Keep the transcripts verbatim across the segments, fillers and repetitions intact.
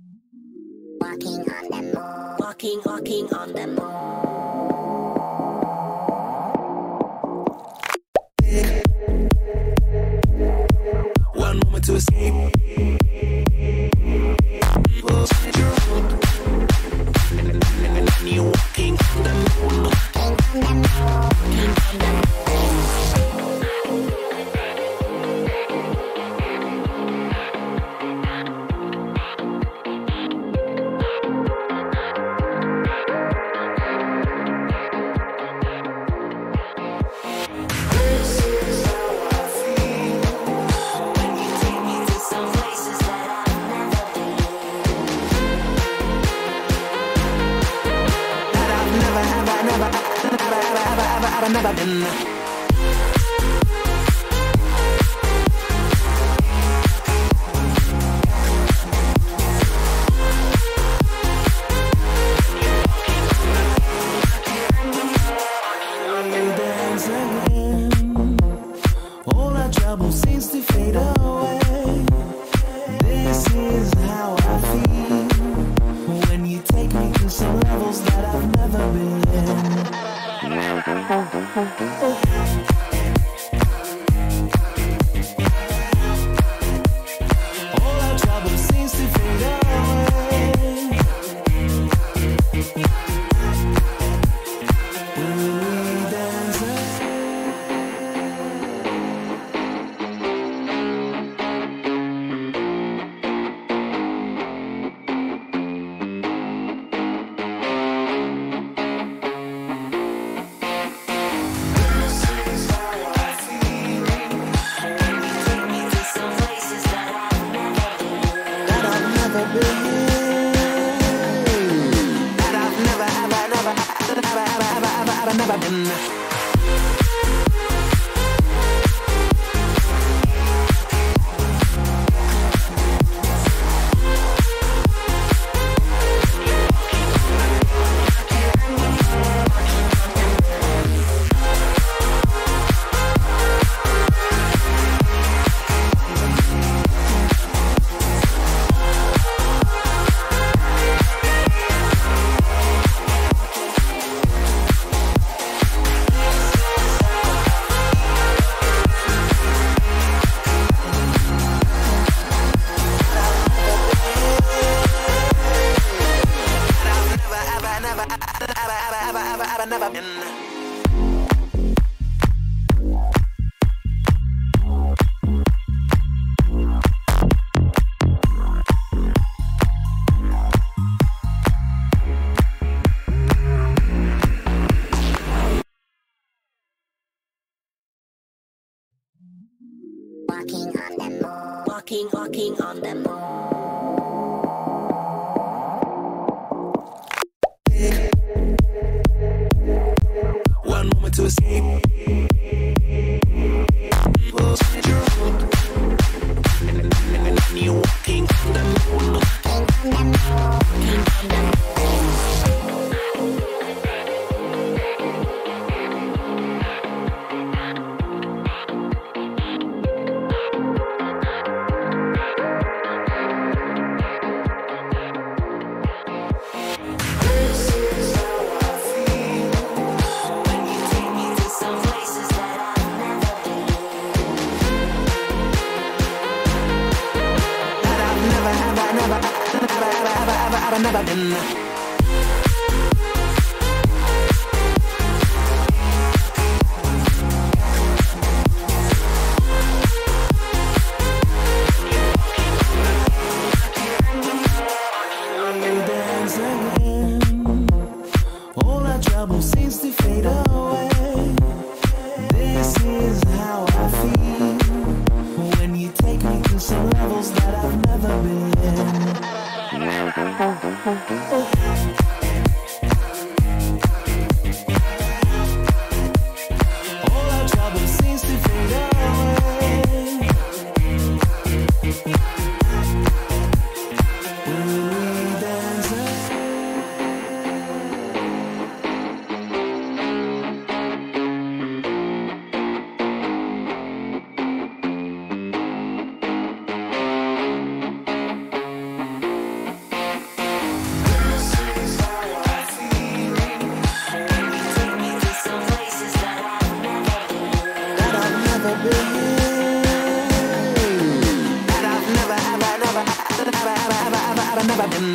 Walking on the moon. Walking, walking on the moon. One moment to escape. And you're walking on the moon. Walking on the moon. Walking on the moon. I've never been. Dance again. All our trouble seems to fade away. This is how I feel when you take me to some levels that I've never been. All our trouble seems to fade away. When we dance I've never been. I've never been. Walking on the moon. Walking, walking on the moon. One moment to escape. And you're walking on the moon. Walking on the moon. Walking on the moon. I've never been. Dance again. All our trouble seems to fade away. This is how I feel when you take me to some levels that I've never been. been, that I've never, ever, never, ever, ever, ever, ever, ever, never been.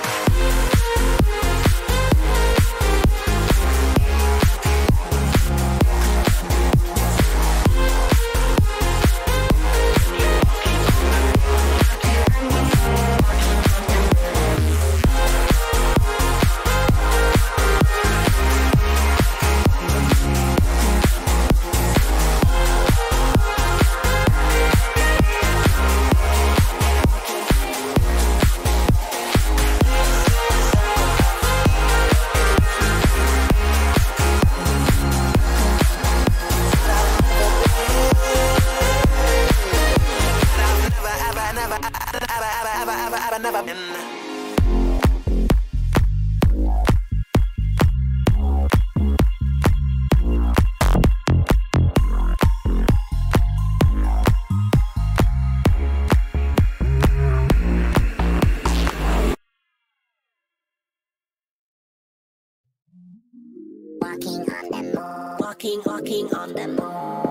Walking, walking on the moon.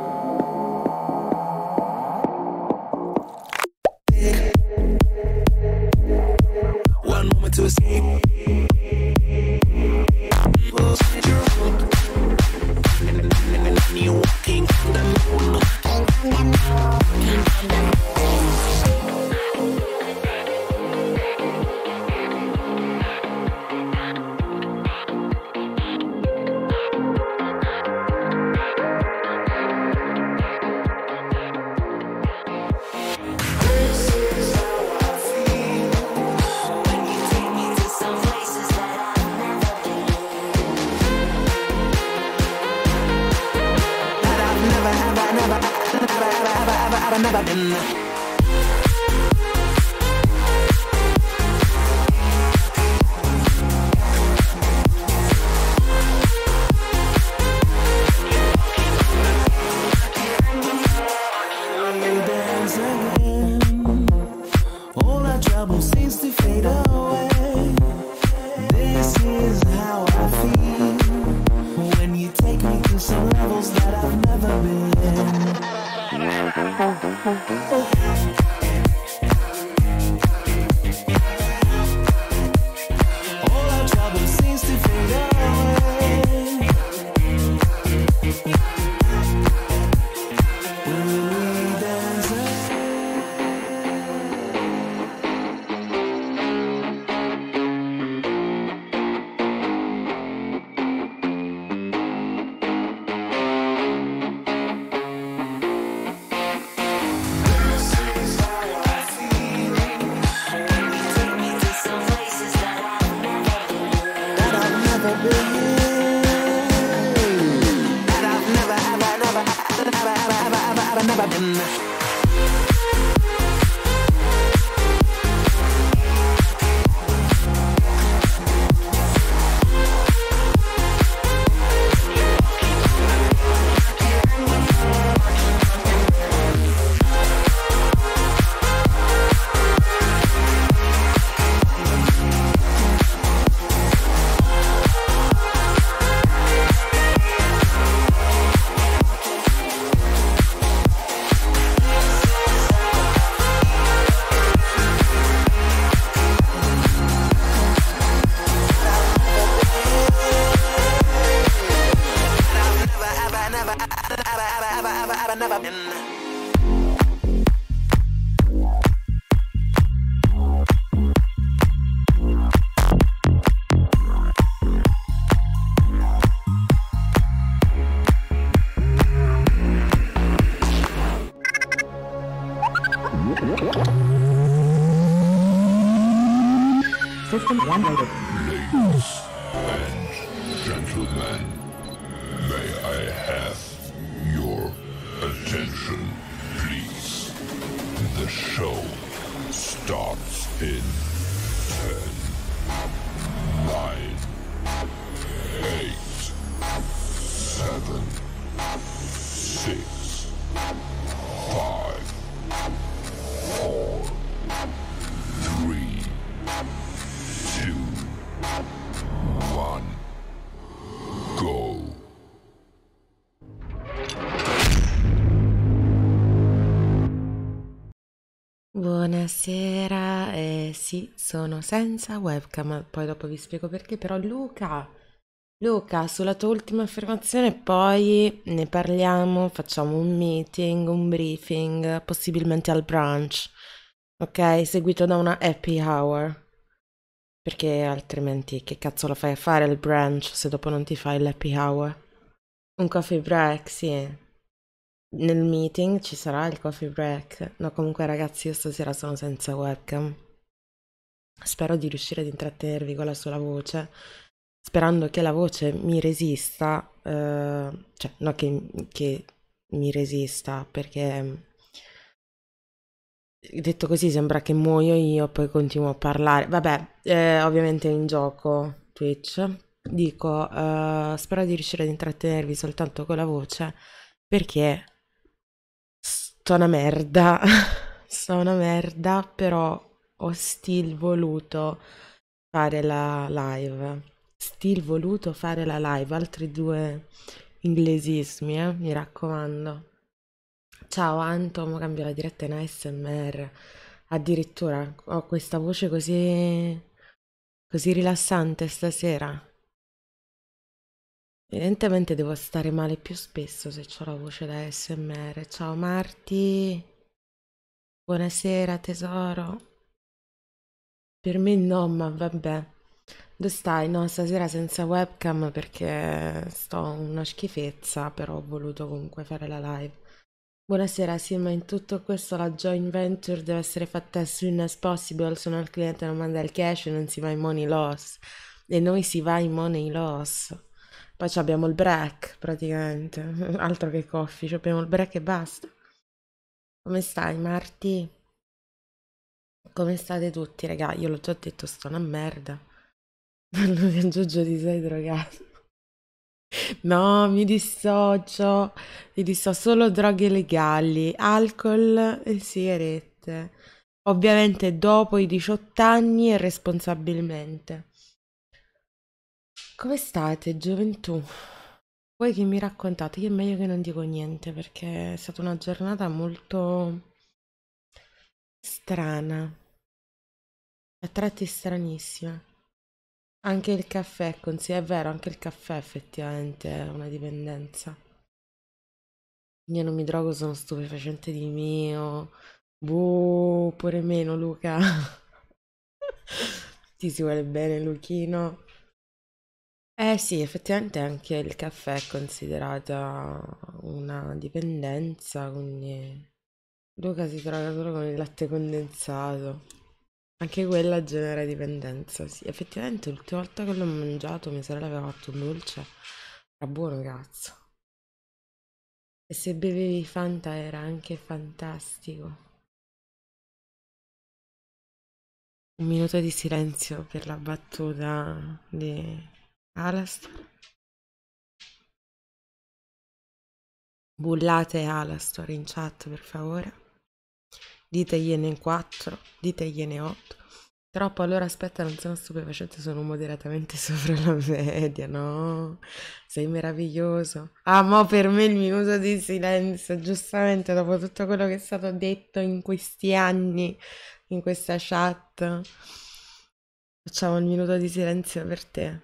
One moment to escape. Well, you're walking on the moon. Walking on the moon. Walking on the moon. I've never been. Dance again. All our trouble seems to fade away. This is how I feel when you take me to some levels that I've never been. All our trouble seems to fade away. Will we dance never been. Never been. System one rated. Ladies and gentlemen, may I have your attention, please? The show starts in ten, nine, eight, seven, six, five, four, three, two, one, go. Buonasera, eh, sì, sono senza webcam, poi dopo vi spiego perché, però Luca, Luca, sulla tua ultima affermazione poi ne parliamo, facciamo un meeting, un briefing, possibilmente al brunch, ok? Seguito da una happy hour, perché altrimenti che cazzo lo fai a fare il brunch se dopo non ti fai l'happy hour? Un coffee break, sì. Nel meeting ci sarà il coffee break. No, comunque ragazzi, io stasera sono senza webcam. Spero di riuscire ad intrattenervi con la sola voce, sperando che la voce mi resista, eh, cioè, no che, che mi resista, perché detto così sembra che muoio io, poi continuo a parlare. Vabbè, eh, ovviamente è in gioco Twitch. Dico, eh, spero di riuscire ad intrattenervi soltanto con la voce, perché sto una merda, sto una merda, però ho still voluto fare la live. Still voluto fare la live, altri due inglesismi, eh, mi raccomando. Ciao Anto, cambio la diretta in A S M R. Addirittura ho questa voce così così rilassante stasera. Evidentemente devo stare male più spesso se ho la voce da A S M R. Ciao Marti. Buonasera tesoro. Per me no, ma vabbè. Dove stai? No, stasera senza webcam perché sto una schifezza, però ho voluto comunque fare la live. Buonasera, sì, ma in tutto questo la joint venture deve essere fatta as soon as possible, se no il cliente non manda il cash e non si va in money loss. E noi si va in money loss. Poi ci abbiamo il break, praticamente. Altro che coffee, ci abbiamo il break e basta. Come stai, Marti? Come state tutti, raga? Io l'ho già detto, sto una merda. Luca Giorgio ti sei drogato. No, mi dissocio. Mi dissocio solo droghe legali, alcol e sigarette. Ovviamente dopo i diciotto anni e responsabilmente. Come state, gioventù? Voi che mi raccontate? Io è meglio che non dico niente perché è stata una giornata molto strana. A tratti stranissima. Anche il caffè, consi- è vero, anche il caffè effettivamente è una dipendenza. Io non mi drogo, sono stupefacente di mio. Buh, pure meno, Luca. Ti si vuole bene, Luchino. Eh sì, effettivamente anche il caffè è considerata una dipendenza, quindi Luca si droga solo con il latte condensato. Anche quella genera dipendenza, sì. Effettivamente l'ultima volta che l'ho mangiato mia sorella aveva fatto un dolce. Era buono, cazzo. E se bevevi Fanta era anche fantastico. Un minuto di silenzio per la battuta di Alastor. Bullate Alastor in chat, per favore. Ditegliene quattro, ditegliene otto. Troppo, allora aspetta, non sono stupefacente, sono moderatamente sopra la media, no? Sei meraviglioso. Ah, mo per me il minuto di silenzio, giustamente dopo tutto quello che è stato detto in questi anni, in questa chat, facciamo il minuto di silenzio per te.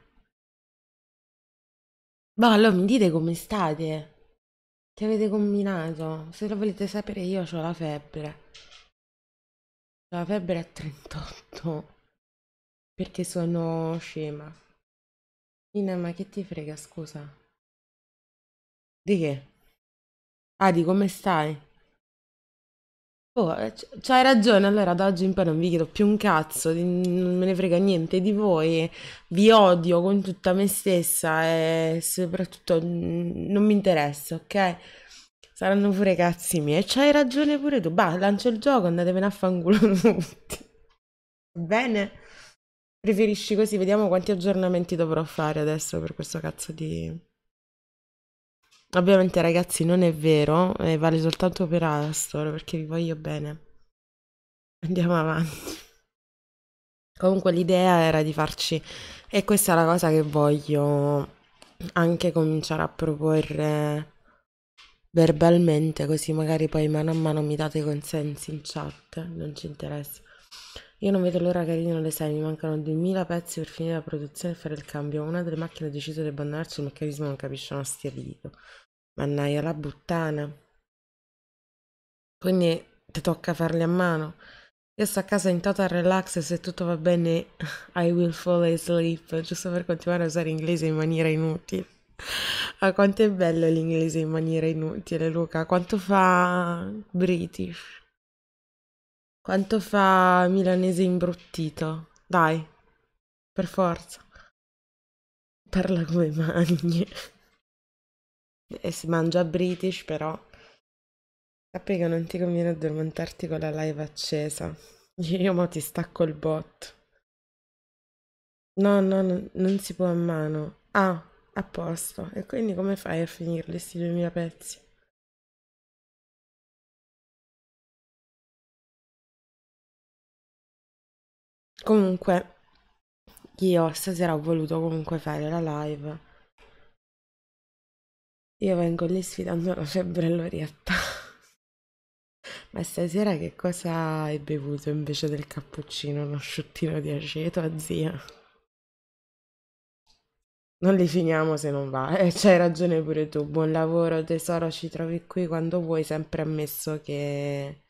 Ma allora mi dite come state? Che avete combinato? Se lo volete sapere io ho la febbre. Ho la febbre a trentotto. Perché sono scema. Ina, ma che ti frega, scusa? Di che? Ah, di come stai? Oh, eh, c- c'hai ragione, allora da oggi in poi non vi chiedo più un cazzo, di- non me ne frega niente di voi, vi odio con tutta me stessa e soprattutto mm, non mi interessa, ok? Saranno pure cazzi miei. E c'hai ragione pure tu. Bah, lancio il gioco, andatevene a fanculo tutti. Va bene? Preferisci così, vediamo quanti aggiornamenti dovrò fare adesso per questo cazzo di... Ovviamente ragazzi non è vero, eh, vale soltanto per Alastor perché vi voglio bene. Andiamo avanti. Comunque l'idea era di farci, e questa è la cosa che voglio anche cominciare a proporre verbalmente, così magari poi mano a mano mi date i consensi in chat, non ci interessa. Io non vedo l'ora che arrivino le sei, mi mancano duemila pezzi per finire la produzione e fare il cambio. Una delle macchine ha deciso di abbandonarci, il meccanismo non capisce uno stierito. Mannaia la puttana. Quindi ti tocca farli a mano. Io sto a casa in total relax e se tutto va bene I will fall asleep, giusto per continuare a usare inglese in maniera inutile. Ah, quanto è bello l'inglese in maniera inutile, Luca. Quanto fa British? Quanto fa milanese imbruttito? Dai, per forza. Parla come mangi. E si mangia British, però. Sappi che non ti conviene addormentarti con la live accesa. Io mo ti stacco il bot. No, no, no, non si può a mano. Ah, a posto. E quindi come fai a finirli sti duemila pezzi? Comunque, io stasera ho voluto comunque fare la live. Io vengo lì sfidando la febbre all'orietta. Ma stasera che cosa hai bevuto invece del cappuccino? Uno sciottino di aceto, zia? Non li finiamo se non va. E c'hai ragione pure tu. Buon lavoro, tesoro, ci trovi qui quando vuoi, sempre ammesso che...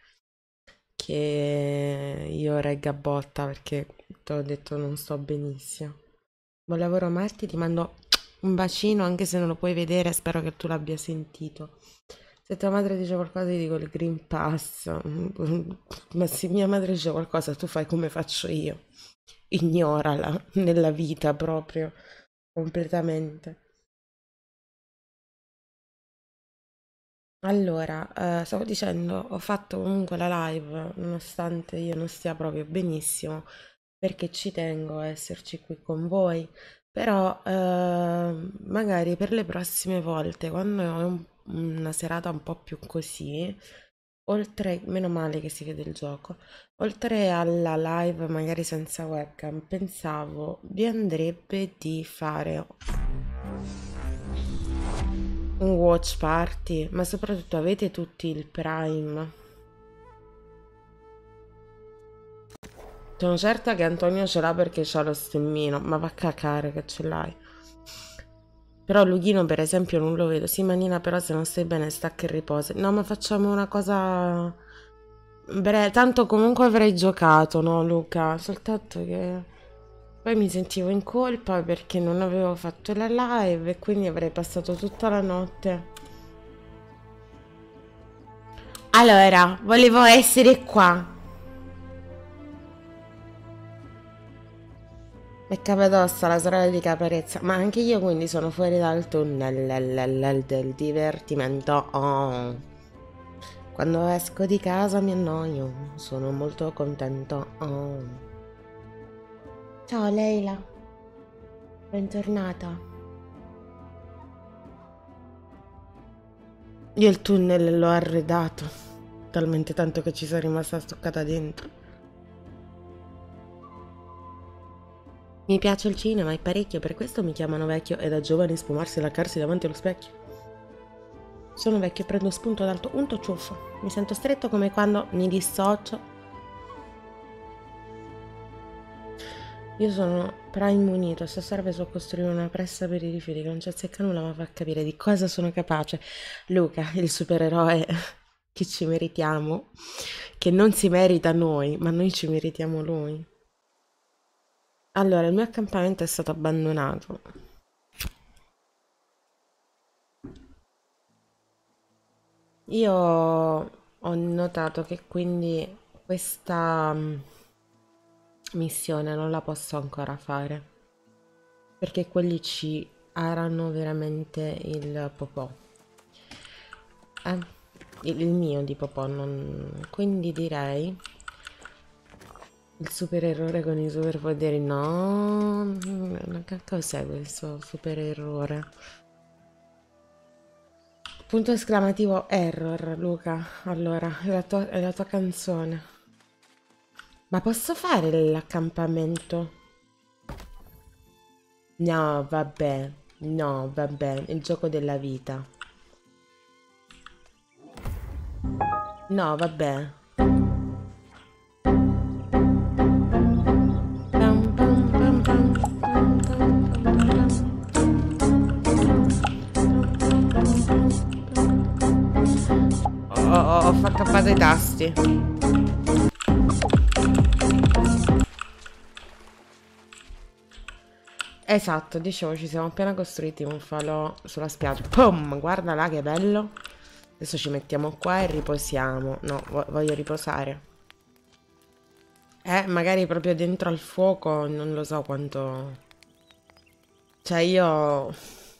che io regga botta perché ti ho detto non sto benissimo. Buon lavoro Marti, ti mando un bacino anche se non lo puoi vedere, spero che tu l'abbia sentito. Se tua madre dice qualcosa ti dico il Green Pass, ma se mia madre dice qualcosa tu fai come faccio io, ignorala nella vita proprio, completamente. Allora, eh, stavo dicendo, ho fatto comunque la live nonostante io non stia proprio benissimo perché ci tengo a esserci qui con voi, però eh, magari per le prossime volte, quando ho un- una serata un po' più così, oltre, meno male che si vede il gioco, oltre alla live magari senza webcam, pensavo vi andrebbe di fare un watch party, ma soprattutto avete tutti il Prime. Sono certa che Antonio ce l'ha perché c'ha lo stemmino, ma va a cacare che ce l'hai. Però Lughino per esempio non lo vedo. Sì, Manina, però se non stai bene stacca e riposa. No, ma facciamo una cosa... Bre- tanto comunque avrei giocato, no Luca? Soltanto che... Poi mi sentivo in colpa perché non avevo fatto la live e quindi avrei passato tutta la notte. Allora, volevo essere qua. E Capadossa, la sorella di Caparezza. Ma anche io quindi sono fuori dal tunnel del divertimento. Oh. Quando esco di casa mi annoio. Sono molto contento. Oh. Ciao Leila. Bentornata. Io il tunnel l'ho arredato. Talmente tanto che ci sono rimasta stoccata dentro. Mi piace il cinema, è parecchio, per questo mi chiamano vecchio e da giovane sfumarsi e laccarsi davanti allo specchio. Sono vecchio e prendo spunto dal tuo unto ciuffo. Mi sento stretto come quando mi dissocio. Io sono Prime Unito, sto serve so costruire una pressa per i rifiuti che non ci azzecca nulla ma fa capire di cosa sono capace. Luca, il supereroe che ci meritiamo, che non si merita noi, ma noi ci meritiamo lui. Allora, il mio accampamento è stato abbandonato. Io ho notato che quindi questa mm, missione non la posso ancora fare perché quelli ci arano veramente il popò. Eh, il, il mio di popò, non... quindi direi il super errore con i superpoteri. No, che cos'è questo super errore? Punto esclamativo error, Luca. Allora, è la tua, è la tua canzone. Ma posso fare l'accampamento? No, vabbè. No, vabbè. Il gioco della vita. No, vabbè. Pam, pam, pam, pam, pam, pam, pam. Ho, ho, ho fatto cappato i tasti. Esatto, dicevo, ci siamo appena costruiti un falò sulla spiaggia. Pum, guarda là che bello. Adesso ci mettiamo qua e riposiamo. No, vo- voglio riposare. Eh, magari proprio dentro al fuoco, non lo so quanto... Cioè io...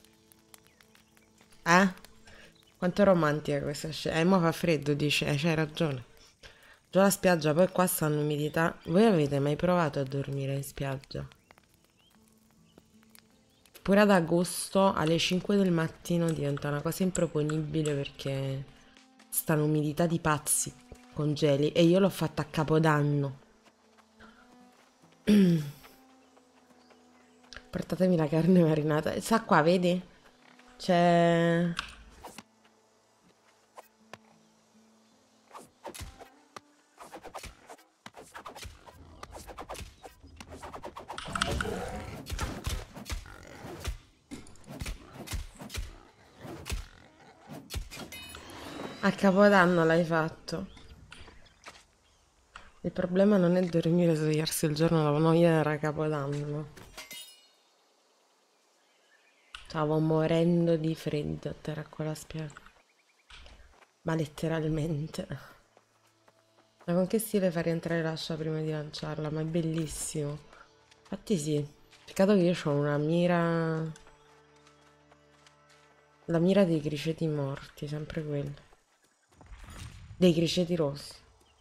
Eh? Quanto è romantica questa scena. Eh, mo fa freddo, dice. Eh, c'hai ragione. Già la spiaggia, poi qua sta l'umidità. Voi avete mai provato a dormire in spiaggia? Pure ad agosto alle cinque del mattino diventa una cosa improponibile perché sta un'umidità di pazzi, congeli, e io l'ho fatta a Capodanno. Portatemi la carne marinata. Sta qua, vedi? C'è... A Capodanno l'hai fatto. Il problema non è dormire e svegliarsi il giorno dopo, no, io era Capodanno. Stavo morendo di freddo a terra con la spiaggia. Ma letteralmente. Ma con che stile fa rientrare l'ascia prima di lanciarla? Ma è bellissimo. Infatti sì. Peccato che io ho una mira... La mira dei criceti morti, sempre quella. Dei criceti rossi.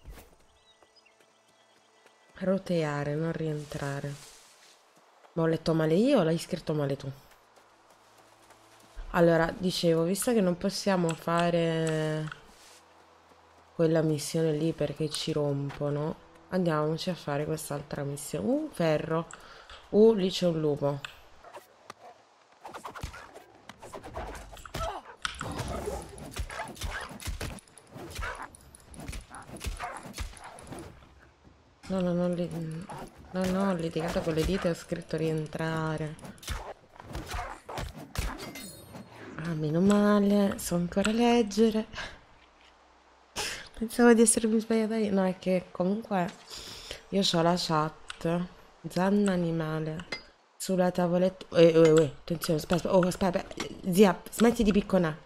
Roteare, non rientrare. Ma ho letto male io o l'hai scritto male tu? Allora, dicevo, visto che non possiamo fare quella missione lì perché ci rompono, andiamoci a fare quest'altra missione. Uh, ferro. Uh, lì c'è un lupo. No, no, non li... No, no, ho litigato con le dita e ho scritto rientrare. Ah, meno male, so ancora leggere. Pensavo di essermi sbagliata io. No, è che comunque io ho la chat. Zanna animale. Sulla tavoletta... Eh, eh, eh, attenzione, aspetta, oh, aspetta, zia, smetti di picconare.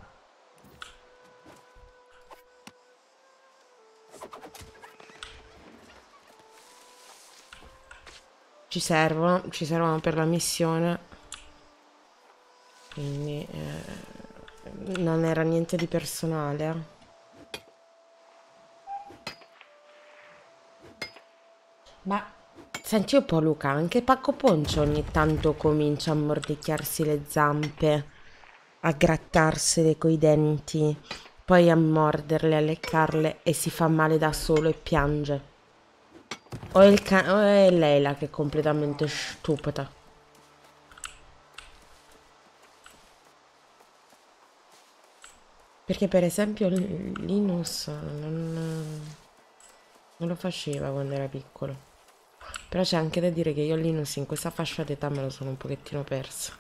Ci servono, ci servono per la missione. Quindi eh, non era niente di personale. Ma senti un po', Luca, anche Pacco Poncio ogni tanto comincia a mordicchiarsi le zampe, a grattarsele coi denti, poi a morderle, a leccarle e si fa male da solo e piange. O è, il ca- o è Leila che è completamente stupida. Perché per esempio L- Linus non, non lo faceva quando era piccolo. Però c'è anche da dire che io Linus in questa fascia d'età me lo sono un pochettino persa.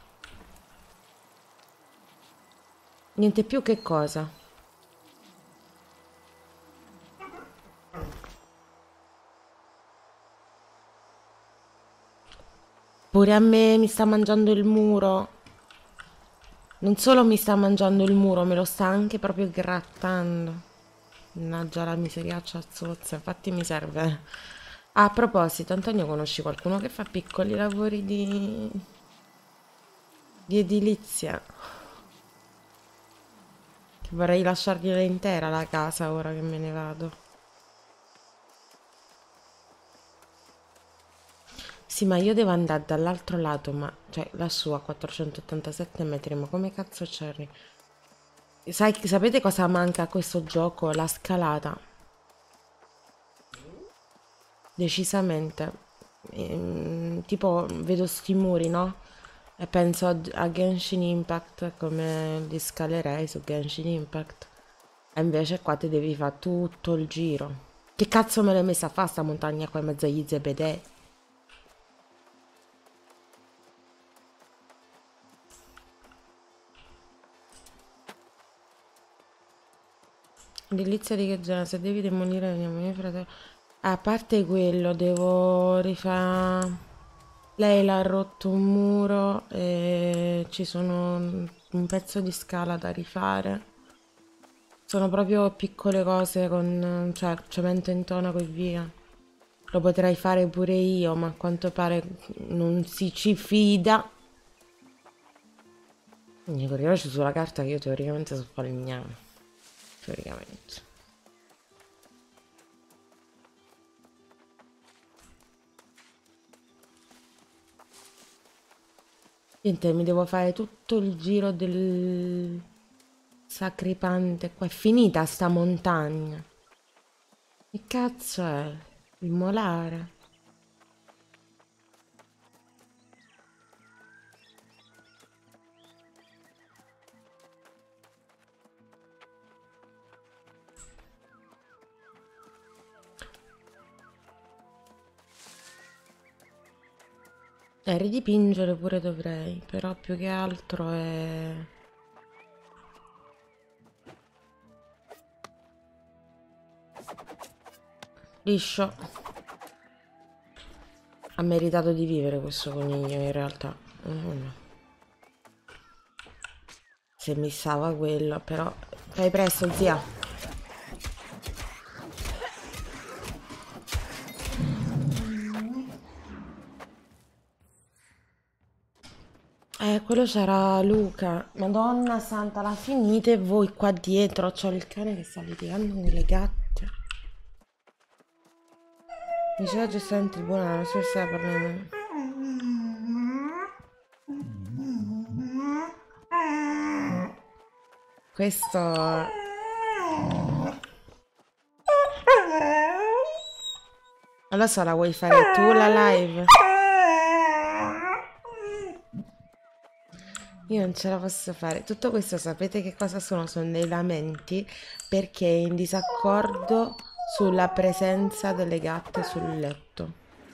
Niente più che cosa. Pure a me mi sta mangiando il muro. Non solo mi sta mangiando il muro, me lo sta anche proprio grattando. Mannaggia la miseriaccia zozza, infatti mi serve. Ah, a proposito, Antonio, conosci qualcuno che fa piccoli lavori di... di edilizia? Che vorrei lasciargliela intera la casa ora che me ne vado. Sì, ma io devo andare dall'altro lato, ma... Cioè, lassù a quattrocentottantasette metri, ma come cazzo c'arri? Sai, sapete cosa manca a questo gioco? La scalata. Decisamente. Ehm, tipo, vedo sti muri, no? E penso a, a Genshin Impact, come li scalerei su Genshin Impact. E invece qua ti devi fare tutto il giro. Che cazzo me l'hai messa a fare sta montagna qua in mezzo agli zebedei? Delizia di che genere? Se devi demolire veniamo io fratello. A parte quello, devo rifare. Lei l'ha rotto un muro e ci sono un pezzo di scala da rifare. Sono proprio piccole cose con, cioè, cemento intonaco e via. Lo potrei fare pure io, ma a quanto pare non si ci fida. Mi ricordiamoci sulla carta che io teoricamente so fare il gname. Teoricamente. Niente, mi devo fare tutto il giro del sacripante. Qua è finita sta montagna. Che cazzo è? Il molare. Eh, ridipingere pure dovrei, però più che altro è... Liscio. Ha meritato di vivere questo coniglio in realtà. Mm. Se mi stava quello, però... Fai presto, zia. Eh, quello sarà Luca. Madonna santa, la finite voi qua dietro. C'ho il cane che sta litigando con le gatte. Diceva gestore in tribunale, non so se stai parlando. Questo... Allora so, la vuoi fare tu la live? Io non ce la posso fare. Tutto questo sapete che cosa sono? Sono dei lamenti perché è in disaccordo sulla presenza delle gatte sul letto.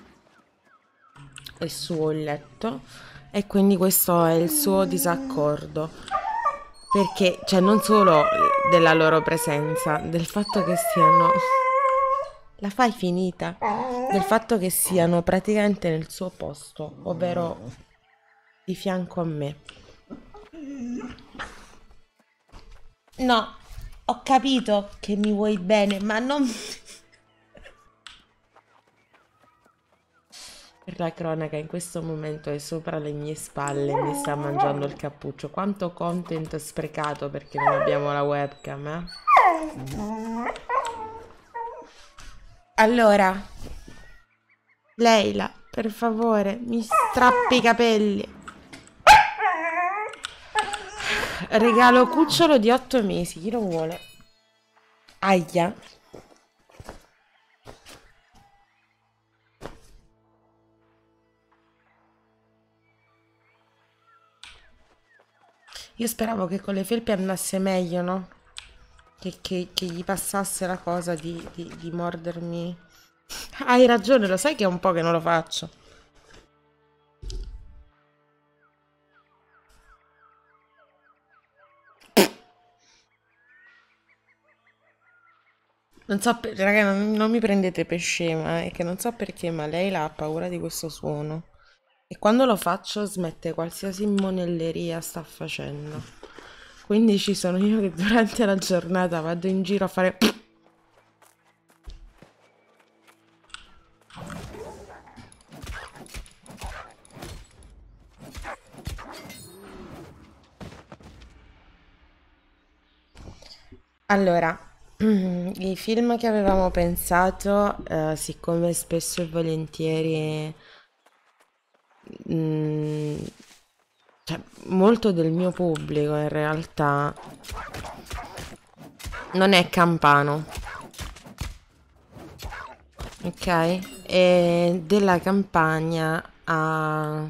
È suo il letto e quindi questo è il suo disaccordo. Perché, cioè, non solo della loro presenza, del fatto che siano... La fai finita? Del fatto che siano praticamente nel suo posto, ovvero di fianco a me. No, ho capito che mi vuoi bene, ma non... Per la cronaca, in questo momento è sopra le mie spalle e mi sta mangiando il cappuccio. Quanto content sprecato perché non abbiamo la webcam, eh? Allora, Leila, per favore, mi strappi i capelli. Regalo cucciolo di otto mesi, chi lo vuole? Aia. Io speravo che con le felpe andasse meglio, no? Che, che, che gli passasse la cosa di, di, di mordermi. Hai ragione, lo sai che è un po' che non lo faccio. Non so, per, raga, non, non mi prendete per scema, è che non so perché, ma lei ha paura di questo suono. E quando lo faccio smette qualsiasi monelleria sta facendo. Quindi ci sono io che durante la giornata vado in giro a fare... Allora, i film che avevamo pensato, eh, siccome spesso e volentieri... Mm, cioè, molto del mio pubblico in realtà non è campano, ok? E della Campania ha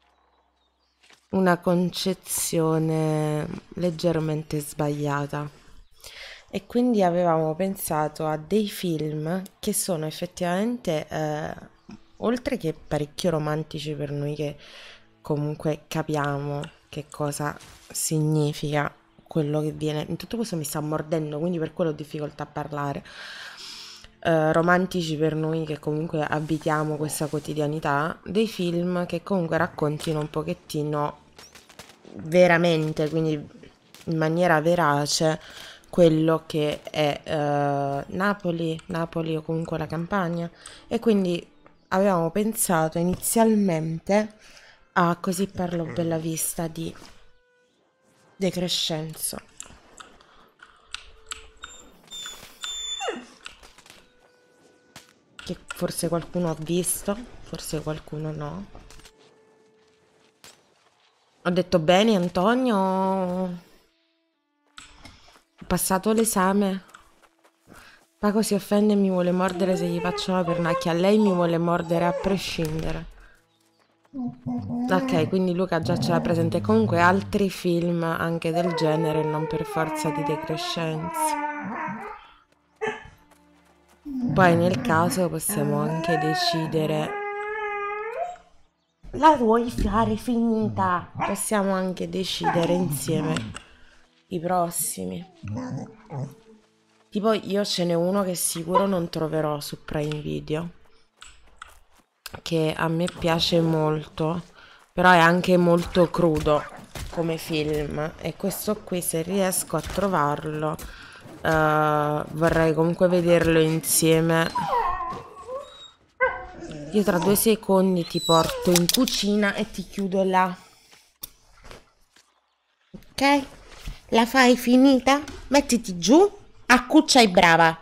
una concezione leggermente sbagliata. e quindi avevamo pensato a dei film che sono effettivamente, eh, oltre che parecchio romantici per noi che comunque capiamo che cosa significa quello che viene. In tutto questo mi sta mordendo, quindi per quello ho difficoltà a parlare. Eh, romantici per noi che comunque abitiamo questa quotidianità, dei film che comunque raccontino un pochettino veramente, quindi in maniera verace, quello che è eh, Napoli, Napoli o comunque la Campania. E quindi avevamo pensato inizialmente a Così parlo Bella Vista di De Crescenzo. Che forse qualcuno ha visto, forse qualcuno no. Ho detto bene, Antonio? Ho passato l'esame. Paco si offende e mi vuole mordere se gli faccio una pernacchia. Lei mi vuole mordere a prescindere. Ok, quindi Luca già ce l'ha presente. Comunque altri film anche del genere, non per forza di De Crescenzo. Poi nel caso possiamo anche decidere. La vuoi fare finita? Possiamo anche decidere insieme i prossimi. Tipo io ce n'è uno che sicuro non troverò su Prime Video, che a me piace molto, però è anche molto crudo come film, e questo qui, se riesco a trovarlo, uh, vorrei comunque vederlo insieme. Io tra due secondi ti porto in cucina e ti chiudo là. Ok? La fai finita? Mettiti giù, accuccia e brava.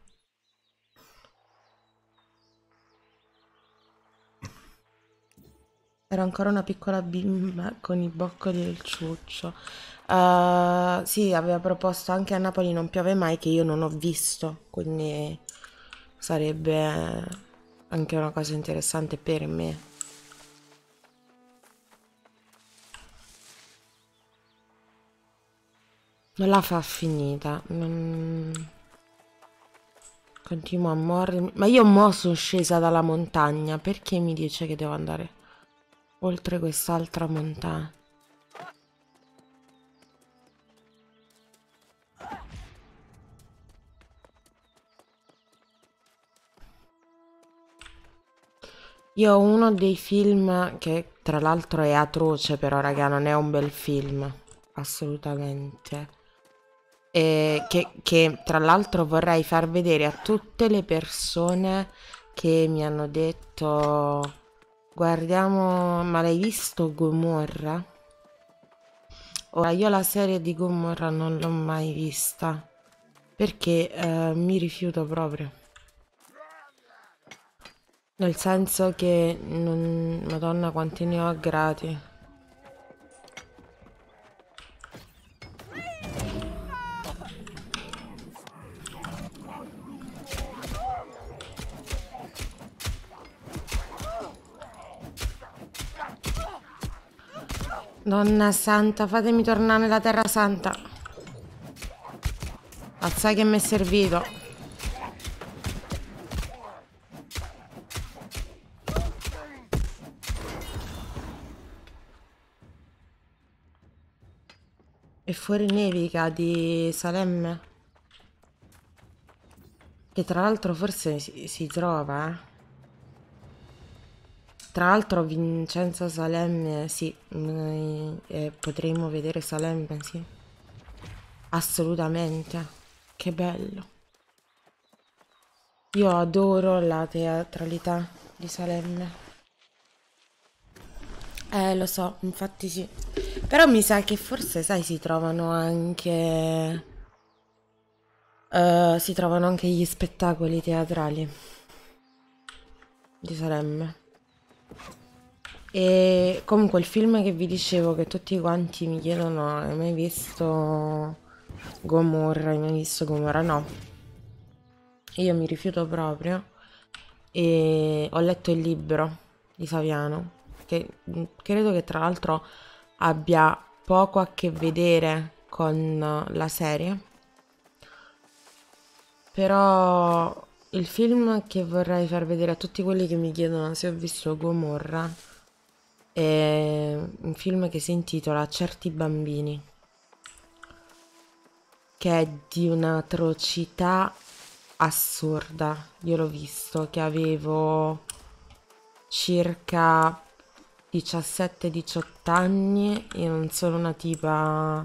Era ancora una piccola bimba con i boccoli del ciuccio. Uh, sì, aveva proposto anche a Napoli non piove mai, che io non ho visto, quindi sarebbe anche una cosa interessante per me. Non la fa finita. Non... Continuo a mordermi. Ma io mo sono scesa dalla montagna. Perché mi dice che devo andare oltre quest'altra montagna? Io ho uno dei film che tra l'altro è atroce, però raga, non è un bel film, assolutamente. E che, che tra l'altro vorrei far vedere a tutte le persone che mi hanno detto guardiamo, ma l'hai visto Gomorra? Ora io la serie di Gomorra non l'ho mai vista, perché eh, mi rifiuto proprio. Nel senso che non... Madonna quanti ne ho a grati. Donna santa, fatemi tornare nella terra santa. Assai che mi è servito. E fuori nevica di Salemme, che tra l'altro forse si, si trova, eh. Tra l'altro Vincenzo Salemme, sì, noi eh, potremmo vedere Salemme, sì. Assolutamente. Che bello. Io adoro la teatralità di Salemme. Eh, lo so, infatti sì. Però mi sa che forse, sai, si trovano anche... Uh, si trovano anche gli spettacoli teatrali di Salemme. E comunque il film che vi dicevo, che tutti quanti mi chiedono, hai mai visto Gomorra? Hai mai visto Gomorra? No. Io mi rifiuto proprio. E ho letto il libro di Saviano, che credo che tra l'altro abbia poco a che vedere con la serie, Però il film che vorrei far vedere a tutti quelli che mi chiedono se ho visto Gomorra è un film che si intitola Certi bambini, che è di un'atrocità assurda. Io l'ho visto che avevo circa diciassette diciotto anni e non sono una tipa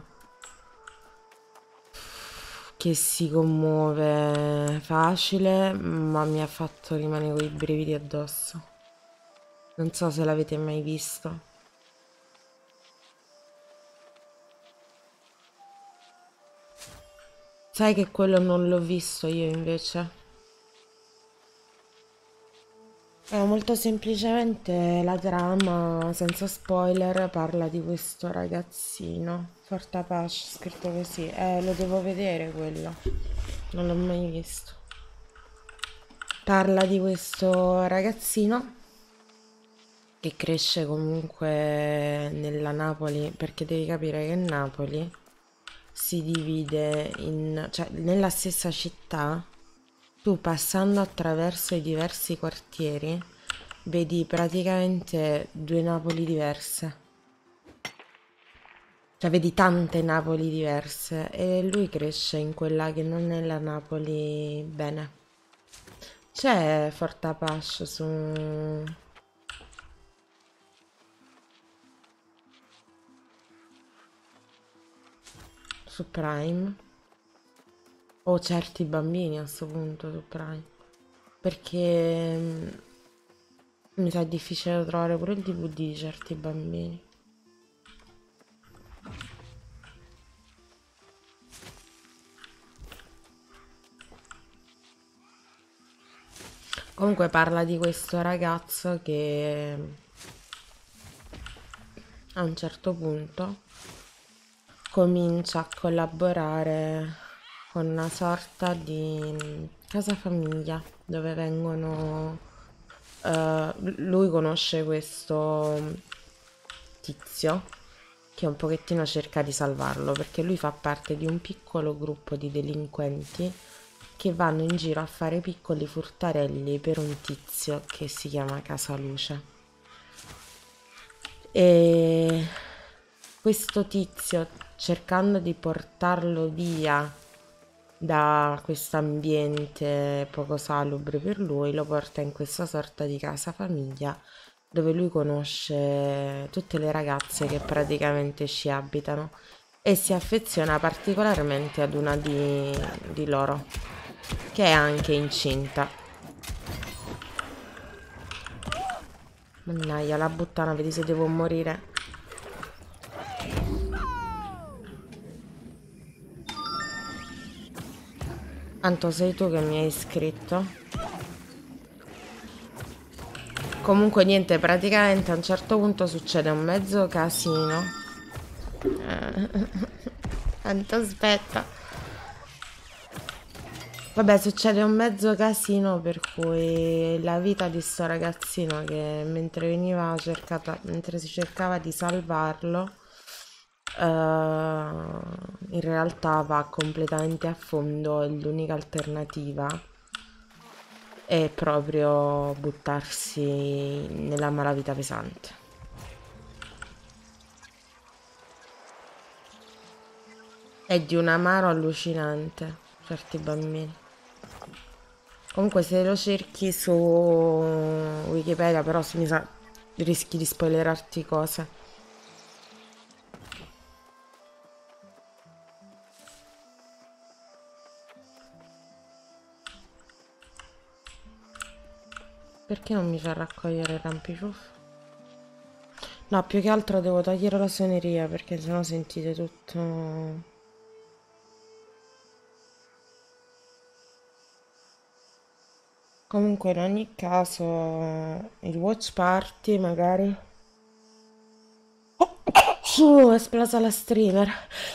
che si commuove facile, ma mi ha fatto rimanere con i brividi addosso. Non so se l'avete mai visto. Sai che quello non l'ho visto io invece? Eh, molto semplicemente la trama, senza spoiler, parla di questo ragazzino, Fortapace, scritto così. Eh, lo devo vedere quello, non l'ho mai visto. Parla di questo ragazzino che cresce comunque nella Napoli, perché devi capire che Napoli si divide in, cioè nella stessa città. Tu passando attraverso i diversi quartieri vedi praticamente due Napoli diverse. Cioè vedi tante Napoli diverse e lui cresce in quella che non è la Napoli bene. C'è Fortapace su... su Prime. O certi bambini a sto punto su Prime. Perché mm, mi sa difficile da trovare pure il D V D di certi bambini. Comunque parla di questo ragazzo che a un certo punto comincia a collaborare con una sorta di casa famiglia dove vengono eh, lui conosce questo tizio che un pochettino cerca di salvarlo perché lui fa parte di un piccolo gruppo di delinquenti che vanno in giro a fare piccoli furtarelli per un tizio che si chiama Casaluce. E questo tizio, cercando di portarlo via da questo ambiente poco salubre per lui, lo porta in questa sorta di casa famiglia dove lui conosce tutte le ragazze che praticamente ci abitano e si affeziona particolarmente ad una di, di loro, che è anche incinta. Mannaia, la puttana, vedi se devo morire. Tanto sei tu che mi hai iscritto. Comunque niente, praticamente a un certo punto succede un mezzo casino. Tanto aspetta. Vabbè, succede un mezzo casino per cui la vita di sto ragazzino che mentre veniva cercata, mentre si cercava di salvarlo, uh, in realtà va completamente a fondo e l'unica alternativa è proprio buttarsi nella malavita pesante. È di un amaro allucinante, certi bambini. Comunque se lo cerchi su Wikipedia però mi sa rischi di spoilerarti cose. Perché non mi fa raccogliere il rampiciuffo? No, più che altro devo togliere la suoneria perché sennò sentite tutto... Comunque in ogni caso il watch party magari... Uh, è esplosa la streamer.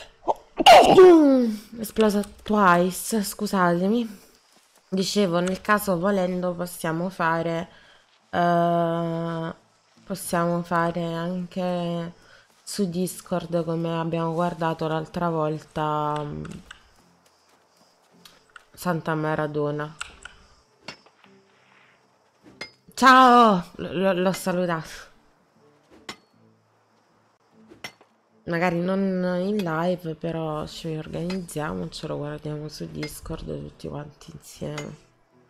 È esplosa twice, scusatemi. Dicevo, nel caso volendo possiamo fare... Uh, possiamo fare anche su Discord come abbiamo guardato l'altra volta... Santa Maradona. Ciao! L- l'ho salutato. Magari non in live, però ci organizziamo, ce lo guardiamo su Discord tutti quanti insieme.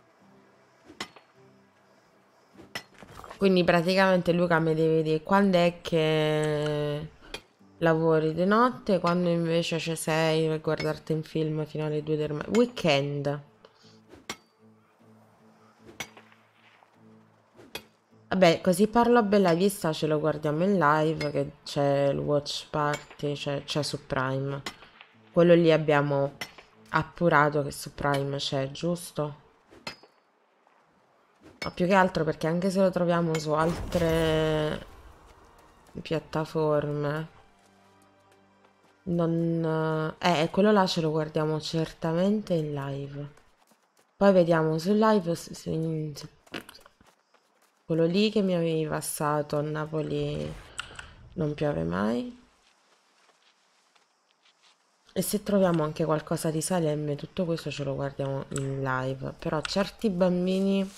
Quindi praticamente Luca mi deve dire quando è che lavori di notte, quando invece ci sei per guardarti un film fino alle due del mattino. Weekend. Vabbè, così parlo a bella vista, ce lo guardiamo in live, che c'è il watch party, c'è c'è su Prime. Quello lì abbiamo appurato che su Prime c'è, giusto? Ma più che altro perché anche se lo troviamo su altre piattaforme, non... Eh, quello là ce lo guardiamo certamente in live. Poi vediamo sul live se- se- se- quello lì che mi avevi passato a Napoli non piove mai. E se troviamo anche qualcosa di Salemme, tutto questo ce lo guardiamo in live. Però certi bambini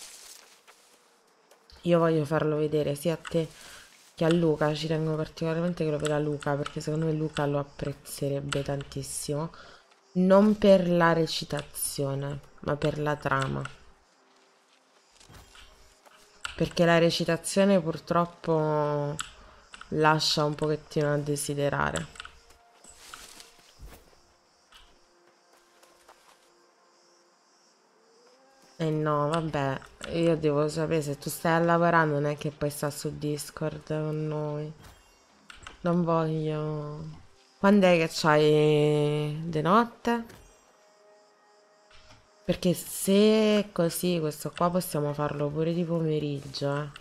io voglio farlo vedere sia a te che a Luca. Ci tengo particolarmente che lo veda Luca, perché secondo me Luca lo apprezzerebbe tantissimo. Non per la recitazione, ma per la trama. Perché la recitazione purtroppo lascia un pochettino a desiderare. Eh no, vabbè, io devo sapere se tu stai lavorando, non è che poi sta su Discord con noi. Non voglio... Quando è che c'hai di notte? Perché se è così, questo qua possiamo farlo pure di pomeriggio, eh.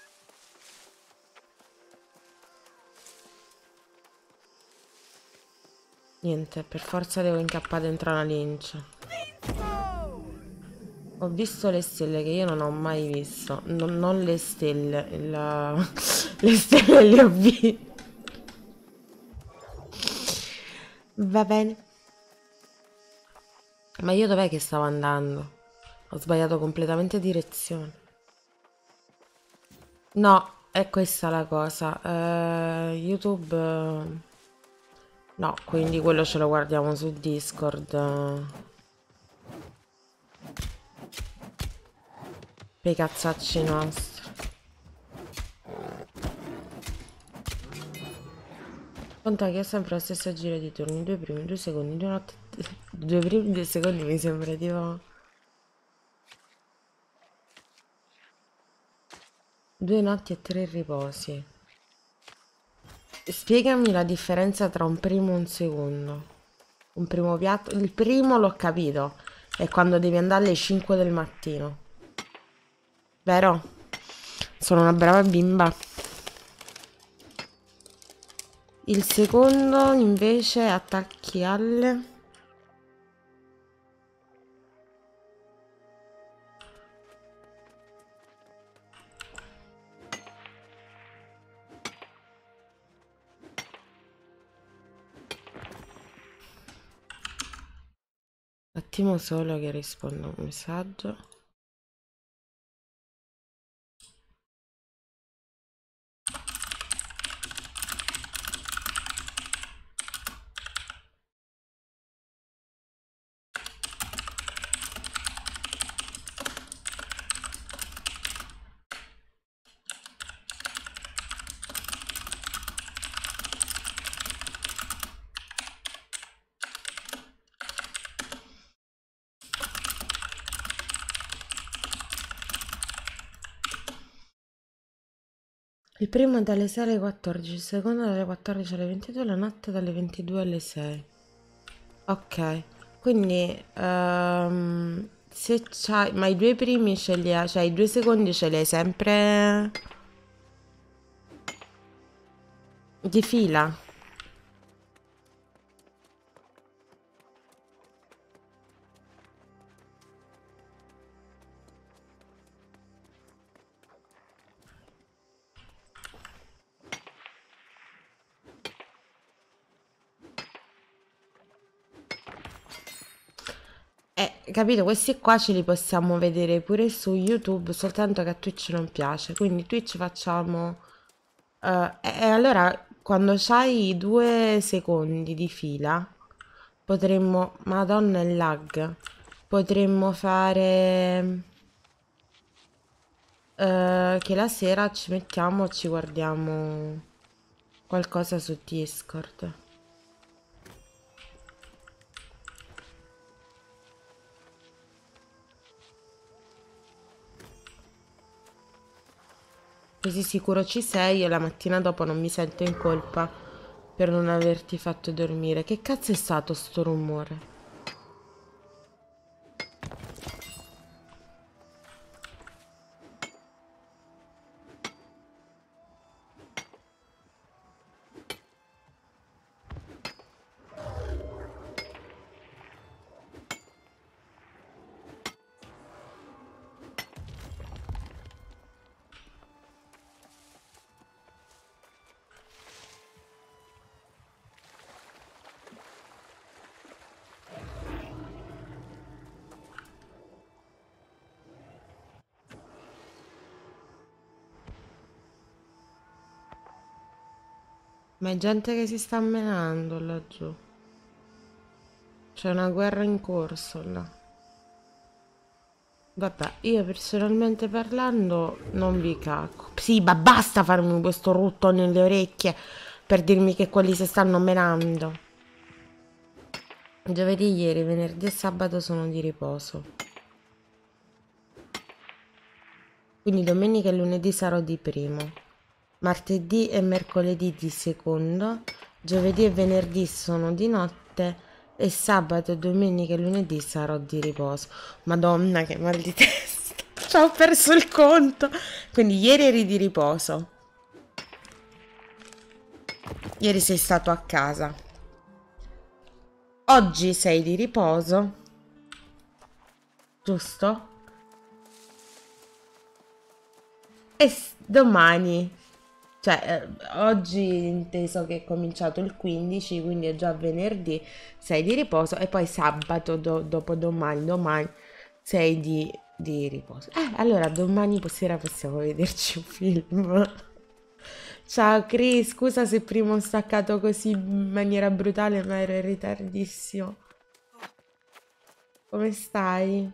Niente, per forza devo incappare dentro una lince. Ho visto le stelle che io non ho mai visto. Non, non le stelle, la... le stelle le ho viste. Va bene. Ma io dov'è che stavo andando? Ho sbagliato completamente direzione. No, è questa la cosa. Eh, YouTube... eh, No, quindi quello ce lo guardiamo su Discord. eh, Per i cazzacci nostri. Conta che è sempre lo stesso giro di turni. Due primi, due secondi, due notti. Due primi, due secondi mi sembra tipo... Due notti e tre riposi. Spiegami la differenza tra un primo e un secondo. Un primo piatto. Il primo l'ho capito. È quando devi andare alle cinque del mattino. Vero? Sono una brava bimba. Il secondo invece attacchi alle... Un attimo solo che rispondo a un messaggio. Il primo è dalle sei alle quattordici, il secondo dalle quattordici alle ventidue, la notte dalle ventidue alle sei. Ok, quindi ehm, se c'hai... Ma i due primi ce li hai, cioè i due secondi ce li hai sempre di fila. Eh, capito? Questi qua ce li possiamo vedere pure su YouTube, soltanto che a Twitch non piace. Quindi Twitch facciamo... eh, e e allora, quando c'hai due secondi di fila, potremmo... Madonna, il lag. Potremmo fare... eh, che la sera ci mettiamo e ci guardiamo qualcosa su Discord. Così sicuro ci sei e la mattina dopo non mi sento in colpa per non averti fatto dormire. Che cazzo è stato sto rumore? Ma è gente che si sta menando laggiù. C'è una guerra in corso là. Vabbè, io personalmente parlando non vi cacco. Sì, ma basta farmi questo rutto nelle orecchie per dirmi che quelli si stanno menando. Giovedì, ieri, venerdì e sabato sono di riposo. Quindi domenica e lunedì sarò di primo. Martedì e mercoledì di secondo. Giovedì e venerdì sono di notte. E sabato, domenica e lunedì sarò di riposo. Madonna, che mal di testa. Ci ho perso il conto. Quindi ieri eri di riposo. Ieri sei stato a casa. Oggi sei di riposo. Giusto? E domani. Cioè, eh, oggi inteso che è cominciato il quindici, quindi è già venerdì, sei di riposo e poi sabato, do, dopodomani, domani sei di, di riposo. Eh, allora domani sera possiamo vederci un film. Ciao Chris, scusa se prima ho staccato così in maniera brutale, ma ero in ritardissimo. Come stai?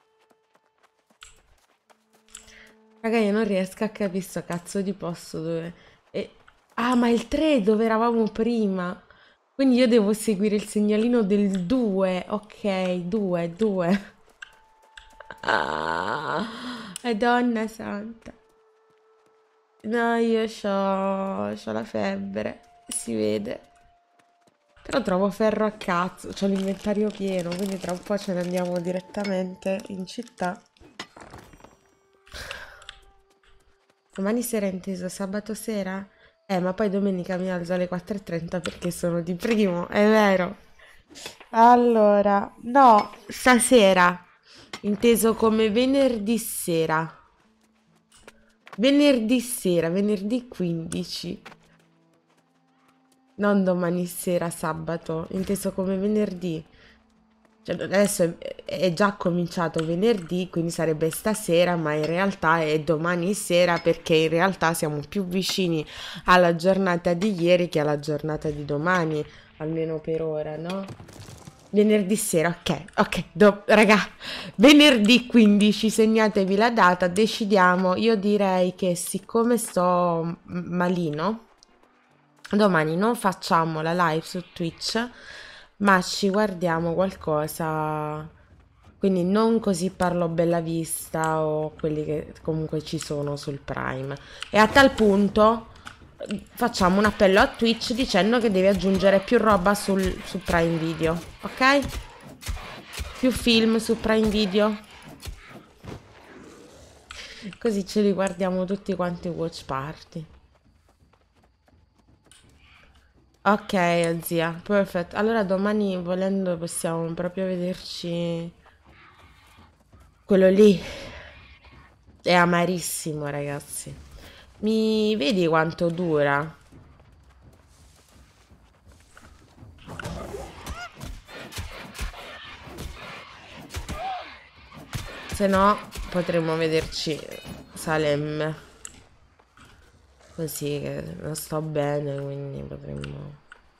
Raga, io non riesco a capire sto cazzo di posto dove... E... Ah, ma il tre dove eravamo prima. Quindi io devo seguire il segnalino del due. Ok, due, due. Ah, Madonna santa. No, io c'ho... c'ho la febbre. Si vede. Però trovo ferro a cazzo. C'ho l'inventario pieno, quindi tra un po' ce ne andiamo direttamente in città. Domani sera inteso, sabato sera? Eh, ma poi domenica mi alzo alle quattro e trenta perché sono di primo, è vero. Allora, no, stasera, inteso come venerdì sera. Venerdì sera, venerdì quindici. Non domani sera, sabato, inteso come venerdì. Cioè, adesso è, è già cominciato venerdì, quindi sarebbe stasera, ma in realtà è domani sera perché in realtà siamo più vicini alla giornata di ieri che alla giornata di domani, almeno per ora, no? Venerdì sera, ok, ok, do, raga, venerdì quindici, segnatevi la data, decidiamo. Io direi che siccome sto malino, domani non facciamo la live su Twitch, ma ci guardiamo qualcosa, quindi non così parlo Bella Vista o quelli che comunque ci sono sul Prime. E a tal punto facciamo un appello a Twitch dicendo che devi aggiungere più roba sul, su Prime Video, ok? Più film su Prime Video. Così ce li guardiamo tutti quanti watch party. Ok, zia, perfetto. Allora domani volendo possiamo proprio vederci. Quello lì è amarissimo, ragazzi. Mi vedi quanto dura? Se no potremmo vederci Salem. Così che non sto bene, quindi potremmo...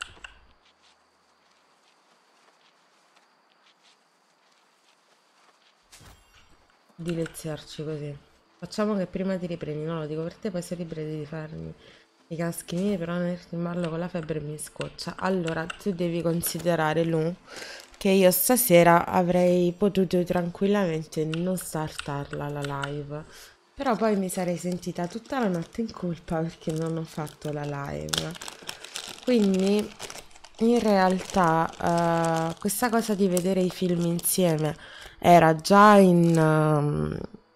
dileziarci così. Facciamo che prima ti riprendi, no, lo dico per te, poi sei libero di farmi i caschi miei, però tenerti in ballo con la febbre mi scoccia. Allora, tu devi considerare, Lu, che io stasera avrei potuto tranquillamente non startarla la live, però poi mi sarei sentita tutta la notte in colpa perché non ho fatto la live. Quindi, in realtà, uh, questa cosa di vedere i film insieme era già in... Um,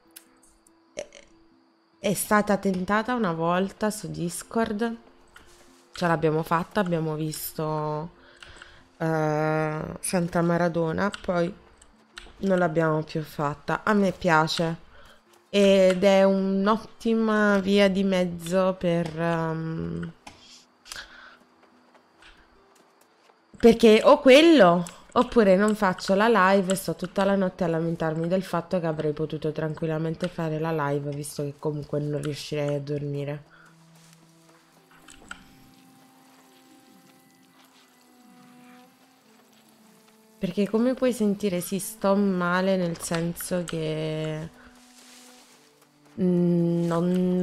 è stata tentata una volta su Discord, ce l'abbiamo fatta, abbiamo visto uh, Santa Maradona, poi non l'abbiamo più fatta. A me piace ed è un'ottima via di mezzo per... Um, perché o quello... oppure non faccio la live e sto tutta la notte a lamentarmi del fatto che avrei potuto tranquillamente fare la live, visto che comunque non riuscirei a dormire. Perché come puoi sentire, sì, sto male nel senso che non,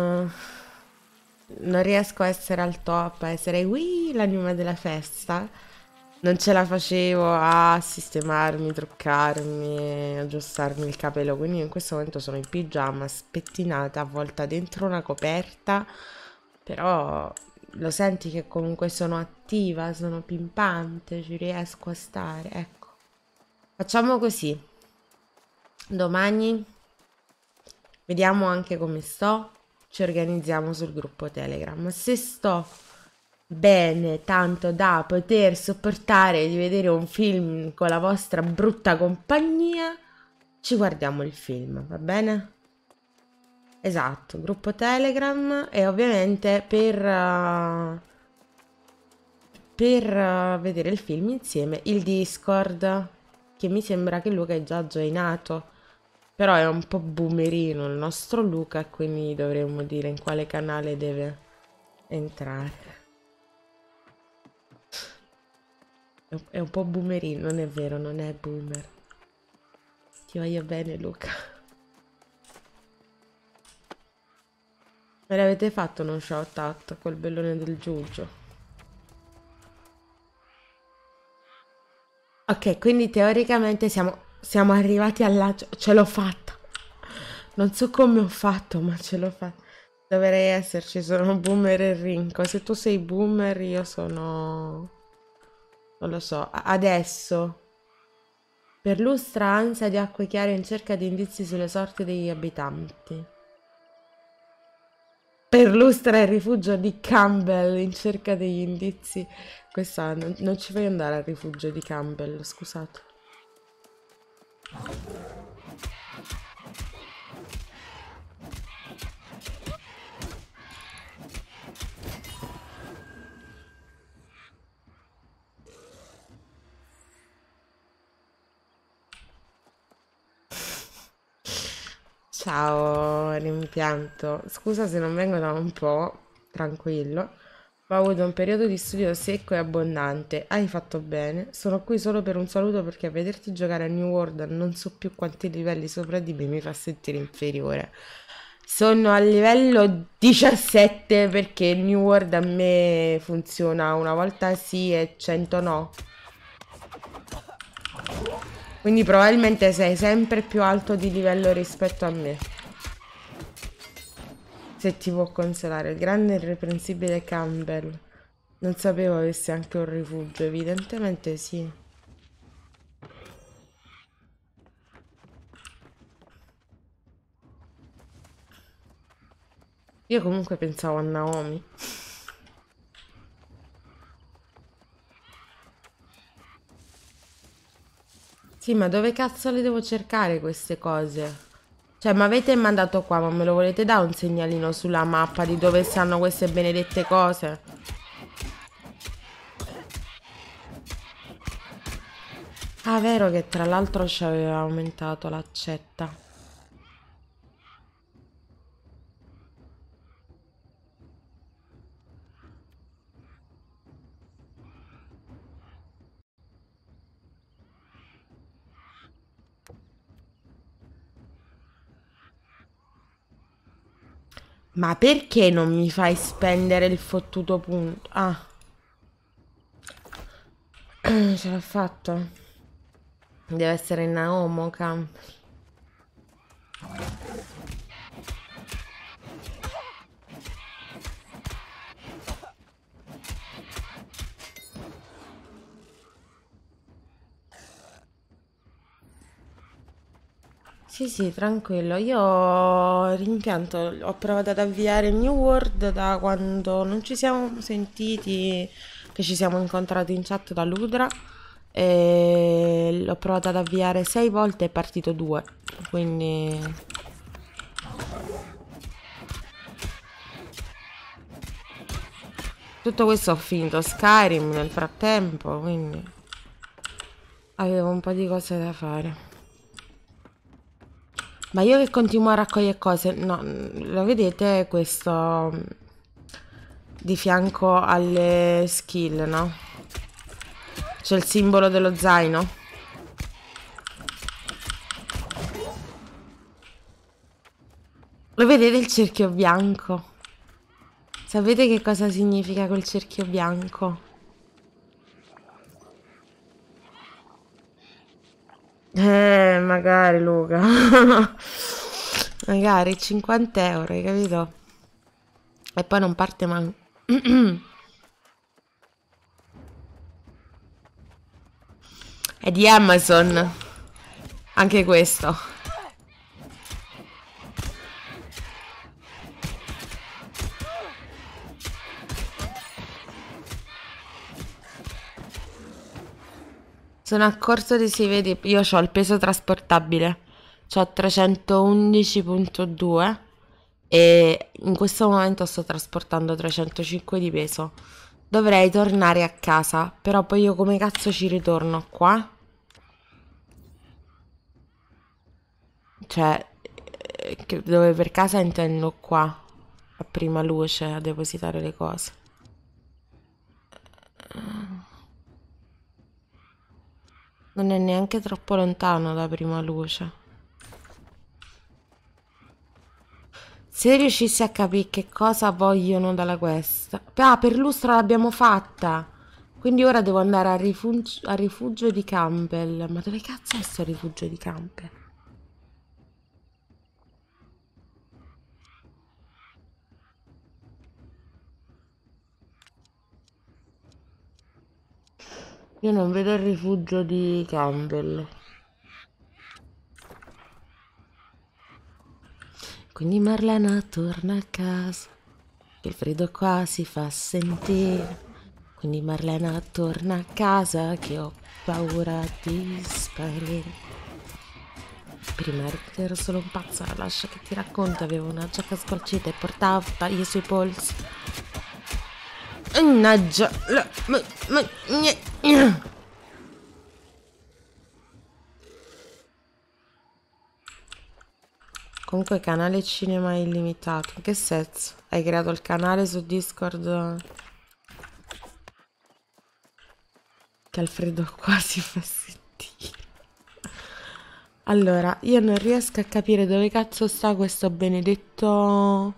non riesco a essere al top, a essere ui, l'anima della festa. Non ce la facevo a sistemarmi, truccarmi, aggiustarmi il capello, quindi in questo momento sono in pigiama, spettinata, avvolta dentro una coperta, però lo senti che comunque sono attiva, sono pimpante, ci riesco a stare, ecco. Facciamo così. Domani vediamo anche come sto, ci organizziamo sul gruppo Telegram. Se sto... bene, tanto da poter sopportare di vedere un film con la vostra brutta compagnia, ci guardiamo il film, va bene? Esatto, gruppo Telegram e ovviamente per, uh, per uh, vedere il film insieme il Discord, che mi sembra che Luca è già joinato, però è un po' boomerino il nostro Luca, quindi dovremmo dire in quale canale deve entrare. È un po' boomerino, non è vero, non è boomer. Ti voglio bene, Luca. Me l'avete fatto uno shout out col bellone del Giugio? Ok, quindi teoricamente siamo, siamo arrivati alla... ce l'ho fatta. Non so come ho fatto, ma ce l'ho fatta. Dovrei esserci, sono boomer e rinco. Se tu sei boomer, io sono... non lo so, adesso perlustra ansia di acque chiare in cerca di indizi sulle sorti degli abitanti. Perlustra il rifugio di Campbell in cerca degli indizi. Questa non, non ci voglio andare al rifugio di Campbell, scusate. Ciao, rimpianto. Scusa se non vengo da un po', tranquillo. Ho avuto un periodo di studio secco e abbondante. Hai fatto bene. Sono qui solo per un saluto perché a vederti giocare a New World non so più quanti livelli sopra di me mi fa sentire inferiore. Sono al livello diciassette perché New World a me funziona una volta sì e cento no. Quindi probabilmente sei sempre più alto di livello rispetto a me. Se ti può consolare. Il grande e irreprensibile Campbell. Non sapevo avesse anche un rifugio. Evidentemente sì. Io comunque pensavo a Naomi. Sì, ma dove cazzo le devo cercare queste cose? Cioè, mi avete mandato qua, ma me lo volete dare un segnalino sulla mappa di dove stanno queste benedette cose? Ah, vero che tra l'altro ci aveva aumentato l'accetta. Ma perché non mi fai spendere il fottuto punto? Ah. Ce l'ha fatto. Deve essere in Naomo Camp. Sì, sì, tranquillo. Io ho rimpianto, ho provato ad avviare New World da quando non ci siamo sentiti, che ci siamo incontrati in chat da Ludra. E l'ho provato ad avviare sei volte e è partito due. Quindi... tutto questo ho finito Skyrim nel frattempo, quindi... avevo un po' di cose da fare. Ma io che continuo a raccogliere cose, no, lo vedete questo di fianco alle skill, no? C'è il simbolo dello zaino. Lo vedete il cerchio bianco? Sapete che cosa significa quel cerchio bianco? Eh, magari Luca. Magari cinquanta euro, hai capito? E poi non parte manco. È di Amazon. Anche questo. Sono a corso di si vedi. Io ho il peso trasportabile. C'ho trecentoundici virgola due e in questo momento sto trasportando trecentocinque di peso. Dovrei tornare a casa, però poi io come cazzo ci ritorno qua? Cioè, eh, dove per casa intendo qua, a prima luce, a depositare le cose. Non è neanche troppo lontano da prima luce. Se riuscissi a capire che cosa vogliono dalla quest. Ah, per Lustra l'abbiamo fatta. Quindi ora devo andare al rifugio, al rifugio di Campbell. Ma dove cazzo è sto rifugio di Campbell? Io non vedo il rifugio di Campbell. Quindi Marlena torna a casa, che il freddo qua si fa sentire. Quindi Marlena torna a casa, che ho paura di sparire. Prima ero solo un pazzo, lascia che ti racconto, avevo una giacca scolcita e portavo taglie sui polsi. Mannaggia, la, ma, ma, gne, gne. Comunque canale cinema illimitato. In che senso? Hai creato il canale su Discord? Che Alfredo quasi fa sentire. Allora, io non riesco a capire dove cazzo sta questo benedetto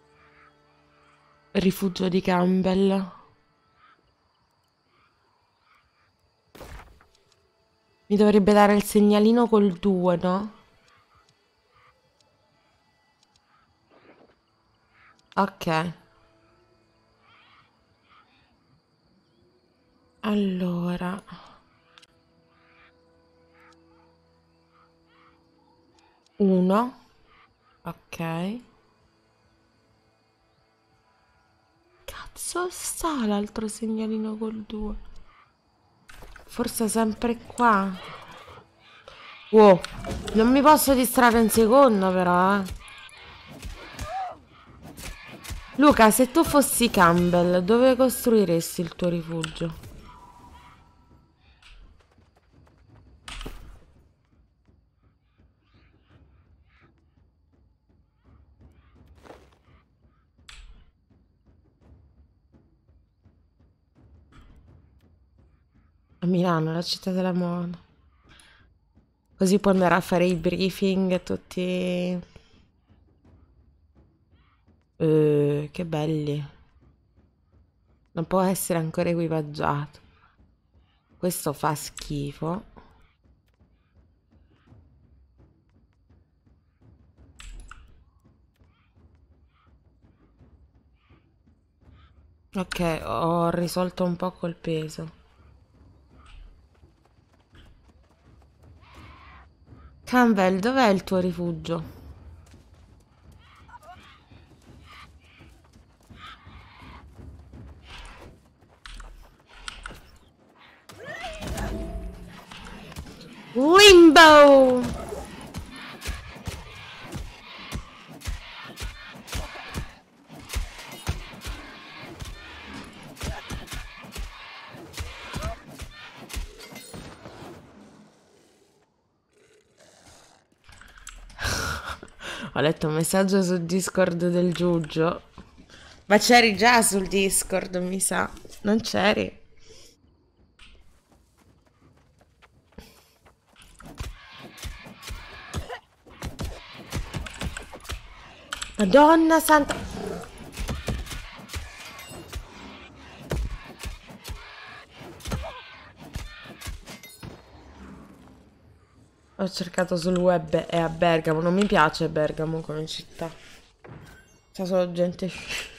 rifugio di Campbell. Mi dovrebbe dare il segnalino col due, no? Ok. Allora. Uno. Ok. Cazzo sta l'altro segnalino col due? Forse sempre qua. Wow. Non mi posso distrarre un secondo però, eh. Luca, se tu fossi Campbell, dove costruiresti il tuo rifugio? Milano, la città della moda. Così può andare a fare i briefing tutti... Eh, che belli. Non può essere ancora equipaggiato. Questo fa schifo. Ok, ho risolto un po' col peso. Campbell, dov'è il tuo rifugio? Limbo! Ho letto un messaggio sul Discord del Giugio. Ma c'eri già sul Discord, mi sa. Non c'eri? Madonna santa. Ho cercato sul web e a Bergamo. Non mi piace Bergamo come città. C'è solo gente.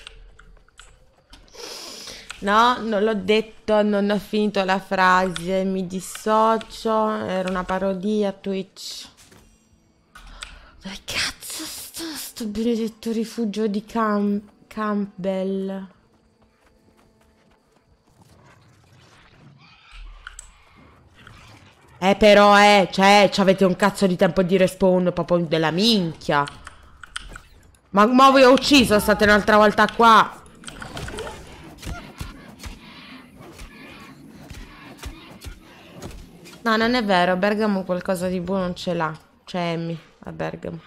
No, non l'ho detto, non ho finito la frase. Mi dissocio. Era una parodia Twitch. Dove cazzo sta sto benedetto rifugio di Cam Campbell? Eh però eh, cioè, c'avete un cazzo di tempo di respawn proprio della minchia. Ma, ma vi ho ucciso, state un'altra volta qua. No, non è vero, Bergamo qualcosa di buono non ce l'ha. C'è Emmy a Bergamo.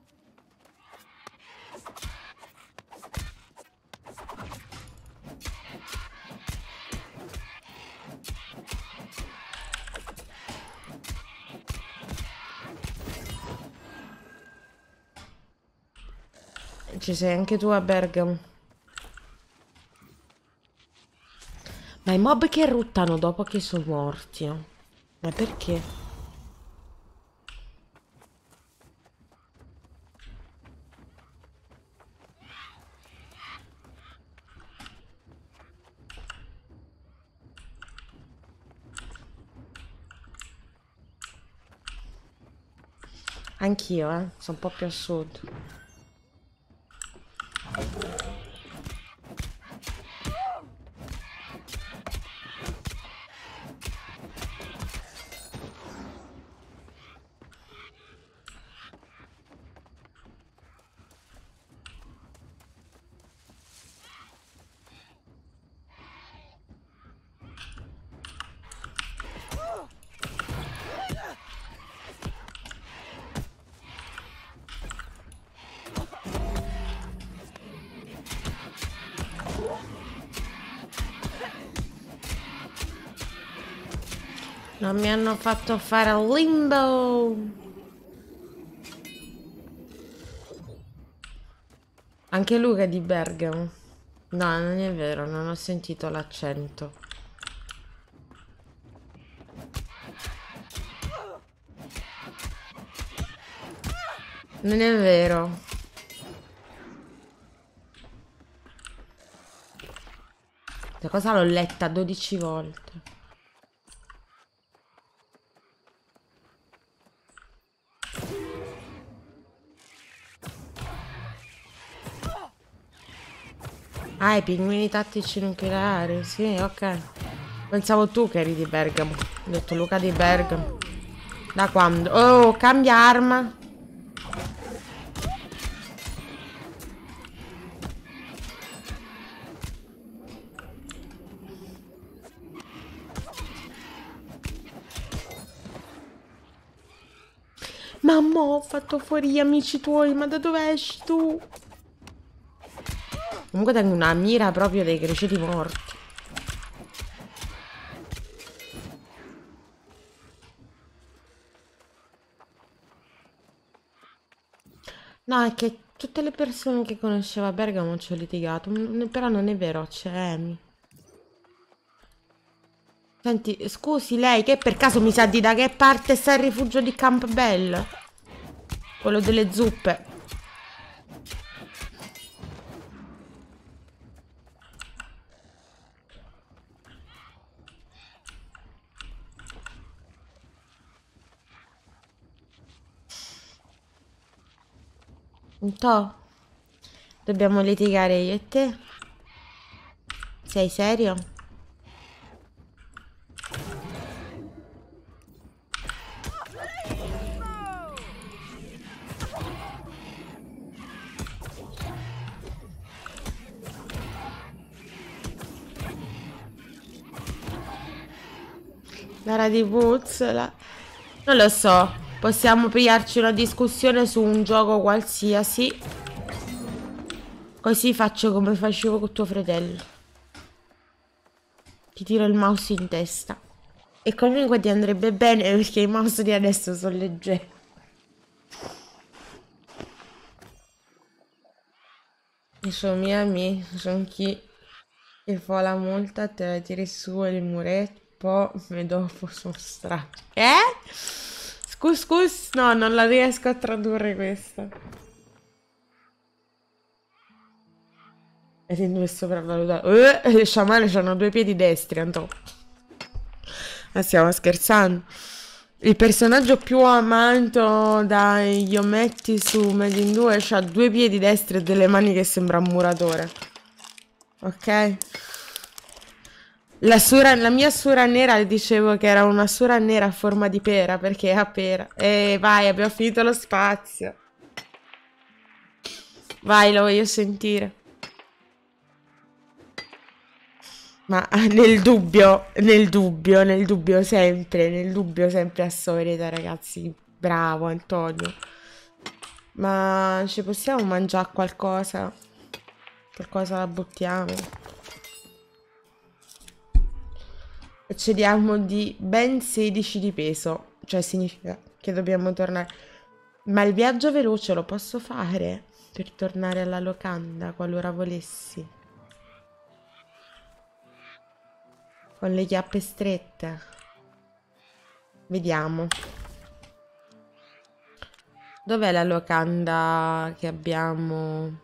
Ci sei anche tu a Bergamo. Ma i mob che ruttano dopo che sono morti. Ma perché? Anch'io, eh. Sono un po' più a sud. Non mi hanno fatto fare limbo. Anche Luca è di Bergamo. No, non è vero, non ho sentito l'accento. Non è vero. Questa cosa l'ho letta dodici volte. Ah, i pinguini tattici nucleari, sì, ok. Pensavo tu che eri di Bergamo. Ho detto Luca di Bergamo. Da quando? Oh, cambia arma. Mamma, ho fatto fuori gli amici tuoi, ma da dove esci tu? Comunque tengo una mira proprio dei criceti morti. No, è che tutte le persone che conosceva a Bergamo ci ho litigato. M- Però non è vero, c'è Amy. Senti, scusi, lei che per caso mi sa di da che parte sta il rifugio di Campbell? Quello delle zuppe. Un to'? Dobbiamo litigare io e te? Sei serio? Lara di puzzola. Non lo so. Possiamo pigliarci una discussione su un gioco qualsiasi. Così faccio come facevo con tuo fratello. Ti tiro il mouse in testa. E comunque ti andrebbe bene perché i mouse di adesso sono leggeri. I suoi miei amici sono chi che fa la multa, te la tiri su il muretto, poi dopo sono strano. Eh? Scus scus, no, non la riesco a tradurre questa. E due sopravvalutato. Eh, le sciamane hanno due piedi destri, Anto. Ma stiamo scherzando. Il personaggio più amato dagli ometti su Made in due ha due piedi destri e delle mani che sembra un muratore. Ok? La, sura, la mia sura nera dicevo che era una sura nera a forma di pera perché è a pera. E vai, abbiamo finito lo spazio. Vai, lo voglio sentire. Ma nel dubbio, nel dubbio, nel dubbio sempre, nel dubbio sempre a solita, ragazzi. Bravo, Antonio. Ma ci possiamo mangiare qualcosa? Qualcosa la buttiamo. Eccediamo di ben sedici di peso. Cioè significa che dobbiamo tornare. Ma il viaggio veloce lo posso fare per tornare alla locanda qualora volessi. Con le chiappe strette. Vediamo. Dov'è la locanda che abbiamo?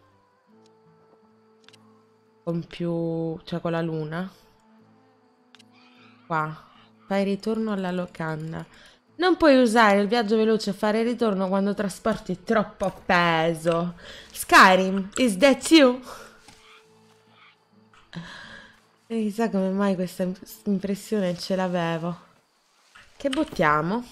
Con più... cioè con la luna? Qua. Fai ritorno alla locanda. Non puoi usare il viaggio veloce e fare ritorno quando trasporti troppo peso. Skyrim, is that you? E chissà come mai questa impressione ce l'avevo. Che buttiamo?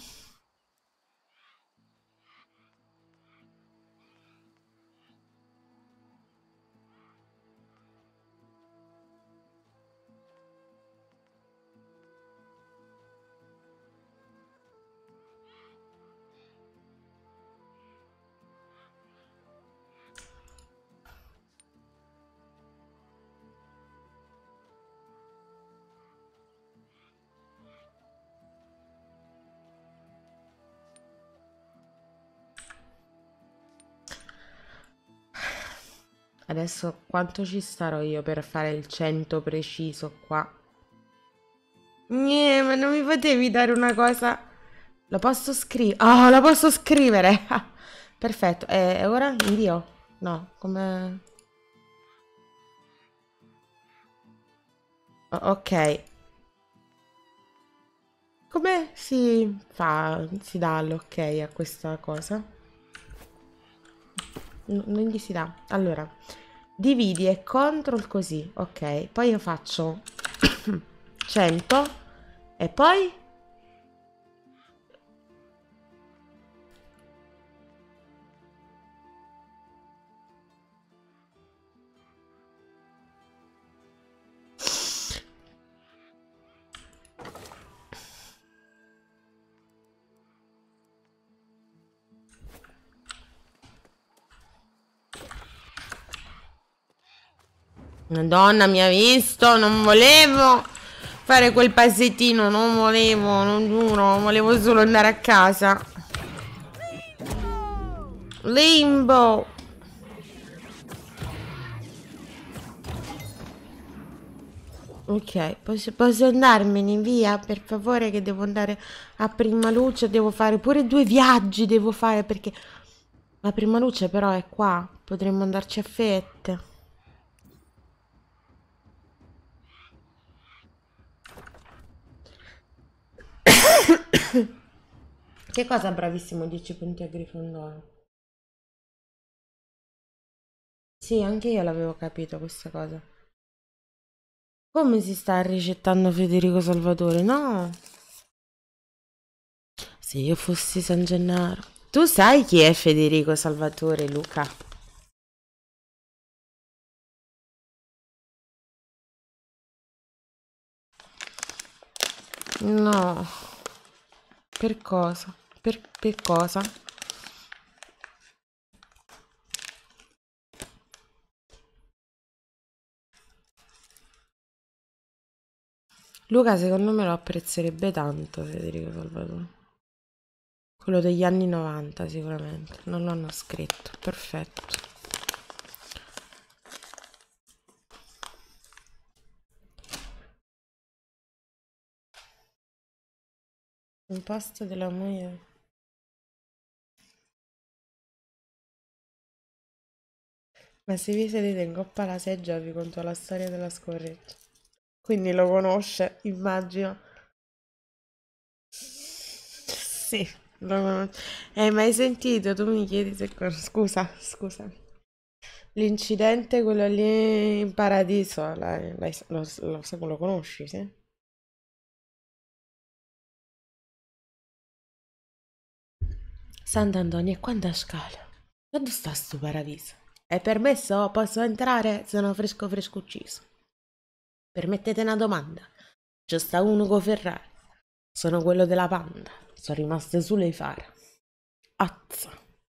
Adesso quanto ci starò io per fare il cento preciso qua? Niente, ma non mi potevi dare una cosa? Lo posso scrivere? Oh, la posso scrivere! Perfetto. E ora invio? No, come... O- ok. Come si fa, si dà l'ok a questa cosa? N- non gli si dà. Allora, dividi e control così, ok. Poi io faccio cento e poi... Madonna, mi ha visto, non volevo fare quel passettino, non volevo, non giuro, volevo solo andare a casa. Limbo. Ok, posso, posso andarmene via, per favore, che devo andare a prima luce, devo fare pure due viaggi, devo fare perché la prima luce però è qua, potremmo andarci a fette. Che cosa bravissimo dieci punti a Grifondoro? Sì, anche io l'avevo capito questa cosa. Come si sta ricettando Federico Salvatore? No. Se io fossi San Gennaro. Tu sai chi è Federico Salvatore, Luca? No. Per cosa? Per, per cosa? Luca secondo me lo apprezzerebbe tanto Federico Salvatore. Quello degli anni novanta sicuramente. Non l'hanno scritto. Perfetto. Un posto della moglie. Ma se vi sedete in coppa alla seggia vi conto la storia della scorreggia. Quindi lo conosce, immagino. Sì, lo conosce. Hai mai sentito? Tu mi chiedi se... Scusa, scusa. L'incidente, quello lì in paradiso, l'hai- l'hai- lo, lo, lo, lo conosci, sì? Sant'Antonio, e quanta scala? Dove sta sto paradiso? È permesso? Posso entrare? Sono fresco fresco ucciso. Permettete una domanda. C'è sta uno con Ferrari. Sono quello della Panda. Sono rimaste sulle fare. Azza.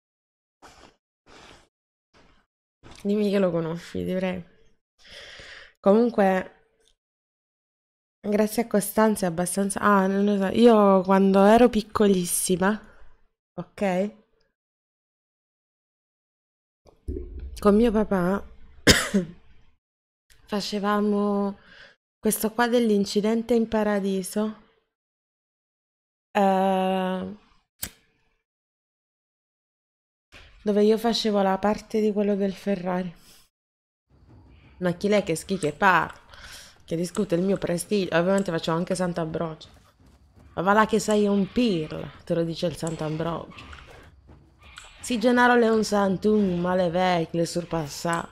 Dimmi che lo conosci, ti prego. Comunque, grazie a Costanza è abbastanza... Ah, non lo so. Io quando ero piccolissima, ok? Con mio papà facevamo questo qua dell'incidente in paradiso. Eh, dove io facevo la parte di quello del Ferrari. Ma chi lei che schi che parla? Che discute il mio prestigio. Ovviamente facevo anche Sant'Ambrogio. Ma va là che sei un pirla, te lo dice il Sant'Ambrogio. Si Gennaro è un santo, un male vecchio, le surpassa.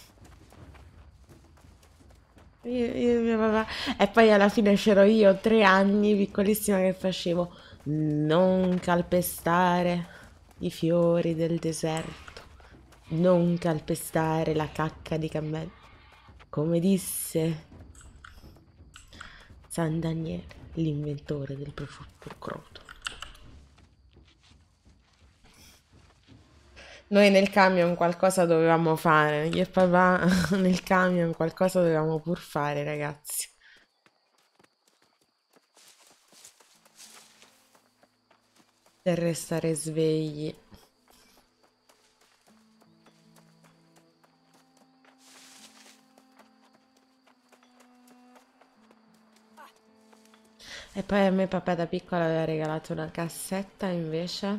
Io, io, mio papà. E poi alla fine c'ero io, tre anni, piccolissima, che facevo non calpestare i fiori del deserto, non calpestare la cacca di cammello. Come disse San Daniele, l'inventore del prosciutto croto. Noi nel camion qualcosa dovevamo fare, io e papà nel camion qualcosa dovevamo pur fare, ragazzi. Per restare svegli. E poi a me papà da piccola aveva regalato una cassetta invece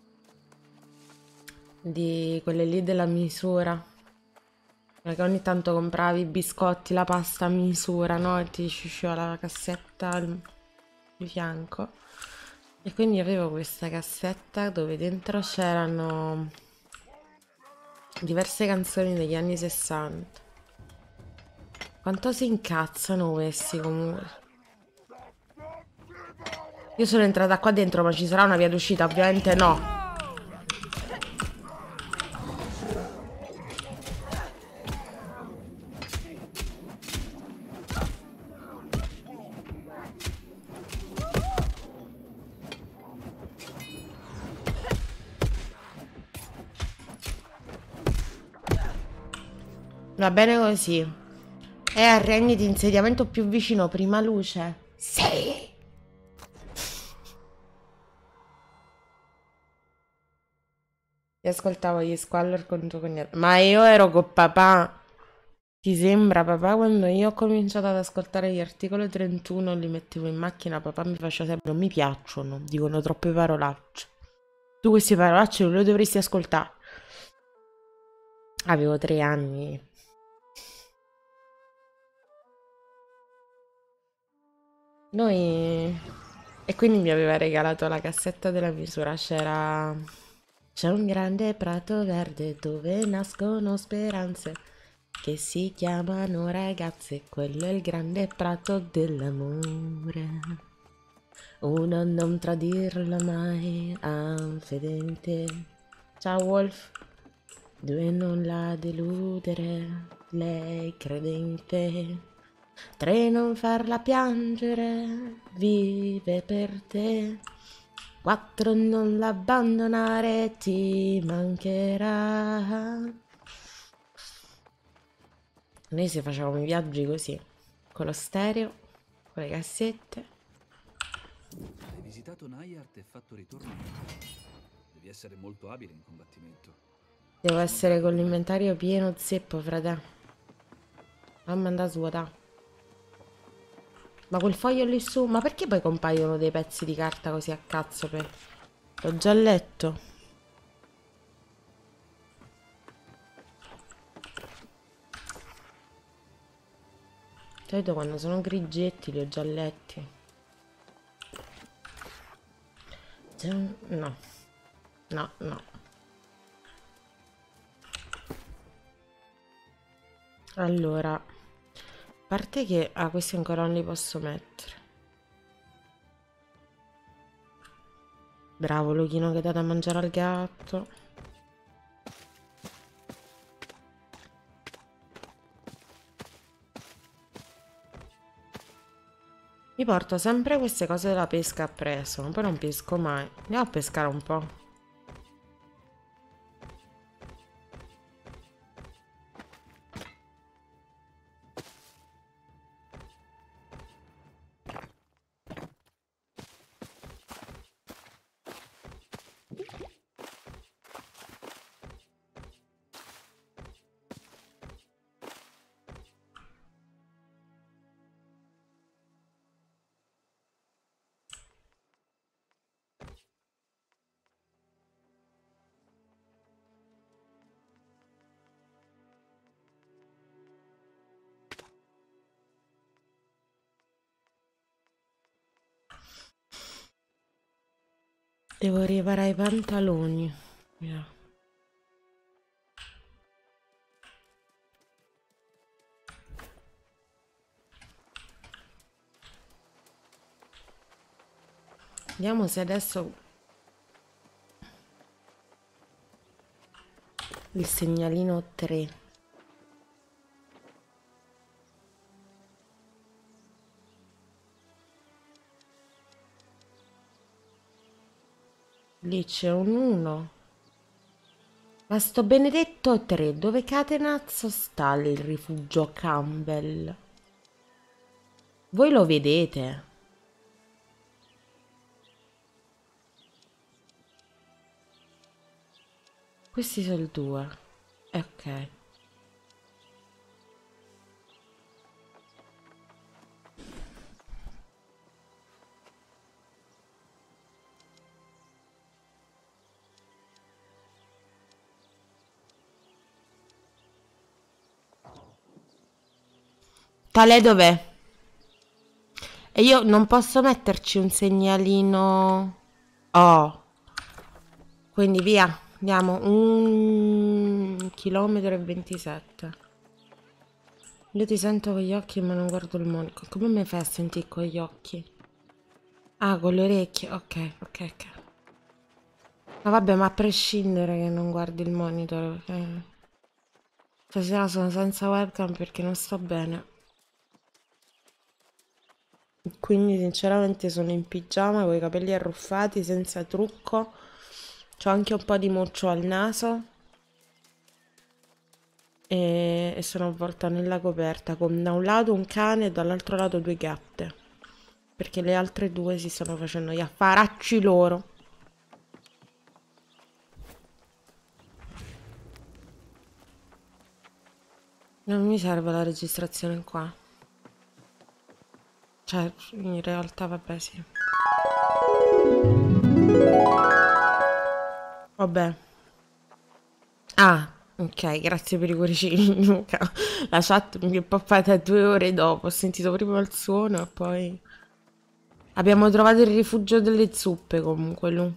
di quelle lì della misura, perché ogni tanto compravi i biscotti, la pasta a misura, no? E ti usciva la cassetta al di fianco. E quindi avevo questa cassetta dove dentro c'erano diverse canzoni degli anni sessanta. Quanto si incazzano questi comunque. Io sono entrata qua dentro, ma ci sarà una via d'uscita? Ovviamente no. Va bene così. E a regni di insediamento più vicino, prima luce. Sì. Io ascoltavo gli Squallor con tuo cognato. Ma io ero con papà. Ti sembra, papà, quando io ho cominciato ad ascoltare gli articoli trentuno, li mettevo in macchina, papà mi faceva sempre, non mi piacciono, dicono troppe parolacce. Tu queste parolacce non le dovresti ascoltare. Avevo tre anni. Noi... E quindi mi aveva regalato la cassetta della misura, c'era... C'è un grande prato verde dove nascono speranze che si chiamano ragazze, quello è il grande prato dell'amore. Uno non tradirla mai, anfidente. Ciao Wolf. Due non la deludere, lei credente. Tre non farla piangere, vive per te. Quattro non l'abbandonare, ti mancherà. Noi si facevamo i viaggi così, con lo stereo, con le cassette. Hai visitato Nayart e fatto ritorno in Italia. Devi essere molto abile in combattimento. Devo essere con l'inventario pieno zeppo, frate. Mamma andà svuotà. Ma quel foglio lì su, ma perché poi compaiono dei pezzi di carta così a cazzo per... L'ho già letto. Di solito quando sono grigetti li ho già letti. No. No, no. Allora, a parte che ah, questi ancora non li posso mettere. Bravo Luchino che dà da mangiare al gatto. Mi porto sempre queste cose della pesca appresso, poi non pesco mai. Andiamo a pescare un po'. Devo riparare i pantaloni. Yeah. Vediamo se adesso il segnalino tre. Lì c'è un uno. Ma sto benedetto tre, dove catenazzo sta il rifugio Campbell? Voi lo vedete? Questi sono il due. Ok. Tale dov'è? E io non posso metterci un segnalino. Oh. Quindi via. Andiamo. Un chilometro e ventisette. Io ti sento con gli occhi ma non guardo il monitor. Come mi fai a sentire con gli occhi? Ah, con le orecchie. Ok, ok, ok. Ma vabbè, ma a prescindere che non guardi il monitor. Perché... stasera sono senza webcam perché non sto bene. Quindi sinceramente sono in pigiama con i capelli arruffati, senza trucco. C'ho anche un po' di moccio al naso. E, e sono avvolta nella coperta con da un lato un cane e dall'altro lato due gatte. Perché le altre due si stanno facendo gli affaracci loro. Non mi serve la registrazione qua. Cioè, in realtà vabbè sì. Vabbè. Ah, ok, grazie per i cuoricini, Luca. La chat mi è poppata due ore dopo. Ho sentito prima il suono e poi... Abbiamo trovato il rifugio delle zuppe comunque, Lu.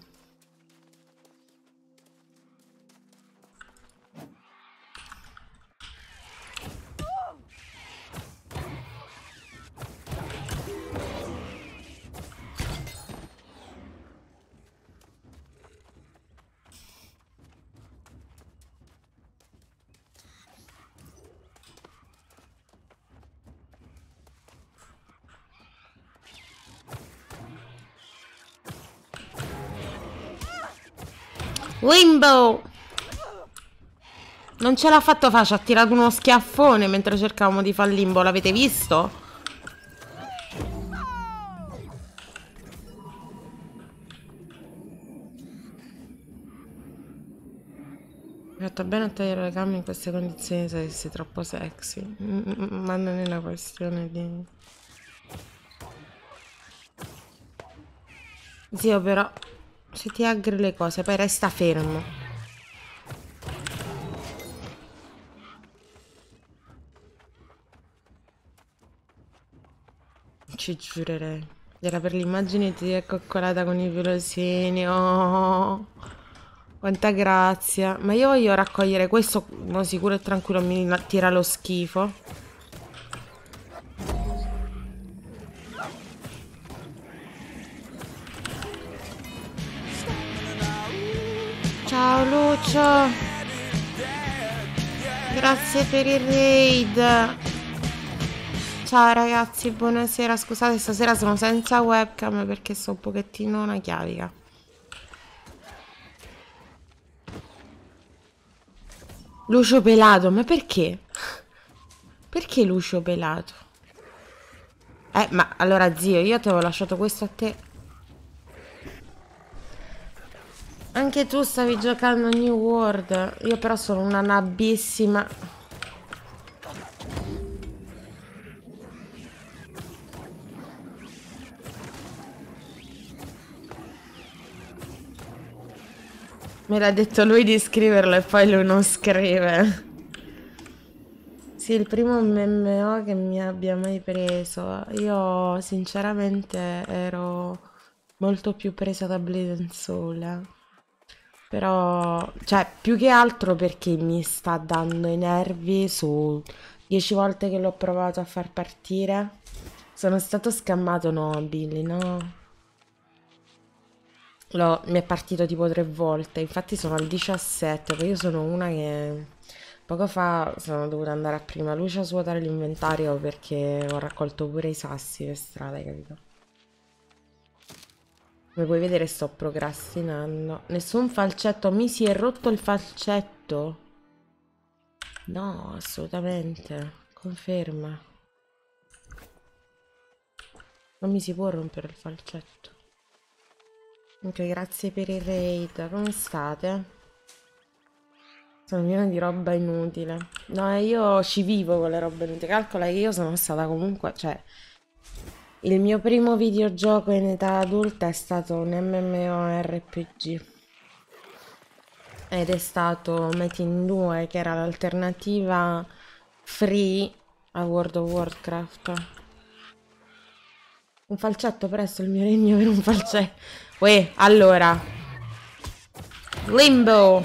Limbo! Non ce l'ha fatto fare, ci ha tirato uno schiaffone mentre cercavamo di fare Limbo, l'avete visto? Mi ha fatto bene a tagliare le gambe in queste condizioni se sei troppo sexy. Mm, ma non è una questione di... Zio però, se ti aggri le cose poi resta fermo. Ci giurerei. Era per l'immagine di te coccolata con i pelosini. Oh, quanta grazia. Ma io voglio raccogliere questo, no, sicuro e tranquillo mi tira lo schifo. Ciao Lucio. Grazie per il raid. Ciao ragazzi, buonasera. Scusate, stasera sono senza webcam perché sto un pochettino una chiavica. Lucio pelato, ma perché? Perché Lucio pelato? Eh, ma allora zio, io ti avevo lasciato questo a te. Anche tu stavi giocando a New World. Io però sono una nabbissima. Me l'ha detto lui di scriverlo e poi lui non scrive. Sì, il primo M M O che mi abbia mai preso. Io sinceramente ero molto più presa da Blade and Soul. Eh. Però, cioè, più che altro perché mi sta dando i nervi su dieci volte che l'ho provato a far partire. Sono stato scammato, no, Billy, no? Lo, mi è partito tipo tre volte, infatti sono al diciassette, poi io sono una che poco fa sono dovuta andare a prima luce a svuotare l'inventario perché ho raccolto pure i sassi per strada, hai capito? Come puoi vedere sto procrastinando. Nessun falcetto, mi si è rotto il falcetto? No, assolutamente, conferma. Non mi si può rompere il falcetto. Ok, grazie per il raid. Come state? Sono piena di roba inutile. No, io ci vivo con le robe inutili. Calcola che io sono stata comunque... Cioè, il mio primo videogioco in età adulta è stato un MMORPG. Ed è stato Metin due, che era l'alternativa free a World of Warcraft. Un falcetto presto, il mio regno per un falcetto. Uè, allora. Limbo.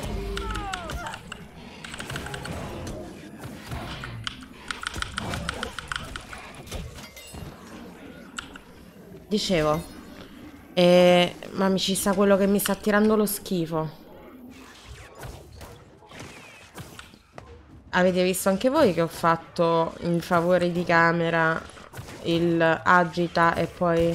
Dicevo. Eh, ma mi ci sta quello che mi sta tirando lo schifo. Avete visto anche voi che ho fatto in favore di camera il agita e poi...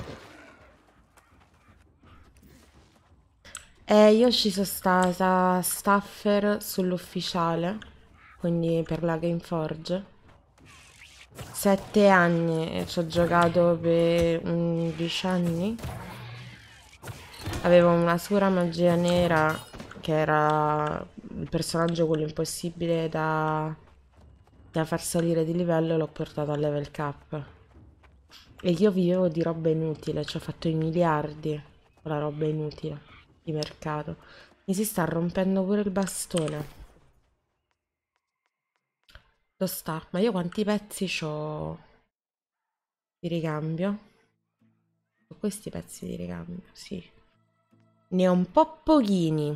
Eh, io ci sono stata staffer sull'ufficiale, quindi per la Gameforge. Sette anni e ci ho giocato per undici anni. Avevo una scura magia nera che era il personaggio quello impossibile da da far salire di livello, l'ho portato a level cap. E io vivevo di roba inutile, ci ho fatto i miliardi con la roba inutile di mercato. Mi si sta rompendo pure il bastone. Dove sta? Ma io quanti pezzi c'ho di ricambio? Ho questi pezzi di ricambio, sì. Ne ho un po' pochini.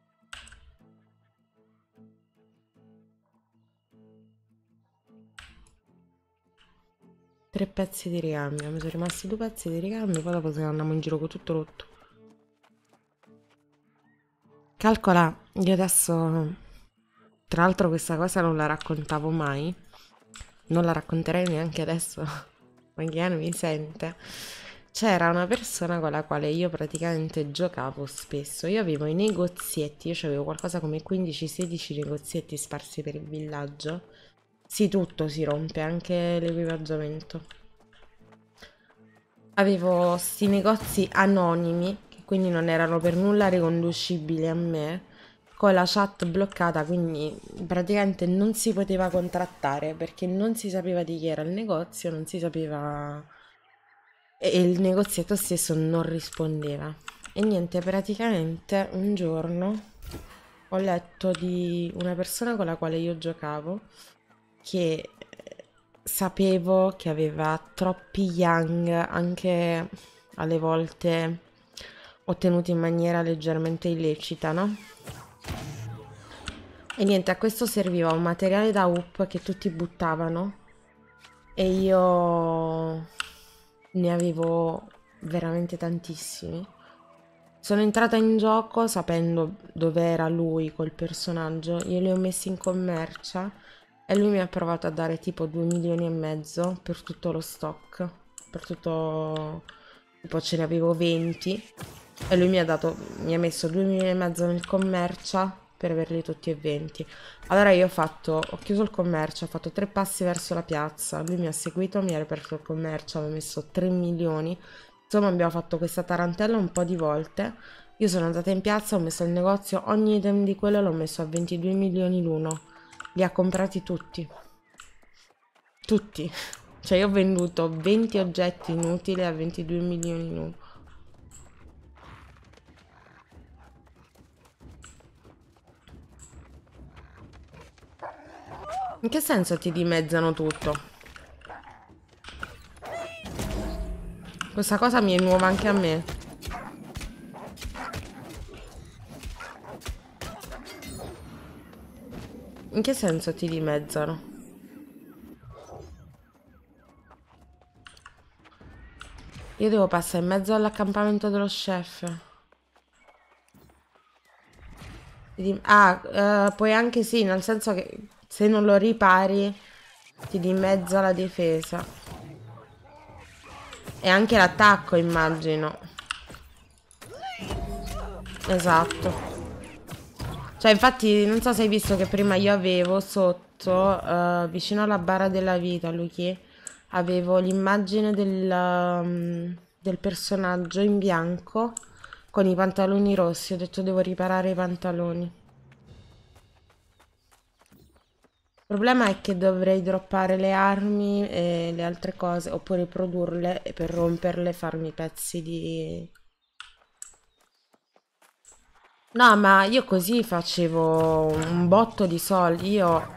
Tre pezzi di ricambio. Mi sono rimasti due pezzi di ricambio. Poi dopo se ne andiamo in giro con tutto rotto. Calcola, io adesso... Tra l'altro questa cosa non la raccontavo mai. Non la racconterei neanche adesso. Ma chi non mi sente? C'era una persona con la quale io praticamente giocavo spesso. Io avevo i negozietti. Io avevo qualcosa come quindici sedici negozietti sparsi per il villaggio. Sì, tutto si rompe, anche l'equipaggiamento. Avevo sti negozi anonimi, che quindi non erano per nulla riconducibili a me, con la chat bloccata, quindi praticamente non si poteva contrattare, perché non si sapeva di chi era il negozio, non si sapeva... e il negozietto stesso non rispondeva. E niente, praticamente un giorno ho letto di una persona con la quale io giocavo, che sapevo che aveva troppi young, anche alle volte ottenuti in maniera leggermente illecita, no? E niente, a questo serviva un materiale da U P che tutti buttavano e io ne avevo veramente tantissimi. Sono entrata in gioco sapendo dove era lui col personaggio, io li ho messi in commercia e lui mi ha provato a dare tipo due milioni e mezzo per tutto lo stock, per tutto, tipo ce ne avevo venti e lui mi ha dato, mi ha messo due milioni e mezzo nel commercia per averli tutti e venti. Allora io ho fatto, ho chiuso il commercio, ho fatto tre passi verso la piazza, lui mi ha seguito, mi ha riaperto il commercio, aveva messo tre milioni, insomma abbiamo fatto questa tarantella un po' di volte. Io sono andata in piazza, ho messo il negozio, ogni item di quello l'ho messo a ventidue milioni l'uno. Li ha comprati tutti. Tutti. Cioè io ho venduto venti oggetti inutili a ventidue milioni l'uno. In che senso ti dimezzano tutto? Questa cosa mi è nuova anche a me. In che senso ti dimezzano? Io devo passare in mezzo all'accampamento dello chef. Ah, uh, puoi anche sì, nel senso che se non lo ripari ti dimezza la difesa. E anche l'attacco, immagino. Esatto. Cioè, infatti, non so se hai visto che prima io avevo sotto, uh, vicino alla barra della vita, Lucky, avevo l'immagine del, um, del personaggio in bianco con i pantaloni rossi. Ho detto devo riparare i pantaloni. Il problema è che dovrei droppare le armi e le altre cose, oppure produrle e per romperle farmi pezzi di... No, ma io così facevo un botto di soldi. Io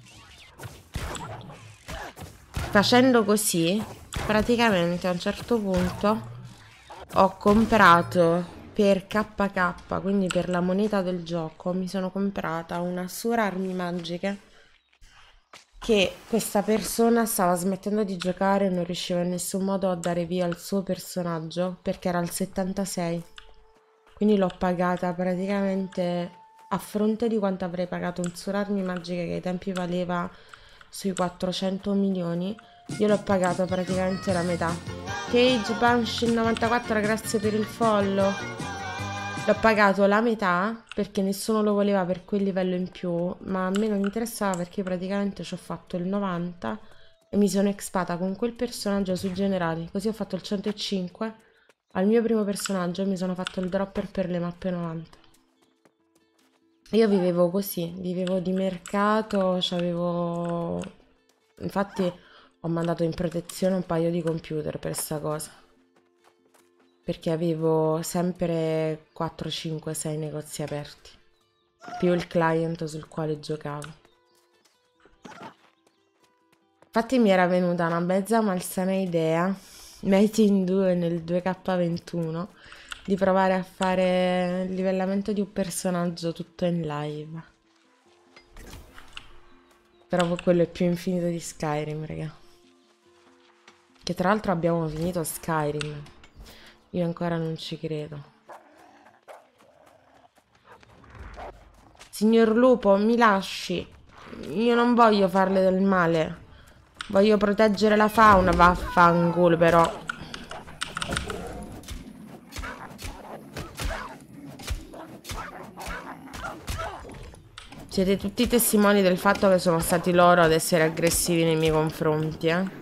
facendo così, praticamente a un certo punto ho comprato per K K, quindi per la moneta del gioco, mi sono comprata una Sura armi magiche che questa persona stava smettendo di giocare e non riusciva in nessun modo a dare via il suo personaggio perché era al settantasei. Quindi l'ho pagata praticamente a fronte di quanto avrei pagato un Sura armi magiche che ai tempi valeva sui quattrocento milioni. Io l'ho pagato praticamente la metà. Cage Banshee novantaquattro, grazie per il follow. L'ho pagato la metà perché nessuno lo voleva per quel livello in più, ma a me non interessava perché praticamente ci ho fatto il novanta e mi sono expata con quel personaggio sui generali. Così ho fatto il centocinque al mio primo personaggio e mi sono fatto il dropper per le mappe novanta. Io vivevo così, vivevo di mercato, c'avevo Infatti ho mandato in protezione un paio di computer per sta cosa. Perché avevo sempre quattro, cinque, sei negozi aperti. Più il client sul quale giocavo. Infatti mi era venuta una mezza malsana idea, Mate in due nel due K ventuno, di provare a fare il livellamento di un personaggio tutto in live. Però quello è più infinito di Skyrim, raga. Che tra l'altro abbiamo finito Skyrim. Io ancora non ci credo. Signor Lupo, mi lasci. Io non voglio farle del male. Voglio proteggere la fauna, vaffanculo però. Siete tutti testimoni del fatto che sono stati loro ad essere aggressivi nei miei confronti, eh?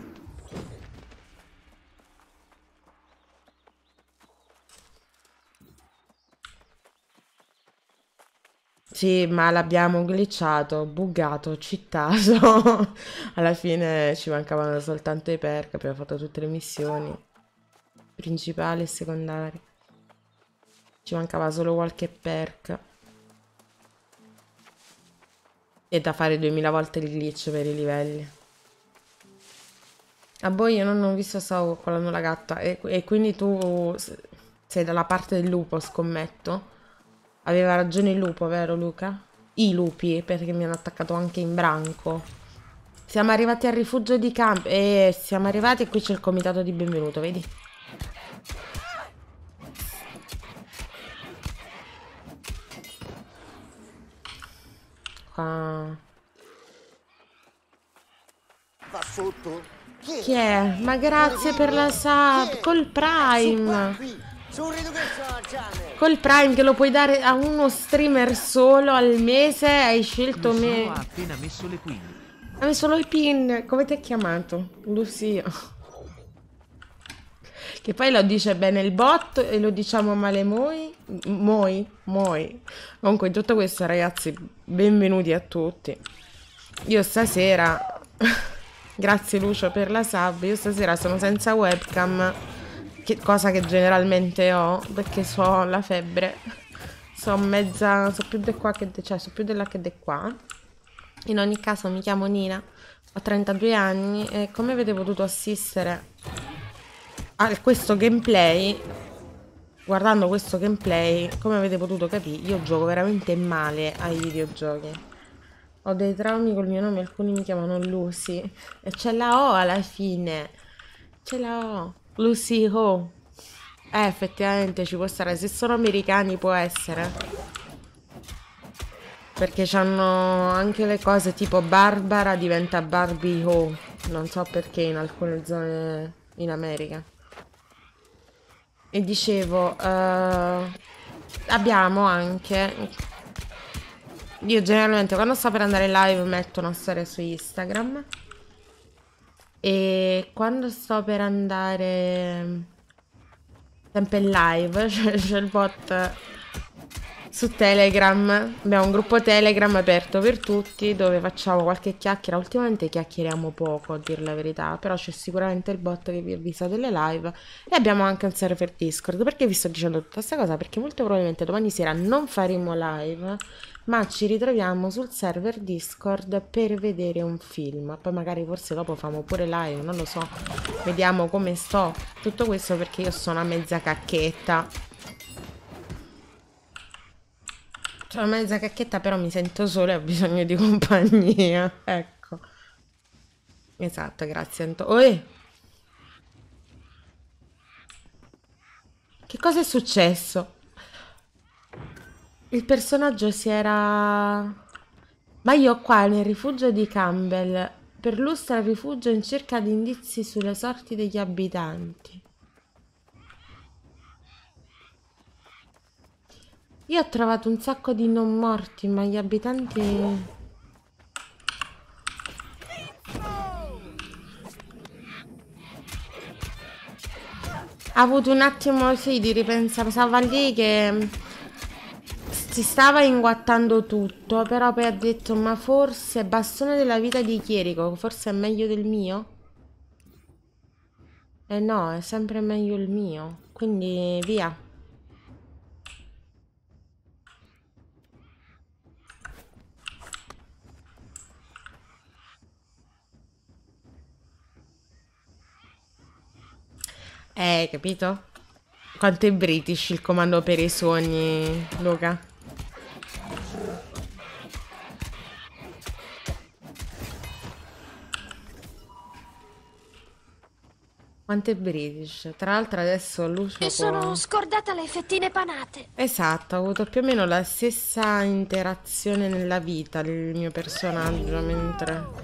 Sì, ma l'abbiamo glitchato, buggato, cheatato. Alla fine ci mancavano soltanto i perk, abbiamo fatto tutte le missioni principali e secondarie. Ci mancava solo qualche perk. E da fare duemila volte il glitch per i livelli. Ah boh, io non ho visto, stavo coccolando la gatta. E, e quindi tu sei dalla parte del lupo, scommetto? Aveva ragione il lupo, vero Luca? I lupi, perché mi hanno attaccato anche in branco. Siamo arrivati al rifugio di campo. E siamo arrivati e qui c'è il comitato di benvenuto, vedi? Qua. Va sotto? Chi è? Chi è? Ma grazie per la sub. Col Prime. Col Prime che lo puoi dare a uno streamer solo al mese. Hai scelto me. Ha appena messo le pin. Ha messo le pin. Come ti hai chiamato? Lucia. Che poi lo dice bene il bot e lo diciamo male moi. Moi. Moi. Comunque in tutto questo, ragazzi, benvenuti a tutti. Io stasera grazie Lucio per la sub. Io stasera sono senza webcam, che, cosa che generalmente ho perché so la febbre. So mezza, so più di qua che de, cioè so più di là che di qua. In ogni caso mi chiamo Nina, ho trentadue anni e come avete potuto assistere a questo gameplay, guardando questo gameplay, come avete potuto capire, io gioco veramente male ai videogiochi. Ho dei traumi col mio nome, alcuni mi chiamano Lucy. E ce la ho alla fine. Ce la ho. Lucy Ho. Eh, effettivamente ci può stare. Se sono americani può essere. Perché c'hanno anche le cose tipo Barbara diventa Barbie Ho. Non so perché in alcune zone in America. E dicevo, uh, abbiamo anche... Io generalmente quando sto per andare live metto una storia su Instagram. E quando sto per andare sempre in live c'è il bot su Telegram. Abbiamo un gruppo Telegram aperto per tutti dove facciamo qualche chiacchiera. Ultimamente chiacchieriamo poco, a dire la verità, però c'è sicuramente il bot che vi avvisa delle live. E abbiamo anche un server Discord. Perché vi sto dicendo tutta questa cosa? Perché molto probabilmente domani sera non faremo live, ma ci ritroviamo sul server Discord per vedere un film. Poi magari forse dopo famo pure live, non lo so. Vediamo come sto. Tutto questo perché io sono una mezza cacchetta. Sono una mezza cacchetta, però mi sento sola e ho bisogno di compagnia. Ecco. Esatto, grazie Antonio. Oe! Che cosa è successo? Il personaggio si era... Ma io qua nel rifugio di Campbell perlustra il rifugio in cerca di indizi sulle sorti degli abitanti. Io ho trovato un sacco di non morti, ma gli abitanti... Ha avuto un attimo, sì, di ripensare. Stava lì che... si stava inguattando tutto, però poi ha detto, ma forse bastone della vita di chierico, forse è meglio del mio? Eh no, è sempre meglio il mio, quindi via. Eh, capito? Quanto è British il comando per i sogni, Luca? Quanto è British. Tra l'altro adesso Lucio E sono può... scordata le fettine panate. Esatto, ha avuto più o meno la stessa interazione nella vita il mio personaggio, mentre...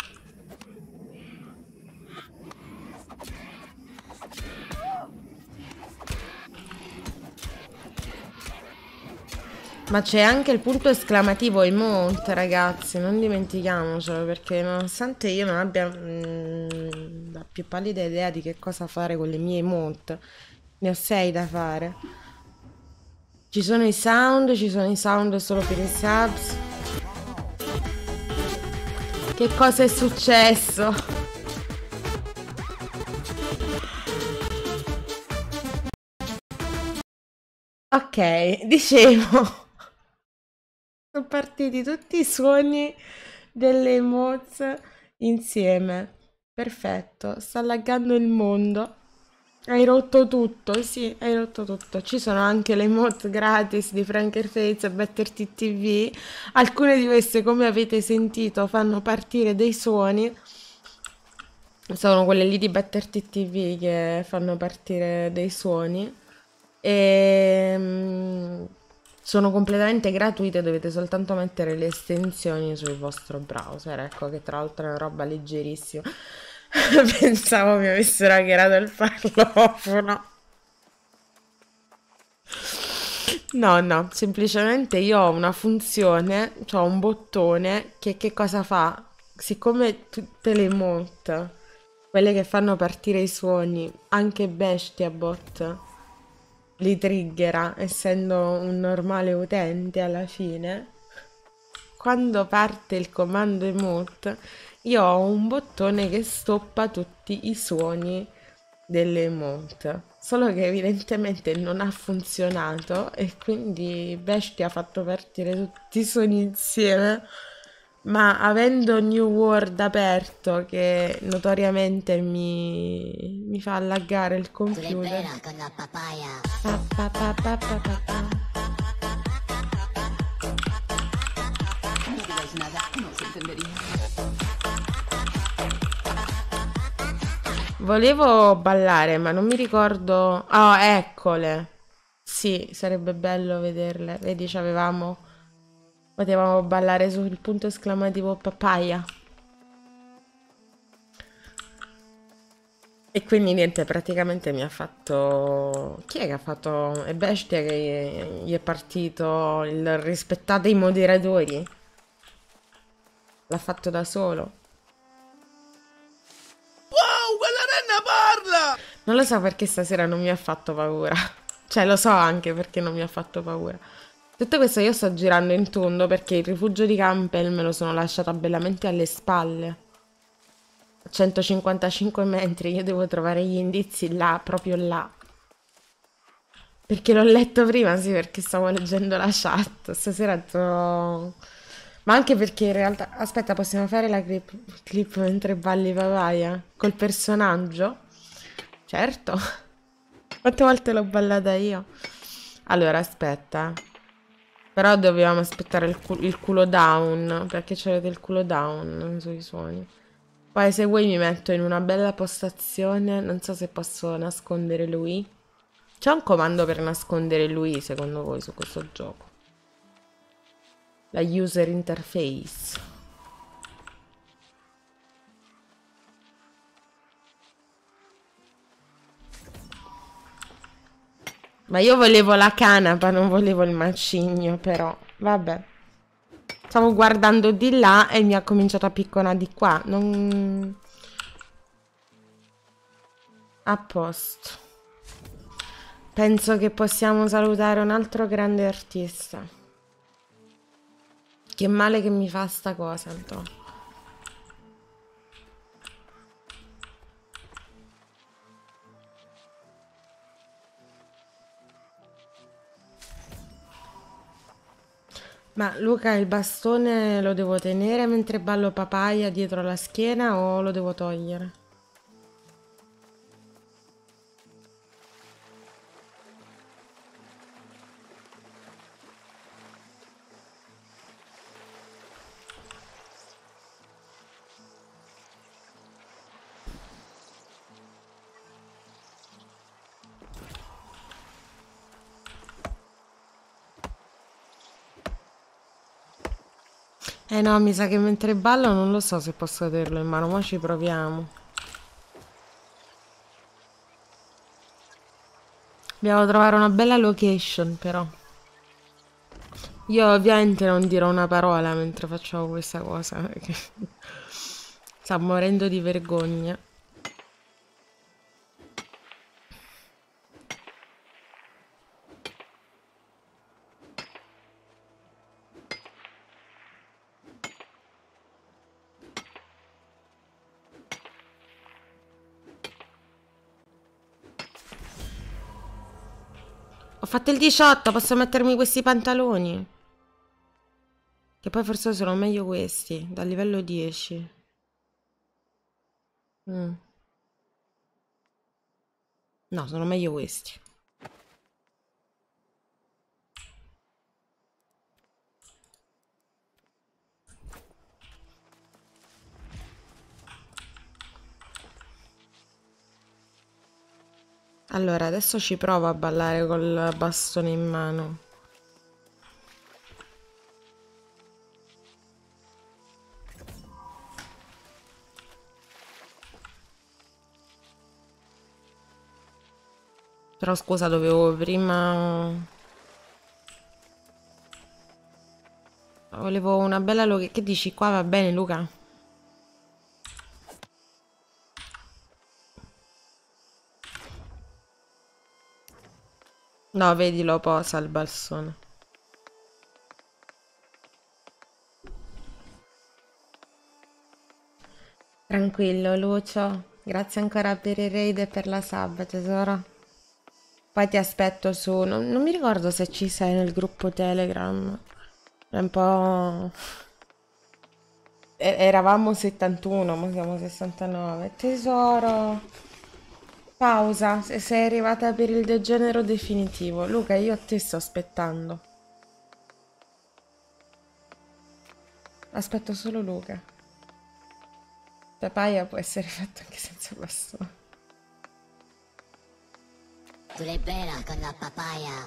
Ma c'è anche il punto esclamativo emote, ragazzi, non dimentichiamocelo, perché nonostante io non abbia mm, la più pallida idea di che cosa fare con le mie emote, ne ho sei da fare. Ci sono i sound, ci sono i sound solo per i subs. Che cosa è successo? Ok, dicevo... Sono partiti tutti i suoni delle emotes insieme. Perfetto, sta laggando il mondo. Hai rotto tutto, sì, hai rotto tutto. Ci sono anche le emote gratis di Frankerface e BetterT T V. Alcune di queste, come avete sentito, fanno partire dei suoni. Sono quelle lì di BetterT T V che fanno partire dei suoni. E... sono completamente gratuite, dovete soltanto mettere le estensioni sul vostro browser, ecco, che tra l'altro è una roba leggerissima. Pensavo mi avessero hackerato il parlofono. No, no, semplicemente io ho una funzione, ho un bottone che che cosa fa? Siccome tutte le emote, quelle che fanno partire i suoni, anche Bestiabot li triggera, essendo un normale utente alla fine, quando parte il comando emote io ho un bottone che stoppa tutti i suoni delle emote, solo che evidentemente non ha funzionato e quindi Bestia ha fatto partire tutti i suoni insieme, ma avendo New World aperto che notoriamente mi, mi fa laggare il computer. con la papaya. Pa, pa, pa, pa, pa, pa, pa. Volevo ballare, ma non mi ricordo. Ah, eccole. Sì, sarebbe bello vederle. Vedi, c'avevamo. Potevamo ballare sul punto esclamativo papaya. E quindi niente, praticamente mi ha fatto... Chi è che ha fatto... È Bestia che gli è partito il rispettate i moderatori. L'ha fatto da solo. Wow, quella renna parla! Non lo so perché stasera non mi ha fatto paura. Cioè, lo so anche perché non mi ha fatto paura. Detto questo, io sto girando in tondo perché il rifugio di Campbell me lo sono lasciata bellamente alle spalle. A centocinquantacinque metri, io devo trovare gli indizi là, proprio là. Perché l'ho letto prima, sì, perché stavo leggendo la chat. Stasera to... Ma anche perché in realtà... Aspetta, possiamo fare la clip, clip mentre balli papaya? Col personaggio? Certo. Quante volte l'ho ballata io? Allora, aspetta. Però dovevamo aspettare il, cu il cooldown, perché c'avete il cooldown sui suoni. Poi se vuoi mi metto in una bella postazione, non so se posso nascondere lui. C'è un comando per nascondere lui, secondo voi, su questo gioco? La user interface. Ma io volevo la canapa, non volevo il macigno, però, vabbè. Stavo guardando di là e mi ha cominciato a picconare di qua. Non... A posto. Penso che possiamo salutare un altro grande artista. Che male che mi fa sta cosa, Antonio. Ma Luca, il bastone lo devo tenere mentre ballo papaya dietro la schiena o lo devo togliere? Eh no, mi sa che mentre ballo non lo so se posso averlo in mano, ma ci proviamo. Dobbiamo trovare una bella location, però. Io ovviamente non dirò una parola mentre facciamo questa cosa, perché sta morendo di vergogna. Ho fatto il diciotto, posso mettermi questi pantaloni? Che poi forse sono meglio questi, dal livello dieci. Mm. No, sono meglio questi. Allora, adesso ci provo a ballare col bastone in mano. Però scusa, dovevo prima... Volevo una bella location. Che dici? Qua va bene, Luca? No, vedi, lo posa il balsone. Tranquillo, Lucio. Grazie ancora per il raid e per la sub, tesoro. Poi ti aspetto su... Non, non mi ricordo se ci sei nel gruppo Telegram. È un po'... E- eravamo settantuno, ma siamo sessantanove. Tesoro. Pausa, se sei arrivata per il degenero definitivo. Luca, io a te sto aspettando. Aspetto solo Luca. Papaya può essere fatto anche senza bastone. Tu l'hai bella con la papaya.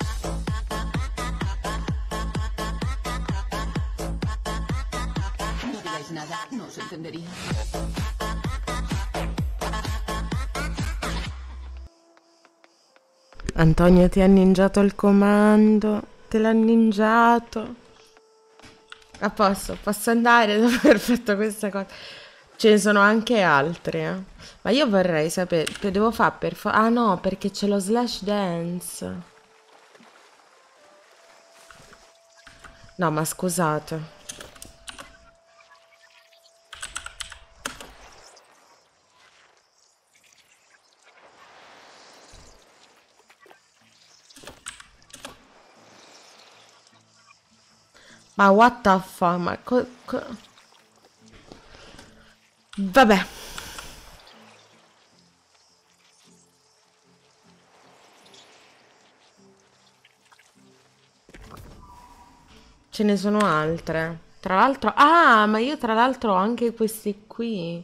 No digáis nada, no se entendería. Antonio ti ha ninjato il comando. Te l'ha ninjato. A posto, posso andare dopo aver fatto questa cosa. Ce ne sono anche altre, eh. Ma io vorrei sapere che devo fare per fa... Ah no, perché c'è lo slash dance. No, ma scusate. Ma what the fuck? Ma co... co... Vabbè. Ce ne sono altre. Tra l'altro... Ah, ma io tra l'altro ho anche questi qui.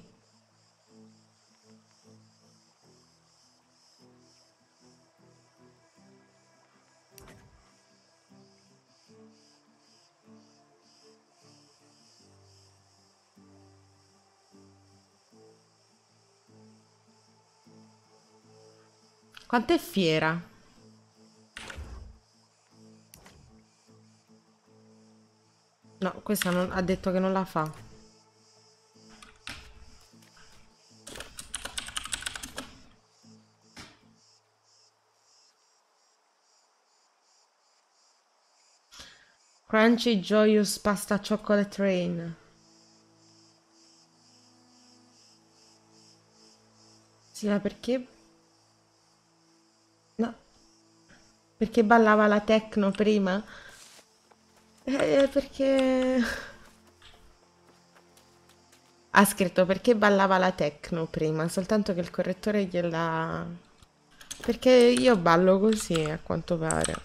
Quanto è fiera? No, questa non... ha detto che non la fa. Crunchy Joyous Pasta Chocolate Rain. Sì, ma perché? No. Perché ballava la techno prima? Eh, perché... Ha scritto perché ballava la techno prima, soltanto che il correttore gliela... Perché io ballo così, a quanto pare.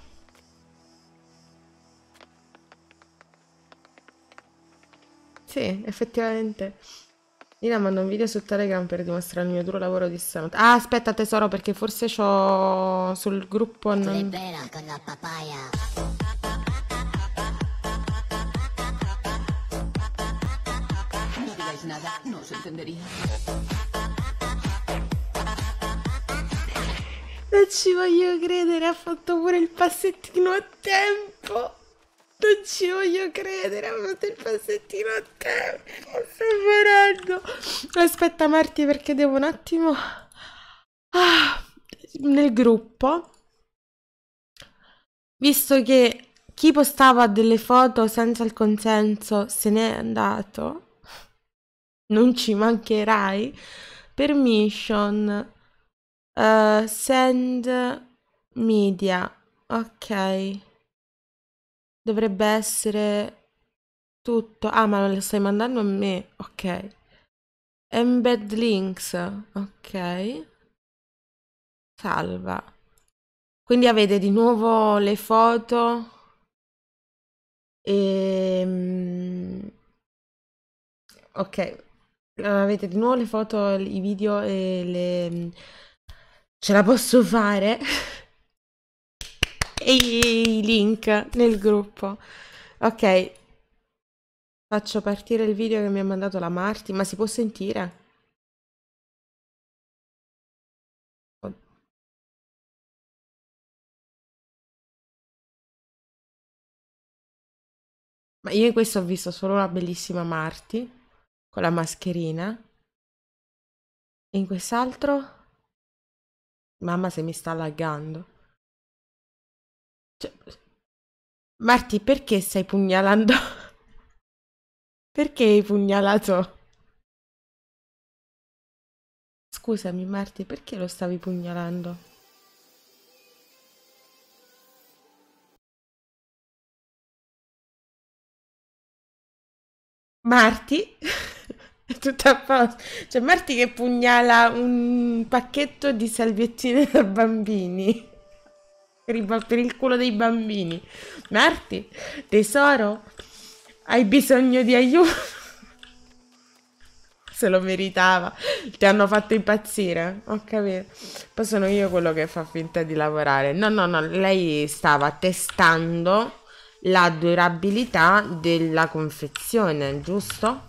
Sì, effettivamente. Nina manda un video su Telegram per dimostrare il mio duro lavoro di stanotte. Ah, aspetta tesoro, perché forse c'ho sul gruppo... Non... Libera con la papaya. No digáis nada, no se entendería. Non ci voglio credere, ha fatto pure il passettino a tempo. Non ci voglio credere, ha fatto il passettino a tempo. Sto morendo. Aspetta Marti, perché devo un attimo... Ah, nel gruppo, visto che chi postava delle foto senza il consenso se n'è andato, non ci mancherai, permission, uh, send media, ok, dovrebbe essere tutto, ah ma me lo stai mandando a me, ok, embed links, ok, salva, quindi avete di nuovo le foto e... ok, avete di nuovo le foto, i video e le... ce la posso fare? E i link nel gruppo. Ok, faccio partire il video che mi ha mandato la Marti, ma si può sentire? Ma io in questo ho visto solo una bellissima Marti con la mascherina. E in quest'altro? Mamma se mi sta laggando. Cioè... Marti, perché stai pugnalando? Perché hai pugnalato? Scusami Marti, perché lo stavi pugnalando? Marti? È tutto a posto. C'è Marti che pugnala un pacchetto di salviettine da bambini. Per il, per il culo dei bambini. Marti, tesoro, hai bisogno di aiuto? Se lo meritava. Ti hanno fatto impazzire? Ho capito. Poi sono io quello che fa finta di lavorare. No, no, no, lei stava testando la durabilità della confezione, giusto?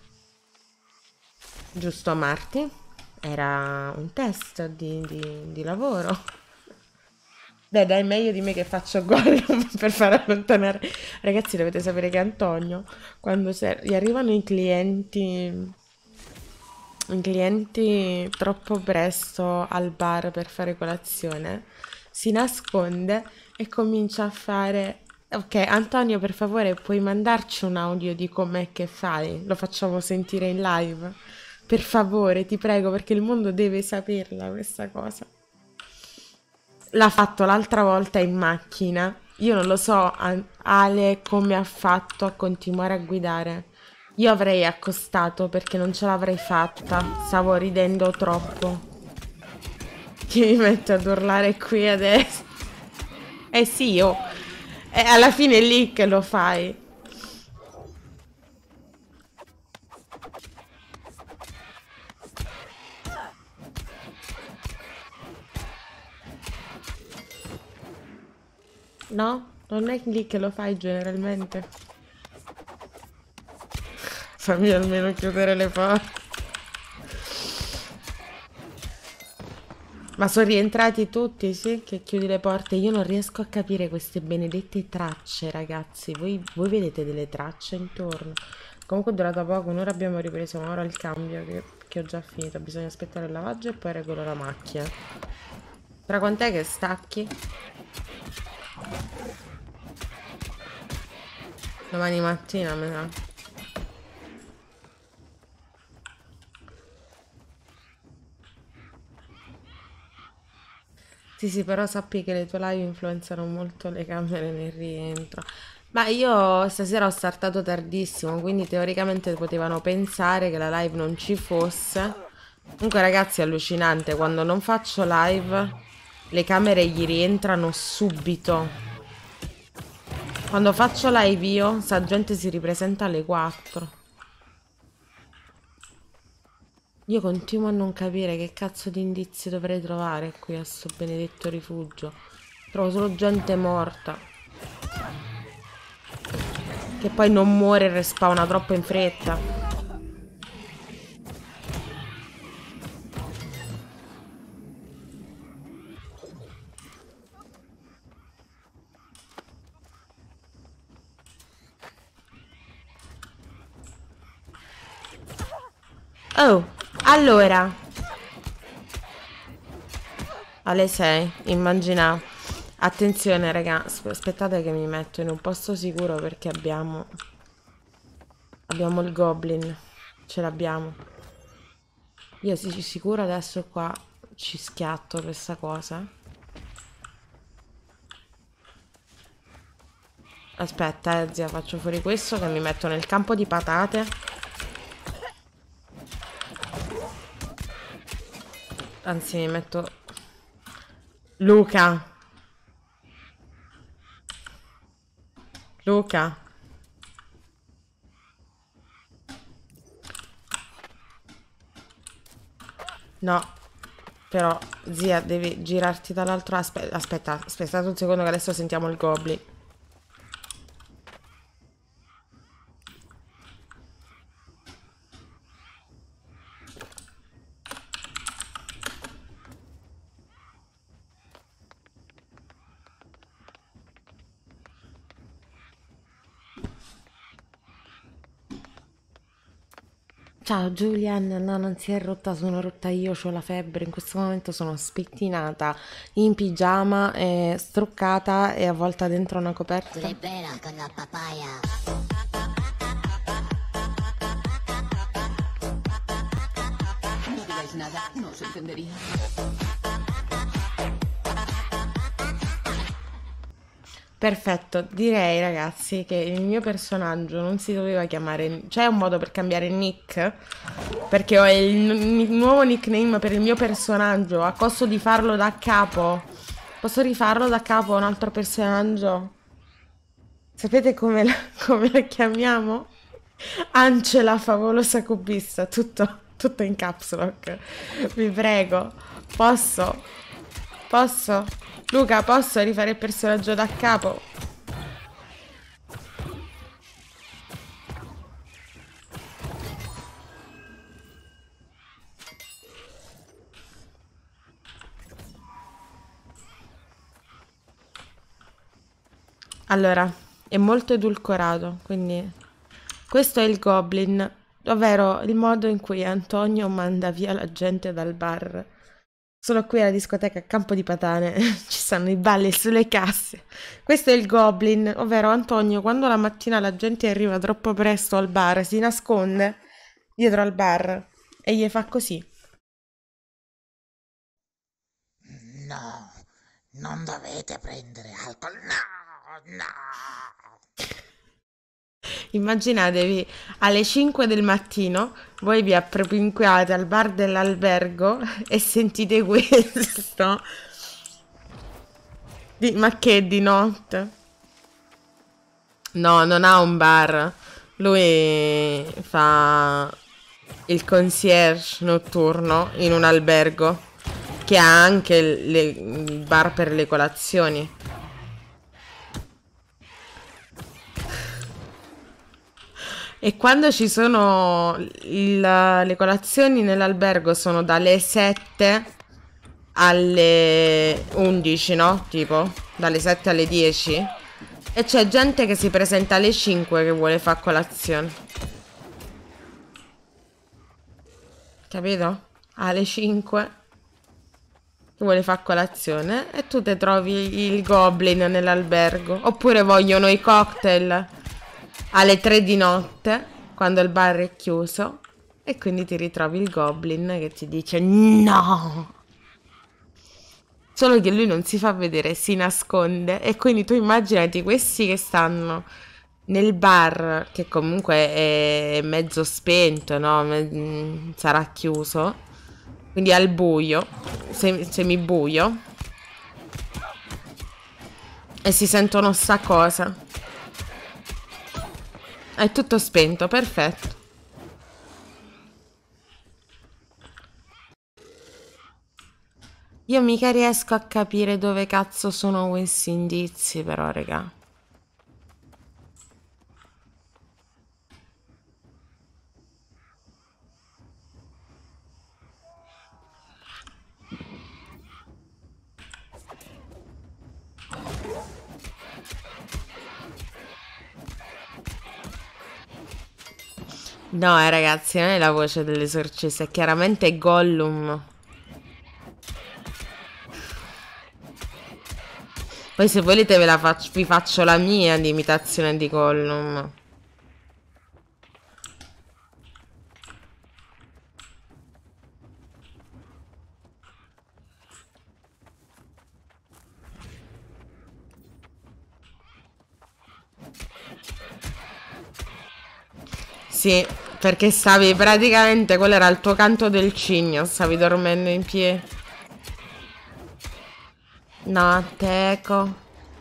Giusto Marti? Era un test di, di, di lavoro. Dai, dai, meglio di me che faccio Gollum per far allontanare. Ragazzi, dovete sapere che Antonio, quando gli arrivano i clienti, i clienti troppo presto al bar per fare colazione, si nasconde e comincia a fare... Ok, Antonio, per favore, puoi mandarci un audio di com'è che fai? Lo facciamo sentire in live? Per favore, ti prego, perché il mondo deve saperla questa cosa. L'ha fatto l'altra volta in macchina. Io non lo so, Ale, come ha fatto a continuare a guidare. Io avrei accostato perché non ce l'avrei fatta. Stavo ridendo troppo. Che mi metto ad urlare qui adesso. Eh sì, io... Eh, alla fine è lì che lo fai. No? Non è lì che lo fai generalmente. Fammi almeno chiudere le porte. Ma sono rientrati tutti, sì? Che chiudi le porte. Io non riesco a capire queste benedette tracce, ragazzi. Voi, voi vedete delle tracce intorno. Comunque è durato poco, un'ora abbiamo ripreso, ma ora il cambio che, che ho già finito. Bisogna aspettare il lavaggio e poi regolo la macchina. Tra quant'è che stacchi? Domani mattina mi sa. Sì, sì, però sappi che le tue live influenzano molto le camere nel rientro. Ma io stasera ho startato tardissimo, quindi teoricamente potevano pensare che la live non ci fosse. Comunque ragazzi è allucinante, quando non faccio live le camere gli rientrano subito. Quando faccio live io, sta gente si ripresenta alle quattro. Io continuo a non capire che cazzo di indizi dovrei trovare qui a sto benedetto rifugio. Trovo solo gente morta. Che poi non muore e respawna troppo in fretta. Oh, allora. Alle sei, immagina. Attenzione raga, aspettate che mi metto in un posto sicuro perché abbiamo abbiamo il goblin, ce l'abbiamo. Io sì, sicuro adesso qua ci schiatto questa cosa. Aspetta eh zia, faccio fuori questo che mi metto nel campo di patate. Anzi mi metto Luca Luca. No. Però, zia, devi girarti dall'altro. Aspetta, aspetta, aspettate un secondo che adesso sentiamo il goblin. Ciao Julian, no non si è rotta, sono rotta io, ho la febbre, in questo momento sono spettinata in pigiama, e struccata e avvolta dentro una coperta. Libera con la papaya. No digáis nada, no os entendería. Perfetto, direi ragazzi che il mio personaggio non si doveva chiamare... C'è un modo per cambiare nick? Perché ho il, il nuovo nickname per il mio personaggio, a costo di farlo da capo. Posso rifarlo da capo a un altro personaggio? Sapete come la, come la chiamiamo? Ancela favolosa cubista, tutto, tutto in caps lock. Vi prego, posso? Posso? Luca, posso rifare il personaggio da capo? Allora, è molto edulcorato, quindi questo è il goblin, ovvero il modo in cui Antonio manda via la gente dal bar. Solo qui alla discoteca Campo di Patane ci stanno i balli sulle casse. Questo è il goblin, ovvero Antonio, quando la mattina la gente arriva troppo presto al bar, si nasconde dietro al bar e gli fa così. No, non dovete prendere alcol, no, no. Immaginatevi alle cinque del mattino, voi vi appropinquiate al bar dell'albergo e sentite questo. Di, ma che di notte? No, non ha un bar. Lui fa il concierge notturno in un albergo che ha anche le, il bar per le colazioni. E quando ci sono il, le colazioni nell'albergo sono dalle sette alle undici, no? Tipo, dalle sette alle dieci. E c'è gente che si presenta alle cinque che vuole fare colazione. Capito? Alle cinque che vuole fare colazione e tu te trovi il goblin nell'albergo. Oppure vogliono i cocktail. alle tre di notte, quando il bar è chiuso, e quindi ti ritrovi il goblin che ti dice no. Solo che lui non si fa vedere, si nasconde, e quindi tu immaginati questi che stanno nel bar, che comunque è mezzo spento, no? Me- sarà chiuso, quindi al buio, sem- semibuio, e si sentono sta cosa. È tutto spento, perfetto. Io mica riesco a capire dove cazzo sono questi indizi, però, raga. No, eh, ragazzi, non è la voce dell'esorcista, è chiaramente Gollum. Poi se volete ve la faccio, vi faccio la mia di imitazione di Gollum. Sì, perché stavi praticamente, quello era il tuo canto del cigno, stavi dormendo in piedi. No, teco.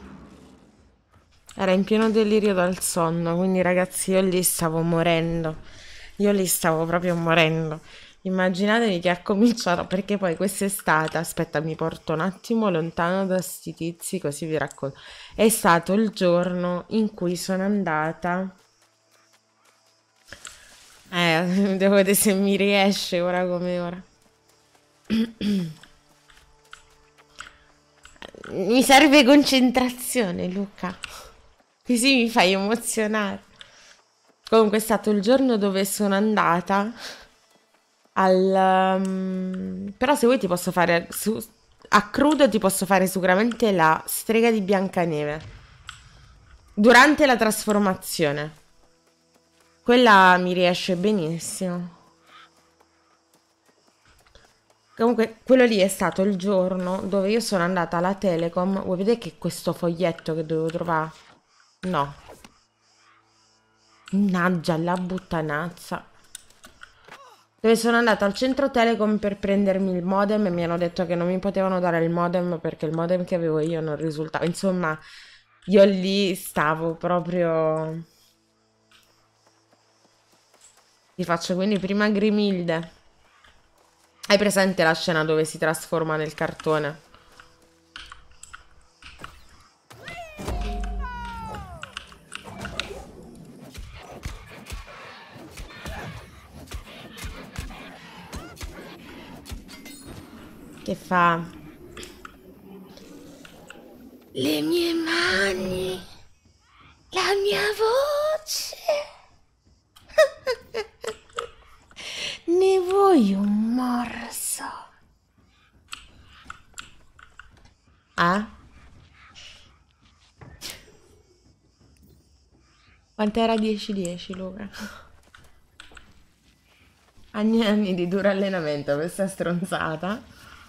Era in pieno delirio dal sonno, quindi ragazzi io lì stavo morendo. Io lì stavo proprio morendo. Immaginatevi che ha cominciato, perché poi quest'estate, aspetta, mi porto un attimo lontano da sti tizi così vi racconto. È stato il giorno in cui sono andata... Eh, devo vedere se mi riesce ora come ora. Mi serve concentrazione, Luca. Così mi fai emozionare. Comunque è stato il giorno dove sono andata al... um, però se vuoi ti posso fare... Su, a crudo ti posso fare sicuramente la strega di Biancaneve. Durante la trasformazione. Quella mi riesce benissimo. Comunque, quello lì è stato il giorno dove io sono andata alla Telecom. Vuoi vedere che questo foglietto che dovevo trovare? No. Mannaggia la puttanazza. Dove sono andata al centro Telecom per prendermi il modem e mi hanno detto che non mi potevano dare il modem perché il modem che avevo io non risultava. Insomma, io lì stavo proprio... Ti faccio quindi prima Grimilde. Hai presente la scena dove si trasforma nel cartone? Che fa? Le mie mani, la mia voce. Ne vuoi un morso? Ah? Quant'era dieci dieci, Luca? Anni e anni di duro allenamento, questa stronzata.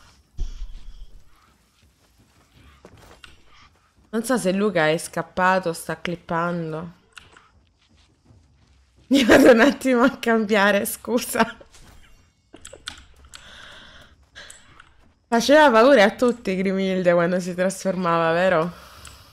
Non so se Luca è scappato, sta clippando. Mi vado un attimo a cambiare, scusa. Faceva paura a tutti Grimilde quando si trasformava, vero?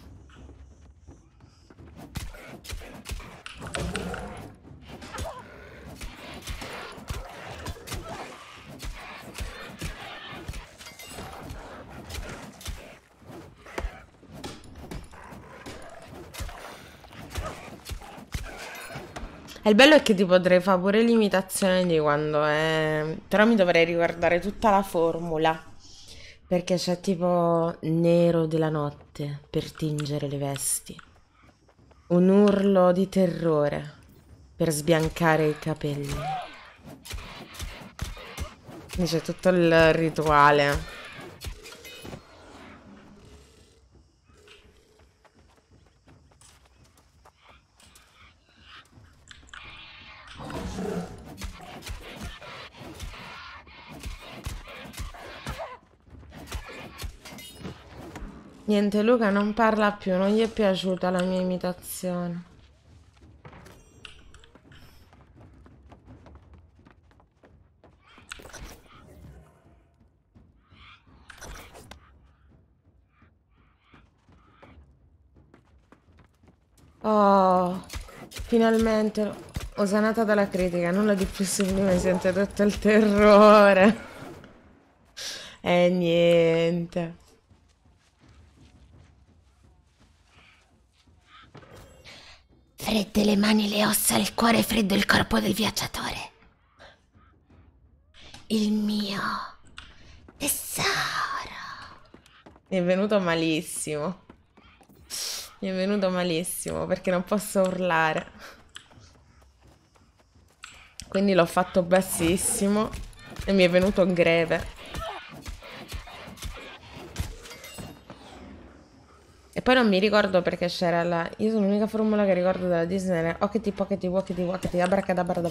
Il bello è che ti potrei fare pure l'imitazione di quando è... Però mi dovrei riguardare tutta la formula. Perché c'è tipo nero della notte per tingere le vesti. Un urlo di terrore per sbiancare i capelli. Quindi c'è tutto il rituale. Niente, Luca non parla più, non gli è piaciuta la mia imitazione. Oh, finalmente ho sanata dalla critica, nulla di più sublime, sento tutto il terrore. E niente. Fredde le mani, le ossa, il cuore freddo, il corpo del viaggiatore. Il mio tesoro. Mi è venuto malissimo. Mi è venuto malissimo perché non posso urlare. Quindi l'ho fatto bassissimo e mi è venuto greve. E poi non mi ricordo perché c'era la... Io sono l'unica formula che ricordo della Disney. Ockety, pockety, walkety, walkety, abracadabra.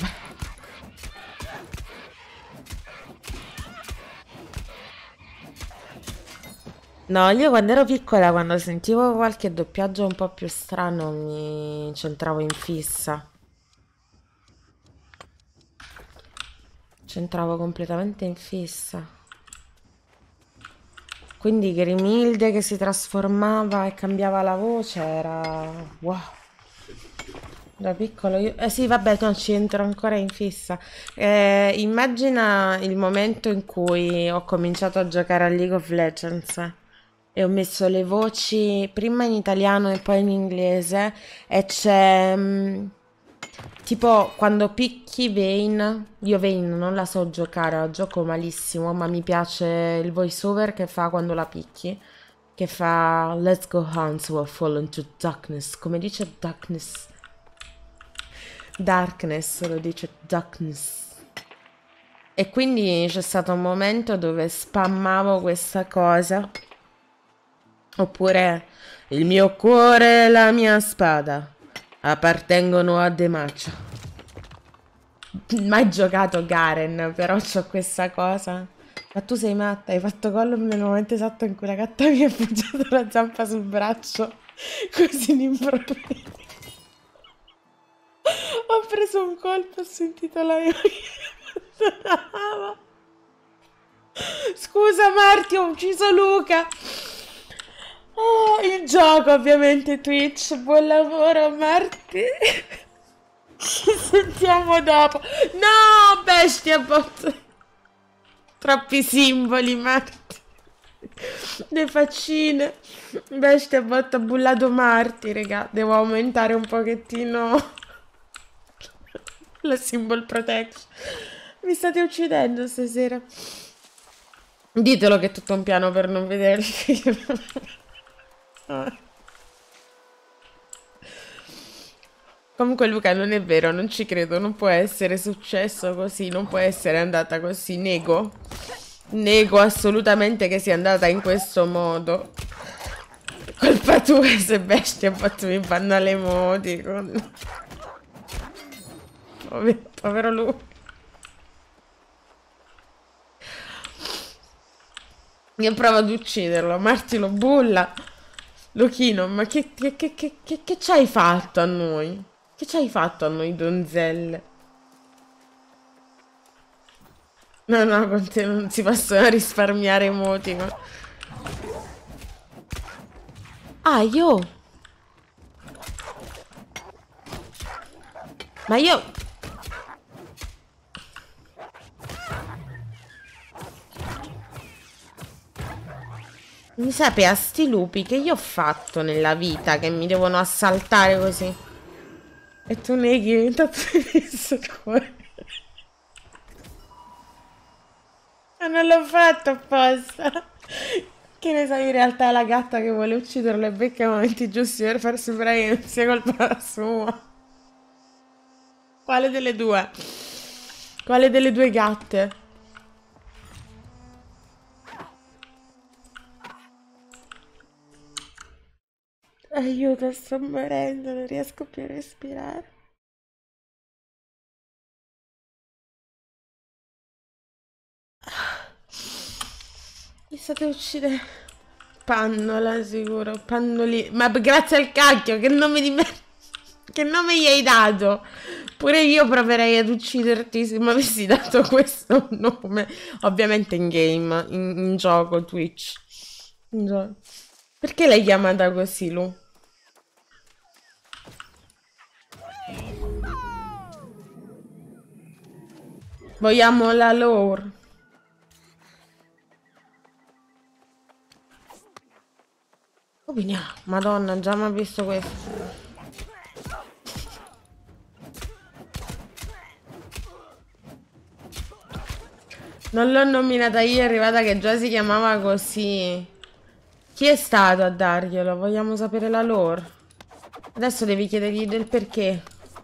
No, io quando ero piccola, quando sentivo qualche doppiaggio un po' più strano, mi centravo in fissa. Centravo completamente in fissa. Quindi Grimilde che si trasformava e cambiava la voce era... wow. Da piccolo io... Eh sì, vabbè, non ci entro ancora in fissa. Eh, immagina il momento in cui ho cominciato a giocare a League of Legends e ho messo le voci prima in italiano e poi in inglese e c'è... mm, tipo quando picchi Vayne, io Vayne non la so giocare, la gioco malissimo, ma mi piace il voiceover che fa quando la picchi, che fa Let's go hands will fall into darkness, come dice darkness? Darkness, lo dice darkness. E quindi c'è stato un momento dove spammavo questa cosa, oppure il mio cuore e la mia spada appartengono a Demacia. Mai giocato Garen, però c'ho questa cosa. Ma tu sei matta, hai fatto gol nel momento esatto in cui la gatta mi ha appoggiato la zampa sul braccio, così d'improvviso. Ho preso un colpo, ho sentito la mia che suonava. Scusa Marti, ho ucciso Luca. Oh, il gioco ovviamente Twitch, buon lavoro Marti. Ci sentiamo dopo. No, bestia bot. Troppi simboli Marti. Le faccine. Bestia bot ha bullato Marti, raga. Devo aumentare un pochettino la symbol protection. Mi state uccidendo stasera. Ditelo che è tutto un piano per non vederli. Comunque Luca non è vero, non ci credo, non può essere successo così, non può essere andata così, nego. Nego assolutamente che sia andata in questo modo. Colpa tua se bestia bot mi fanno le emoticon. Povero, povero Luca. Io provo ad ucciderlo, Marti lo bulla. Luchino, ma che, che, che, che, che, che ci hai fatto a noi? Che ci hai fatto a noi donzelle? No, no, con te non si possono risparmiare emoticon. Ah, io... Ma io... Mi sapeva sti lupi che io ho fatto nella vita che mi devono assaltare così. E tu neghi, intanto mi hai visto il cuore. Ma non l'ho fatto apposta. Che ne sai, in realtà è la gatta che vuole ucciderlo e becca i momenti giusti per far sembrare che non sia colpa sua. Quale delle due? Quale delle due gatte? Aiuto, sto morendo, non riesco più a respirare. Mi state uccidendo. Pannola sicuro, Pannoli. Ma grazie al cacchio, che nome di me... Che nome gli hai dato? Pure io proverei ad ucciderti se mi avessi dato questo nome. Ovviamente in game, in, in gioco, Twitch. In gioco. Perché l'hai chiamata così, Lu? Vogliamo la lore. Oh, Madonna, già mi ha visto questo. Non l'ho nominata io, è arrivata che già si chiamava così. Chi è stato a darglielo? Vogliamo sapere la lore. Adesso devi chiedergli del perché.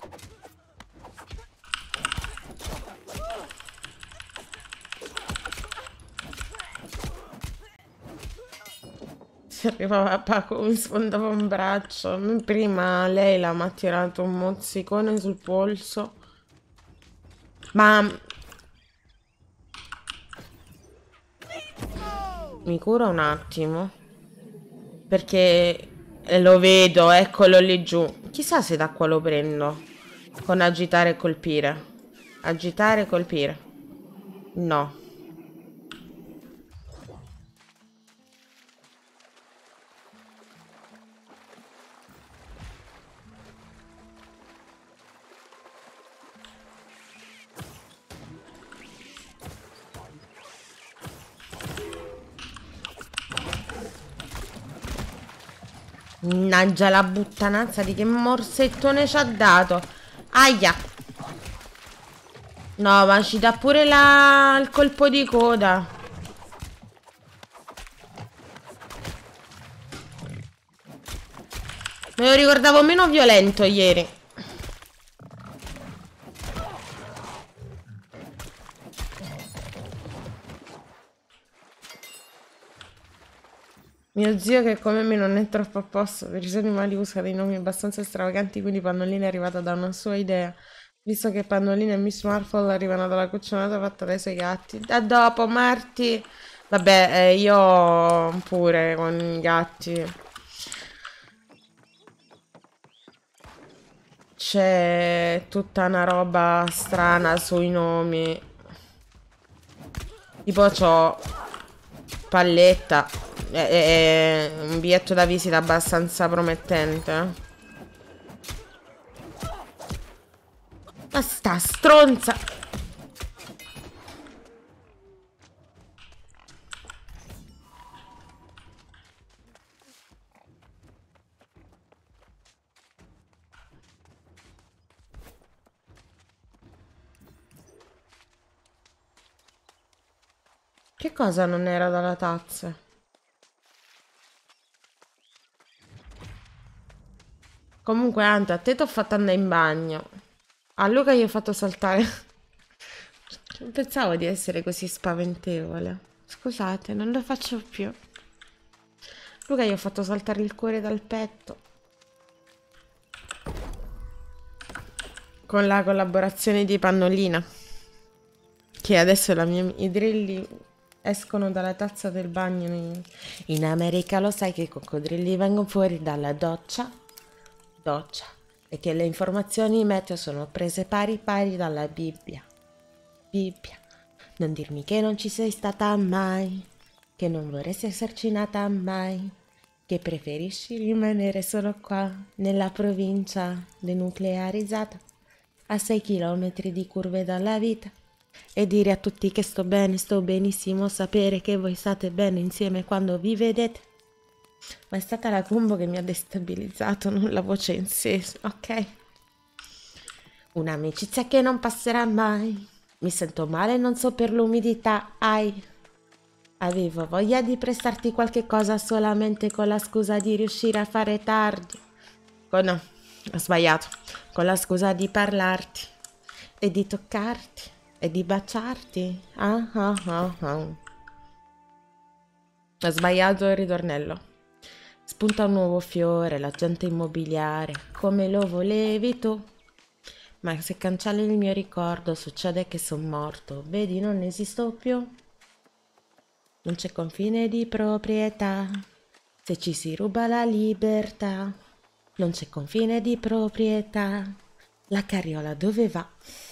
Si arrivava a Paco, mi sfondava un braccio. Prima lei mi ha tirato un mozzicone sul polso. Ma... mi cura un attimo. Perché lo vedo, eccolo lì giù. Chissà se da qua lo prendo. Con agitare e colpire. Agitare e colpire. No. Mannaggia la puttanazza di che morsettone ci ha dato. Aia. No, ma ci dà pure la... il colpo di coda. Me lo ricordavo meno violento ieri. Mio zio, che come me non è troppo a posto per i suoi animali, usa dei nomi abbastanza stravaganti, quindi Pannolina è arrivata da una sua idea. Visto che Pannolina e Miss Marple arrivano dalla cuccionata fatta dai suoi gatti. Da dopo, Marti! Vabbè, eh, io pure con i gatti. C'è tutta una roba strana sui nomi. Tipo c'ho Palletta. È, è un biglietto da visita abbastanza promettente. Ma sta stronza. Che cosa non era dalla tazza? Comunque, Anta, a te ti ho fatto andare in bagno. A Luca gli ho fatto saltare. Non pensavo di essere così spaventevole. Scusate, non lo faccio più. Luca gli ho fatto saltare il cuore dal petto. Con la collaborazione di Pannolina. Che adesso la mia... i drilli escono dalla tazza del bagno. In, in America lo sai che i coccodrilli vengono fuori dalla doccia. Doccia. E che le informazioni meteo sono prese pari pari dalla Bibbia. Bibbia. Non dirmi che non ci sei stata mai, che non vorresti esserci nata mai, che preferisci rimanere solo qua, nella provincia denuclearizzata, a sei chilometri di curve dalla vita, e dire a tutti che sto bene, sto benissimo, sapere che voi state bene insieme quando vi vedete. Ma è stata la combo che mi ha destabilizzato, non la voce in sé, ok? Un'amicizia che non passerà mai. Mi sento male, non so per l'umidità, ai. Avevo voglia di prestarti qualche cosa solamente con la scusa di riuscire a fare tardi. Oh no, ho sbagliato. Con la scusa di parlarti e di toccarti e di baciarti. Ah ah ah ah. Ho sbagliato il ritornello. Spunta un nuovo fiore, l'agente immobiliare, come lo volevi tu. Ma se cancelli il mio ricordo, succede che sono morto. Vedi, non esisto più. Non c'è confine di proprietà. Se ci si ruba la libertà, non c'è confine di proprietà. La carriola dove va?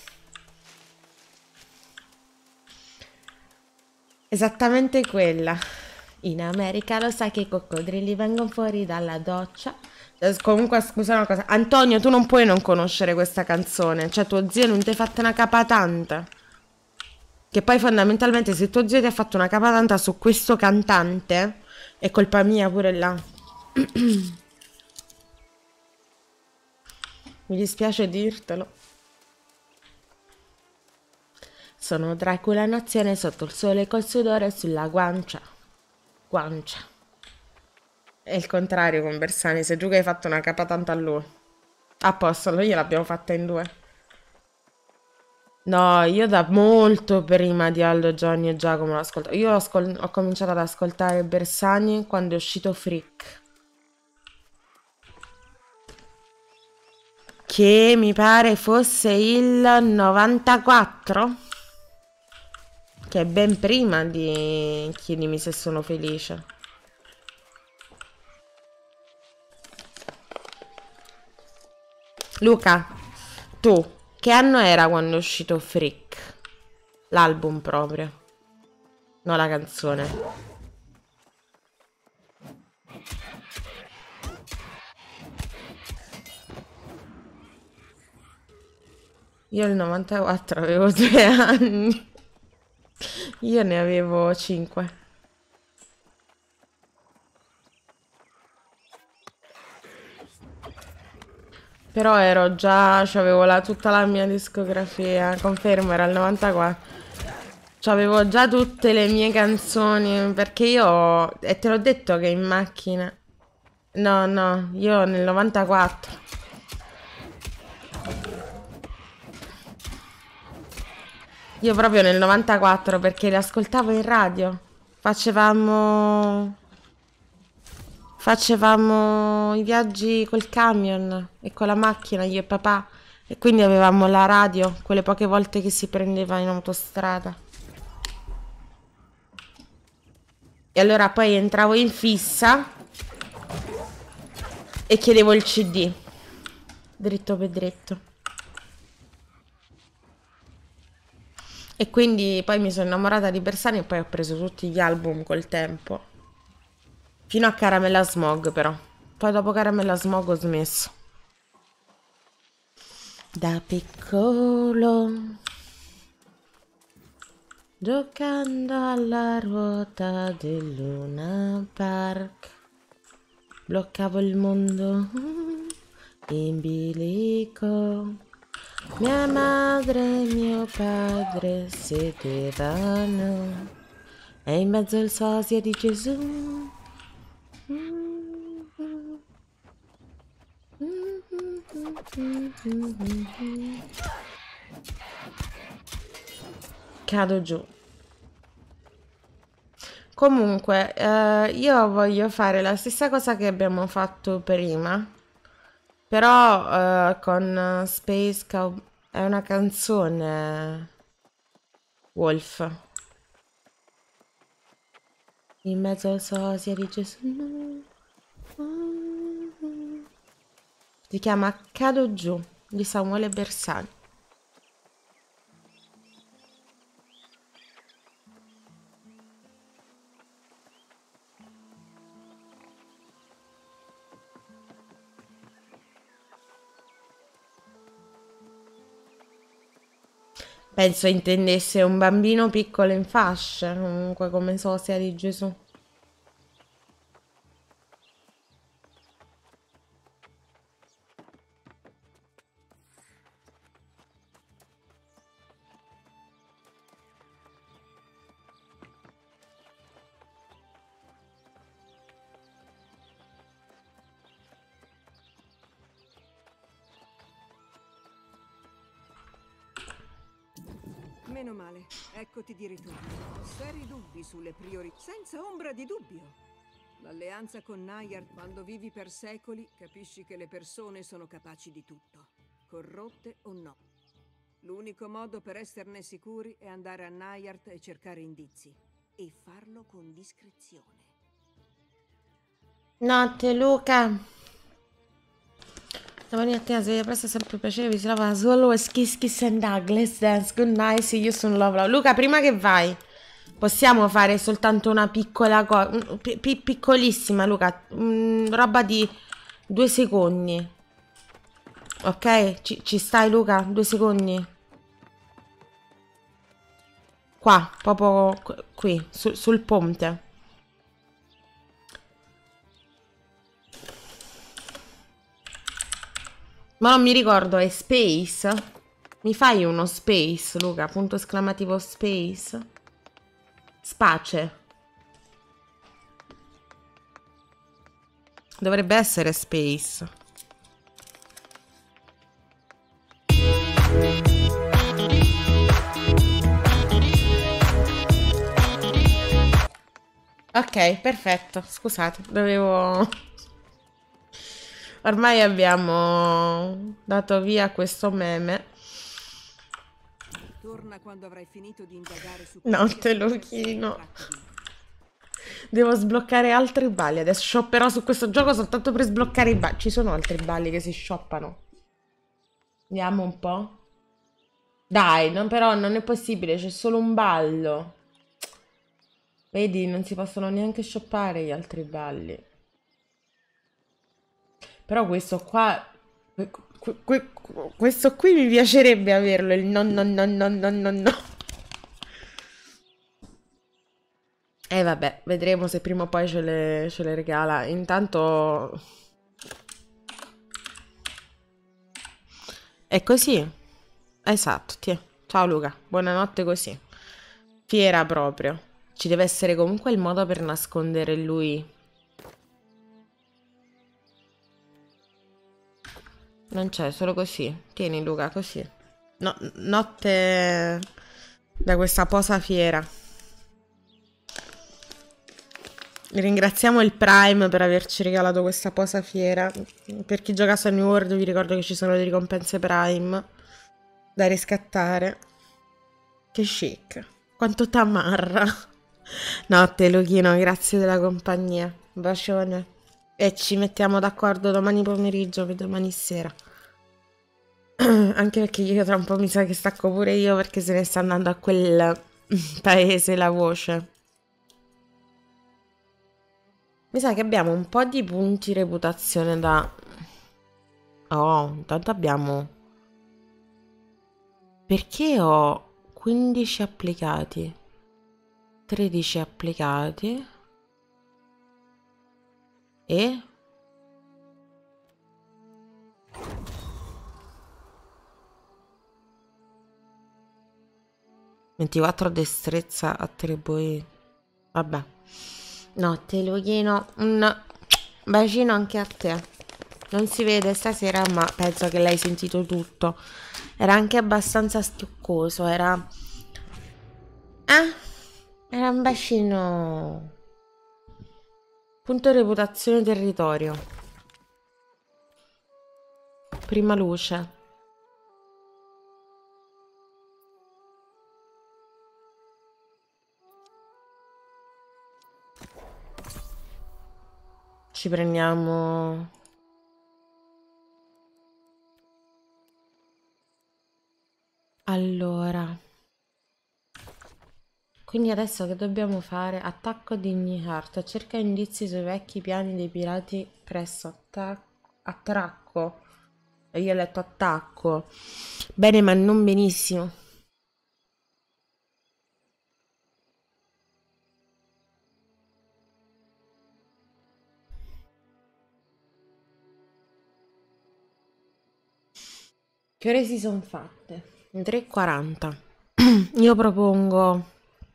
Esattamente quella. In America lo sai che i coccodrilli vengono fuori dalla doccia. Eh, Comunque, scusa una cosa. Antonio, tu non puoi non conoscere questa canzone. Cioè, tuo zio non ti ha fatto una capatanta. Che poi fondamentalmente se tuo zio ti ha fatto una capatanta su questo cantante, è colpa mia pure là. Mi dispiace dirtelo. Sono Dracula in azione sotto il sole col sudore sulla guancia. Guancia. È il contrario con Bersani, sei tu che hai fatto una capatanta a lui. A posto, noi gliel'abbiamo fatta in due. No, io da molto prima di Aldo, Johnny e Giacomo l'ascolto. Io ho, ascol- ho cominciato ad ascoltare Bersani quando è uscito Freak. Che mi pare fosse il novantaquattro. Che è ben prima di Chiedimi se sono felice. Luca, tu, che anno era quando è uscito Freak? L'album proprio. No, la canzone. Io il novantaquattro avevo due anni. Io ne avevo cinque. Però ero già, c'avevo la, tutta la mia discografia, confermo, era il novantaquattro. C'avevo già tutte le mie canzoni, perché io, e te l'ho detto che in macchina, no, no, io nel novantaquattro. Io proprio nel novantaquattro, perché le ascoltavo in radio. Facevamo... Facevamo i viaggi col camion e con la macchina, io e papà. E quindi avevamo la radio, quelle poche volte che si prendeva in autostrada. E allora poi entravo in fissa e chiedevo il C D. Dritto per dritto. E quindi poi mi sono innamorata di Bersani e poi ho preso tutti gli album col tempo. Fino a Caramella Smog però. Poi dopo Caramella Smog ho smesso. Da piccolo, giocando alla ruota del Luna Park, bloccavo il mondo in bilico. Mia madre e mio padre sedevano e in mezzo al sosia di Gesù. Cado giù. Comunque, eh, io voglio fare la stessa cosa che abbiamo fatto prima. Però eh, con Space Cow è una canzone Wolf. In mezzo al sosia di Gesù. Si chiama Cado giù di Samuele Bersani. Penso intendesse un bambino piccolo in fasce, comunque come sosia di Gesù. Meno male, eccoti di ritorno. Seri dubbi sulle priorità, senza ombra di dubbio. L'alleanza con Nayard, quando vivi per secoli, capisci che le persone sono capaci di tutto, corrotte o no. L'unico modo per esserne sicuri è andare a Nayard e cercare indizi, e farlo con discrezione. Notte Luca. Domani mattina sveglia presto, è sempre un piacere, vi si lava solo kiss kiss and hug, let's dance, good night, see you soon, love love. Luca, prima che vai, possiamo fare soltanto una piccola cosa, piccolissima Luca, mm, roba di due secondi. Ok? Ci, ci stai Luca? Due secondi? Qua, proprio qui, su, sul ponte. Ma non mi ricordo, è space? Mi fai uno space, Luca? Punto esclamativo space? Space. Dovrebbe essere space. Ok, perfetto. Scusate, dovevo... Ormai abbiamo dato via questo meme. Torna quando avrai finito di indagare su Notte Luchino. Devo sbloccare altri balli. Adesso shopperò su questo gioco soltanto per sbloccare i balli. Ci sono altri balli che si shoppano. Vediamo un po'. Dai, non, però non è possibile, c'è solo un ballo. Vedi, non si possono neanche shoppare gli altri balli. Però questo qua, questo qui mi piacerebbe averlo, il no no no no no no no. E vabbè, vedremo se prima o poi ce le, ce le regala. Intanto... È così. Esatto, tiè. Ciao Luca, buonanotte così. Fiera proprio. Ci deve essere comunque il modo per nascondere lui. Non c'è, solo così. Tieni Luca, così. No, notte da questa posa fiera. Ringraziamo il Prime per averci regalato questa posa fiera. Per chi gioca a New World vi ricordo che ci sono le ricompense Prime da riscattare. Che chic. Quanto t'ammarra. Notte Luchino, grazie della compagnia. Bacione. E ci mettiamo d'accordo domani pomeriggio per domani sera. Anche perché io tra un po' mi sa che stacco pure io perché se ne sta andando a quel paese la voce. Mi sa che abbiamo un po' di punti reputazione da... Oh, intanto abbiamo... Perché ho quindici applicati? tredici applicati... E? ventiquattro destrezza attribuiti. Vabbè. Notte Luchino, un bacino anche a te. Non si vede stasera, ma penso che l'hai sentito tutto. Era anche abbastanza schioccoso, era... Ah, era un bacino... Punto reputazione territorio. Prima luce. Ci prendiamo... Allora... Quindi adesso che dobbiamo fare? Attacco di Nihart. Cerca indizi sui vecchi piani dei pirati presso attacco. Attracco. E io ho letto attacco. Bene, ma non benissimo. Che ore si sono fatte? Le tre e quaranta. Io propongo...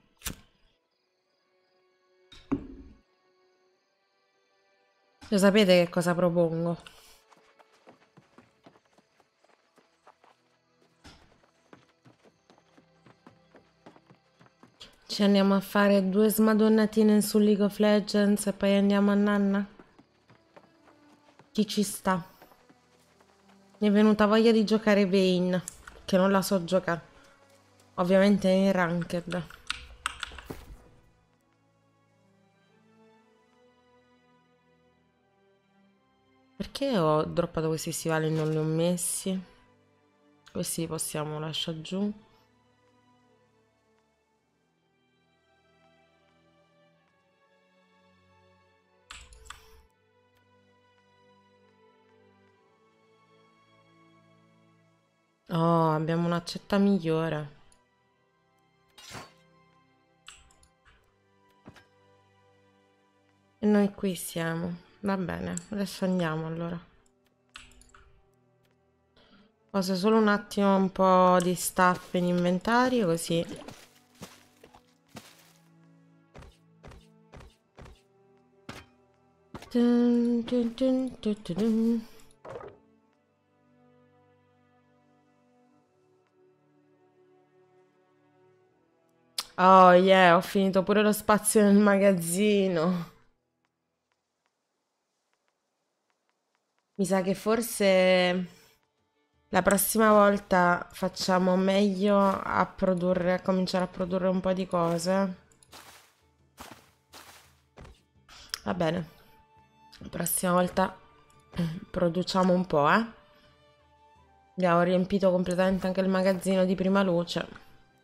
Lo sapete che cosa propongo? Ci andiamo a fare due smadonnatine su League of Legends e poi andiamo a nanna? Chi ci sta? Mi è venuta voglia di giocare Vayne, che non la so giocare. Ovviamente in ranked. Perché ho droppato questi stivali e non li ho messi? Questi li possiamo lasciare giù. Oh, abbiamo un'accetta migliore. E noi qui siamo. Va bene, adesso andiamo allora. Poso solo un attimo un po' di stuff in inventario, così. Dun, dun, dun, dun, dun, dun. Oh yeah, ho finito pure lo spazio nel magazzino. Mi sa che forse la prossima volta facciamo meglio a produrre, a cominciare a produrre un po' di cose. Va bene. La prossima volta produciamo un po', eh. Abbiamo riempito completamente anche il magazzino di prima luce.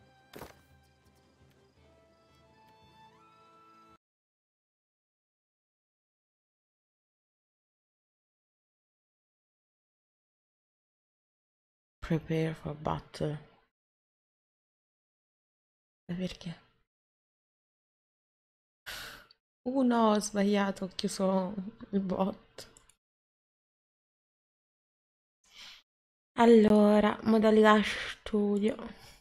Prepare for battle. E perché? Uh no, ho sbagliato, ho chiuso il bot. Allora, modalità studio.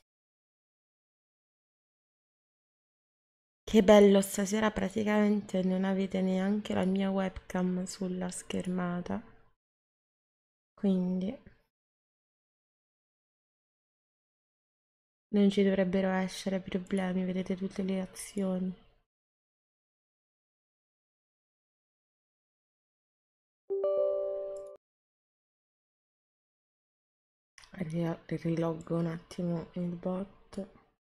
Che bello, stasera praticamente non avete neanche la mia webcam sulla schermata. Quindi non ci dovrebbero essere problemi, vedete tutte le azioni. Riloggo un attimo il bot.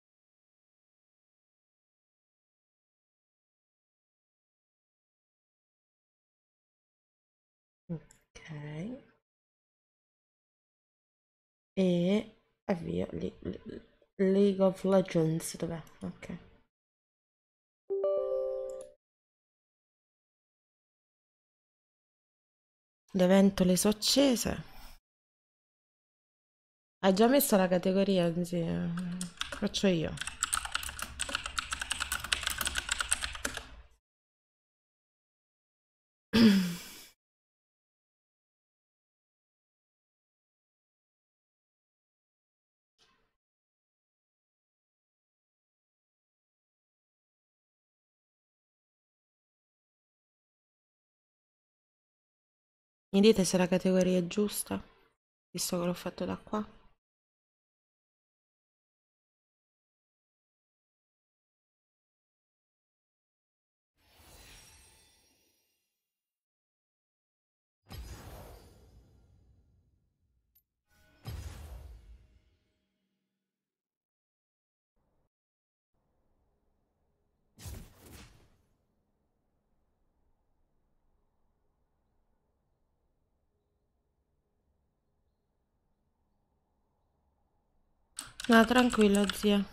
Ok. E avvio League of Legends, dov'è? Ok. Le ventole sono accese. Hai già messo la categoria? Sì, faccio io. Mi dite se la categoria è giusta? Visto che l'ho fatto da qua. No, tranquillo, zia. Non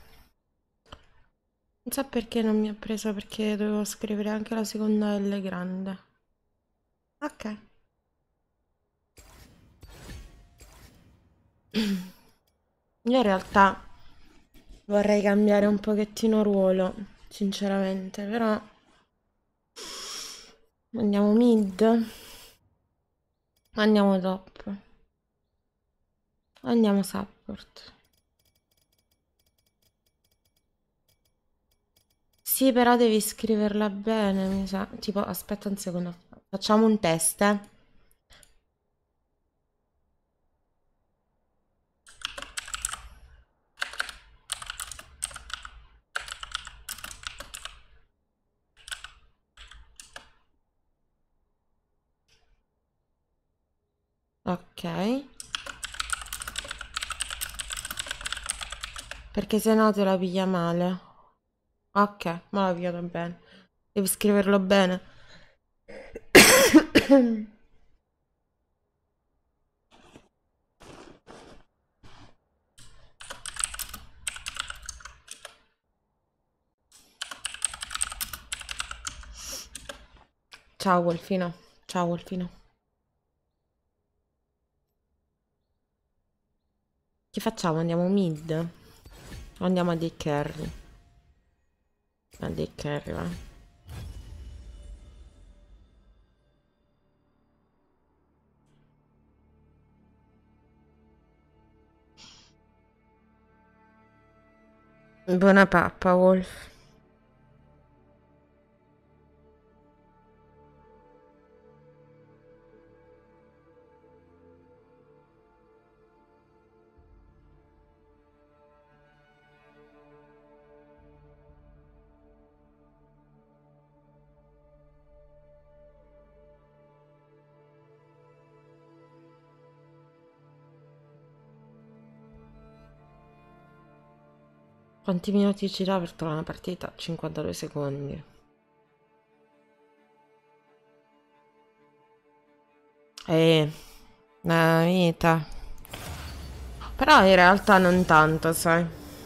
so perché non mi ha preso, perché dovevo scrivere anche la seconda L grande. Ok. Io in realtà vorrei cambiare un pochettino ruolo, sinceramente, però andiamo mid. Andiamo top. Andiamo support. Sì, però devi scriverla bene, mi sa. Tipo, aspetta un secondo. Facciamo un test, eh. Ok. Perché se no te la piglia male. Ok, ma la pigliato bene. Devi scriverlo bene. Ciao Wolfino. Ciao Wolfino. Che facciamo? Andiamo mid? O andiamo a dei carry? A dei carry, va. Buona pappa, Wolf. Quanti minuti ci dà per trovare una partita? cinquantadue secondi. Eh, una vita. Però in realtà non tanto, sai.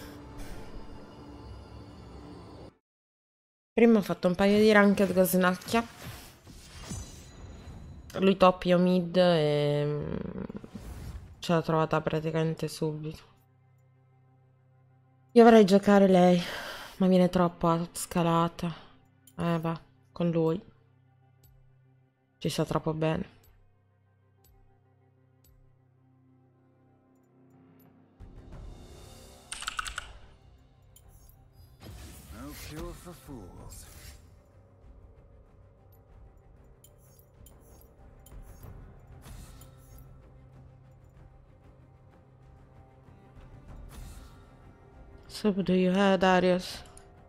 Prima ho fatto un paio di ranked con Snacchia. Lui top, io mid e mm, ce l'ha trovata praticamente subito. Io vorrei giocare lei, ma viene troppo scalata. Eh, va, con lui. Ci sta troppo bene. No cure for fools. So do you have Darius?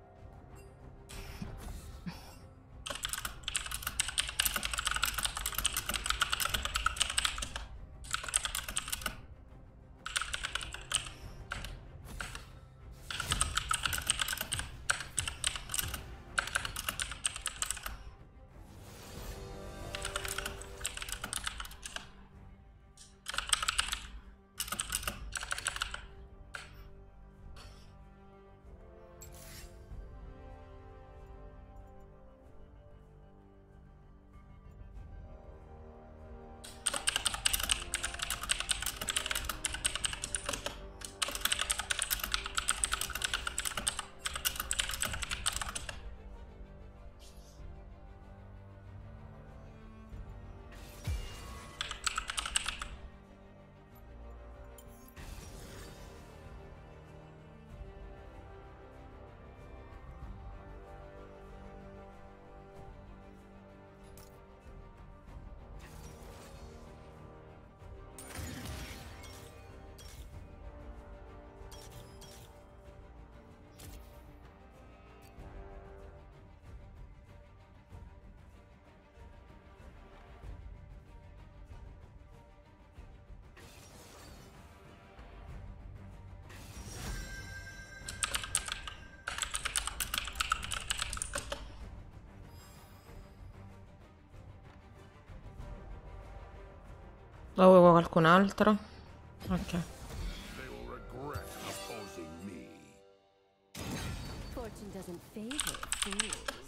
O avevo qualcun altro? Ok. They will regret opposing me. Fortune doesn't favor fools.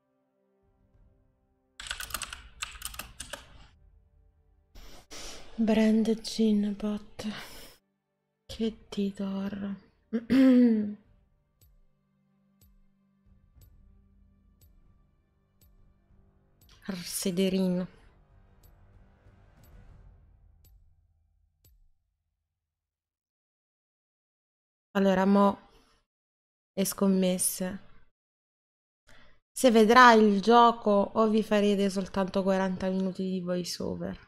Brand Gin Bot. Che Titor. Arsederino. Allora, mo e scommesse. Se vedrai il gioco o vi farete soltanto quaranta minuti di voice over.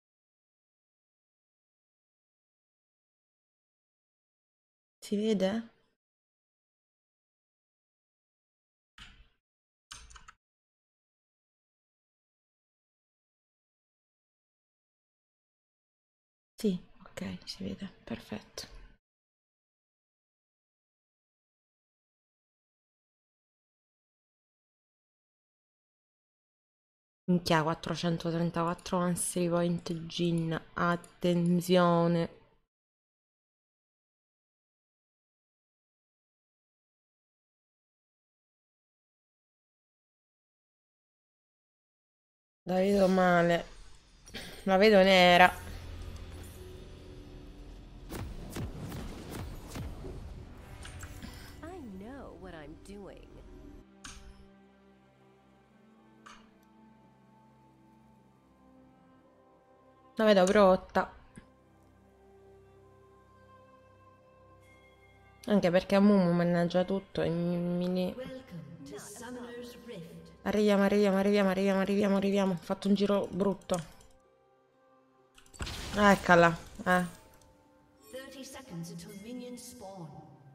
Si vede? Sì, ok, si vede, perfetto. Minchia, quattrocentotrentaquattro mastery point Gin, attenzione. La vedo male. La vedo nera. I know what I'm doing. La vedo pronta. Anche perché a Mumu mannaggia tutto e mi... mi... Arriviamo, arriviamo, arriviamo, arriviamo, arriviamo, arriviamo. Ho fatto un giro brutto. Eccola, eh. thirty seconds until minions spawn.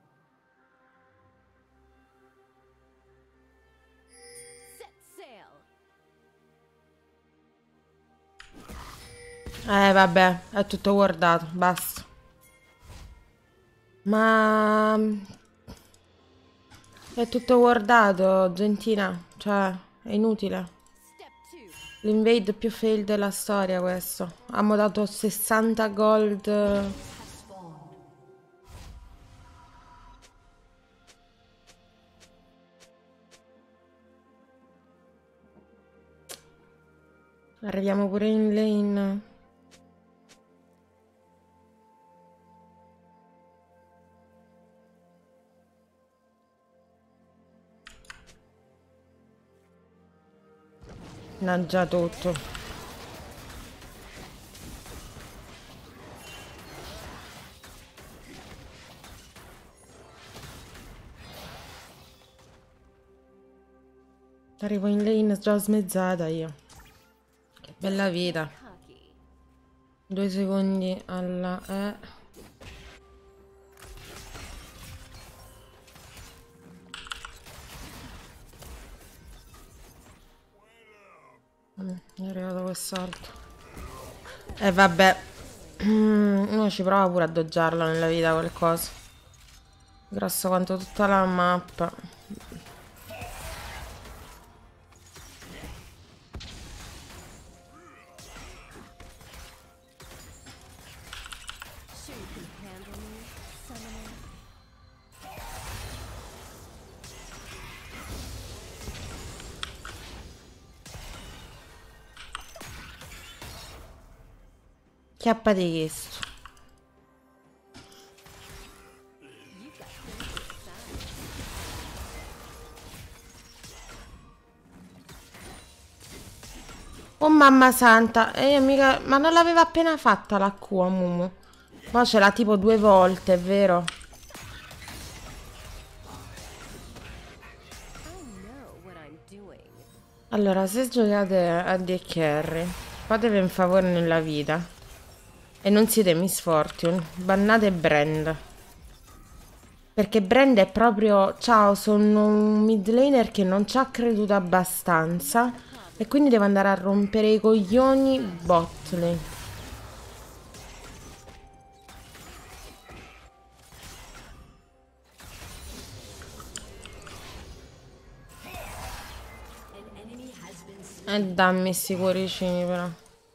Set sail. Eh, vabbè, è tutto guardato, basta. Ma... è tutto guardato, Gentina. Cioè, è inutile. L'invade più fail della storia questo. Abbiamo dato sessanta gold. Arriviamo pure in lane. Mannaggia tutto. Arrivo in lane già smezzata io. Che bella vita. Due secondi alla... Eh. È arrivato quest'altro. E eh, vabbè. Uno ci prova pure a doggiarlo nella vita qualcosa. Grosso quanto tutta la mappa. Chiappa di questo. Oh mamma santa, eh, mica... ma non l'aveva appena fatta la Q a Mumu. Ma ce l'ha tipo due volte, è vero? Allora, se giocate a D Carry, fatevi un favore nella vita. E non siete Miss Fortune, bannate Brand. Perché Brand è proprio... Ciao, sono un mid laner che non ci ha creduto abbastanza e quindi devo andare a rompere i coglioni bot lane. E dammi sti cuoricini però.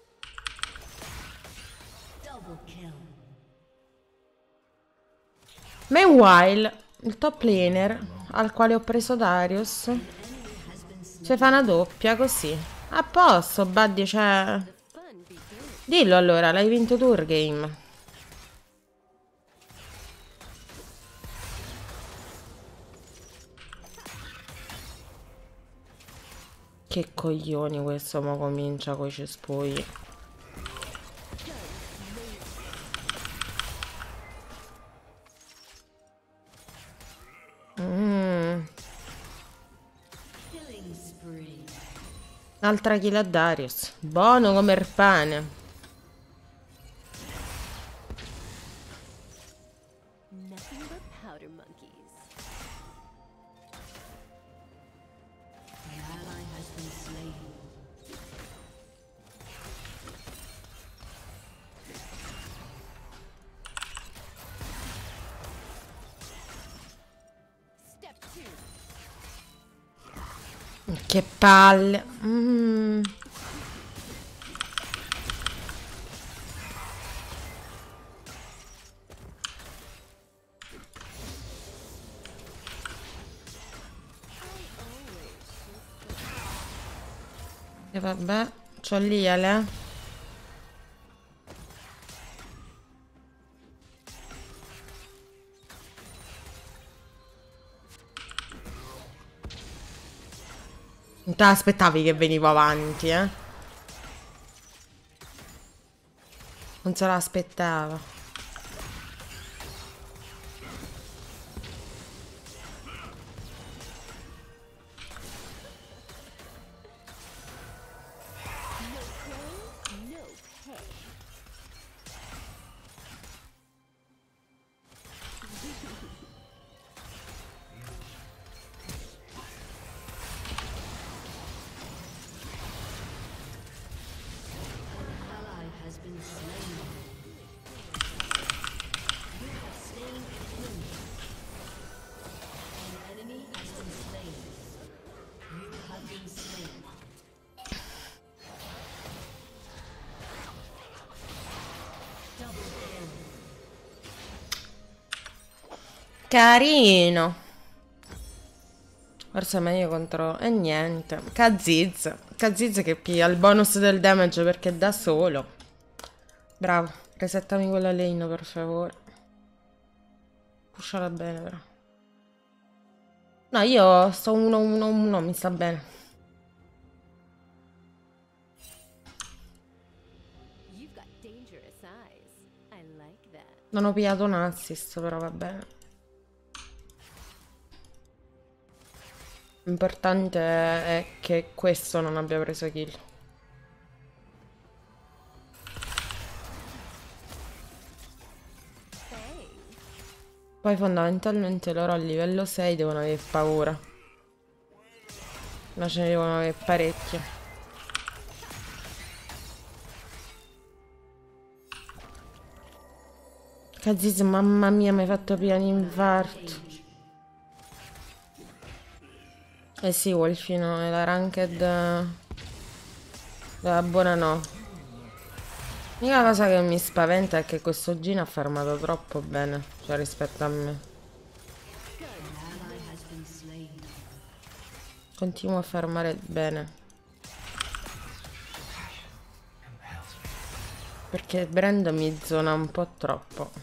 Meanwhile, il top laner al quale ho preso Darius ci fa una doppia così. A posto, Buddy, cioè... Dillo allora, l'hai vinto tu il game. Che coglioni questo, mo comincia coi cespugli. Mm. Altra kill a Darius. Buono come il pane. Che palle. Mm. E vabbè. C'ho lì, Ale. Non te l'aspettavi che venivo avanti, eh? Non se l'aspettava. Carino. Forse è meglio contro... E niente. Kaziz. Kaziz che piglia il bonus del damage perché è da solo. Bravo. Resettami quella lane per favore. Pushala bene però. No, io sto uno uno uno, mi sta bene. Non ho pigliato un assist, però va bene. L'importante è che questo non abbia preso kill. Poi fondamentalmente loro a livello sei devono avere paura. Ma ce ne devono avere parecchie. Kaziz, mamma mia, mi hai fatto piano infarto. Eh sì, Wolfino, è la ranked della buona no. L'unica cosa che mi spaventa è che questo Jhin ha farmato troppo bene, cioè rispetto a me. Continuo a farmare bene. Perché Brand mi zona un po' troppo.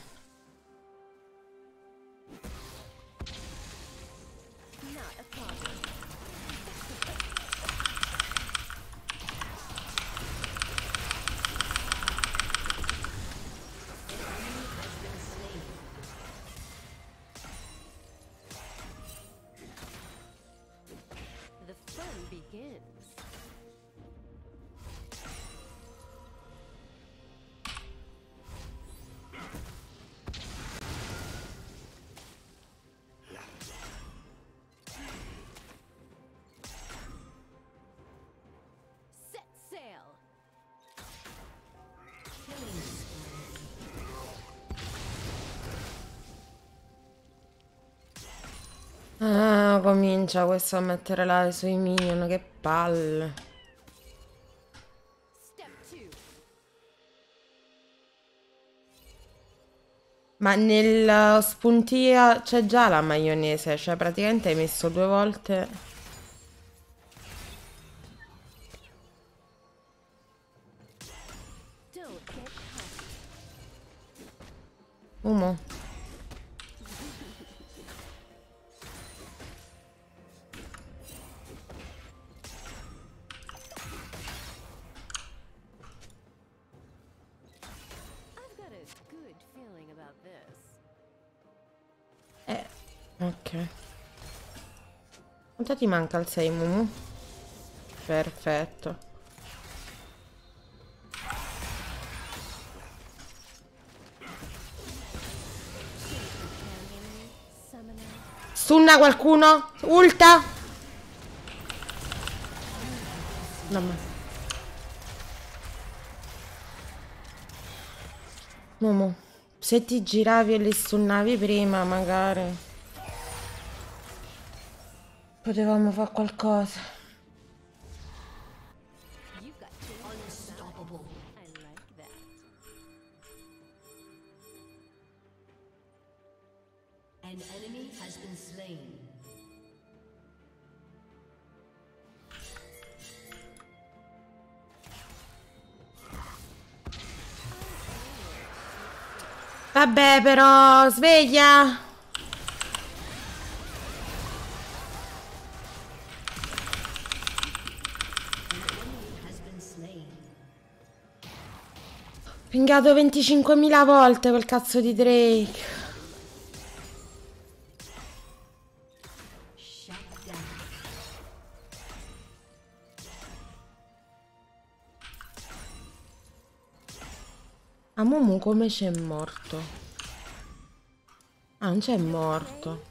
Ah, comincia questo a mettere là sui minion, che palle. Ma nel spuntia c'è già la maionese, cioè praticamente hai messo due volte. Umo. Eh, ok. Quanto ti manca il sei, Mumu? Perfetto. Stunna qualcuno? Ulta? No, ma... Mumu, se ti giravi e li stunnavi prima, magari potevamo fare qualcosa. An enemy has been slain. Vabbè, però, sveglia. Pingato venticinquemila volte quel cazzo di Drake. Amumu come c'è morto? Ah, non c'è morto.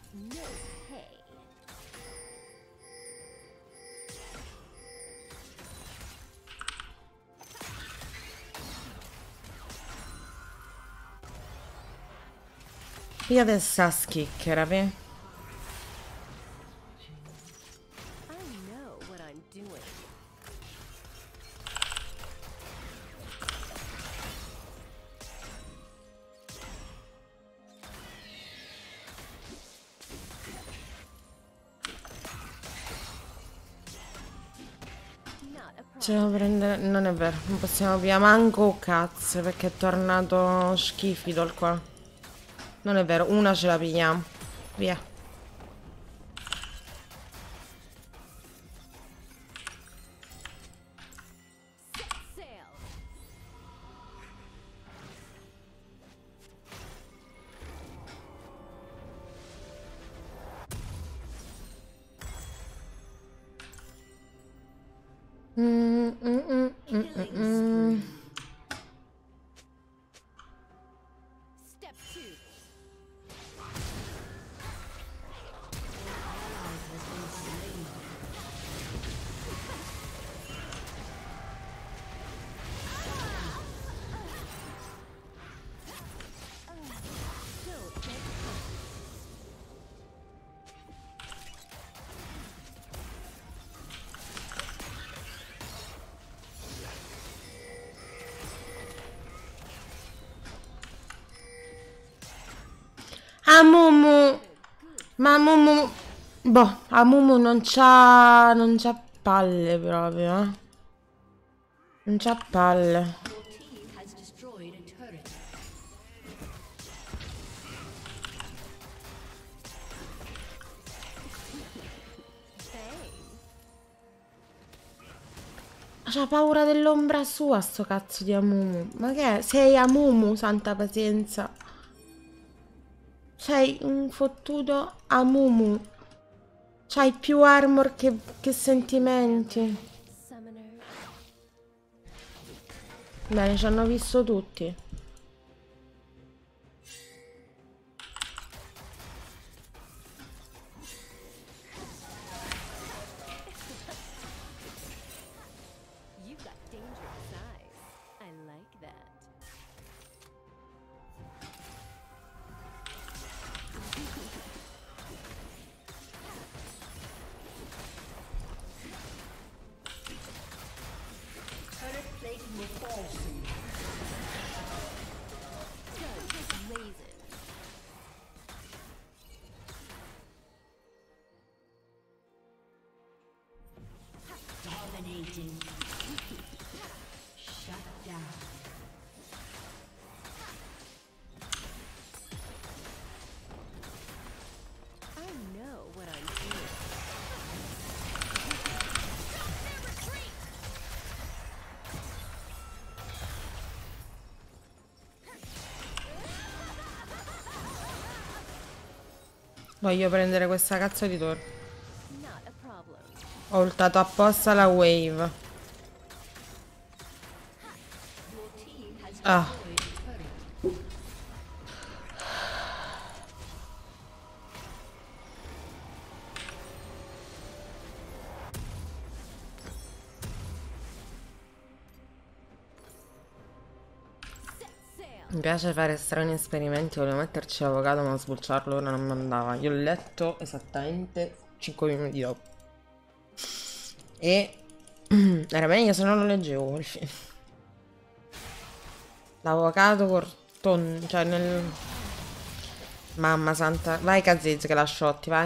Io adesso a schicchera, ve? Ce la prendere... Non è vero, non possiamo via manco cazzo perché è tornato schifidol qua. Non è vero, una ce la pigliamo. Via. Mm, mm, mm, mm, mm, mm. Amumu, ma Amumu, boh, Amumu non c'ha, non c'ha palle proprio, eh. Non c'ha palle. C'ha paura dell'ombra sua sto cazzo di Amumu. Ma che è? Sei Amumu, santa pazienza. Sei un fottuto Amumu. C'hai più armor che, che sentimenti. Bene, ci hanno visto tutti. Dominating. Shut down. I know what I'm doing. Voglio prendere questa cazzo di torre. Ho ultato apposta la wave. Ah. Mi piace fare strani esperimenti, volevo metterci l'avvocato ma sbulciarlo ora non mandava. Io ho letto esattamente cinque minuti dopo. E era meglio se non lo leggevo quel film. L'avvocato corton, cioè nel... Mamma santa. Vai Kaziz che la shotti, vai.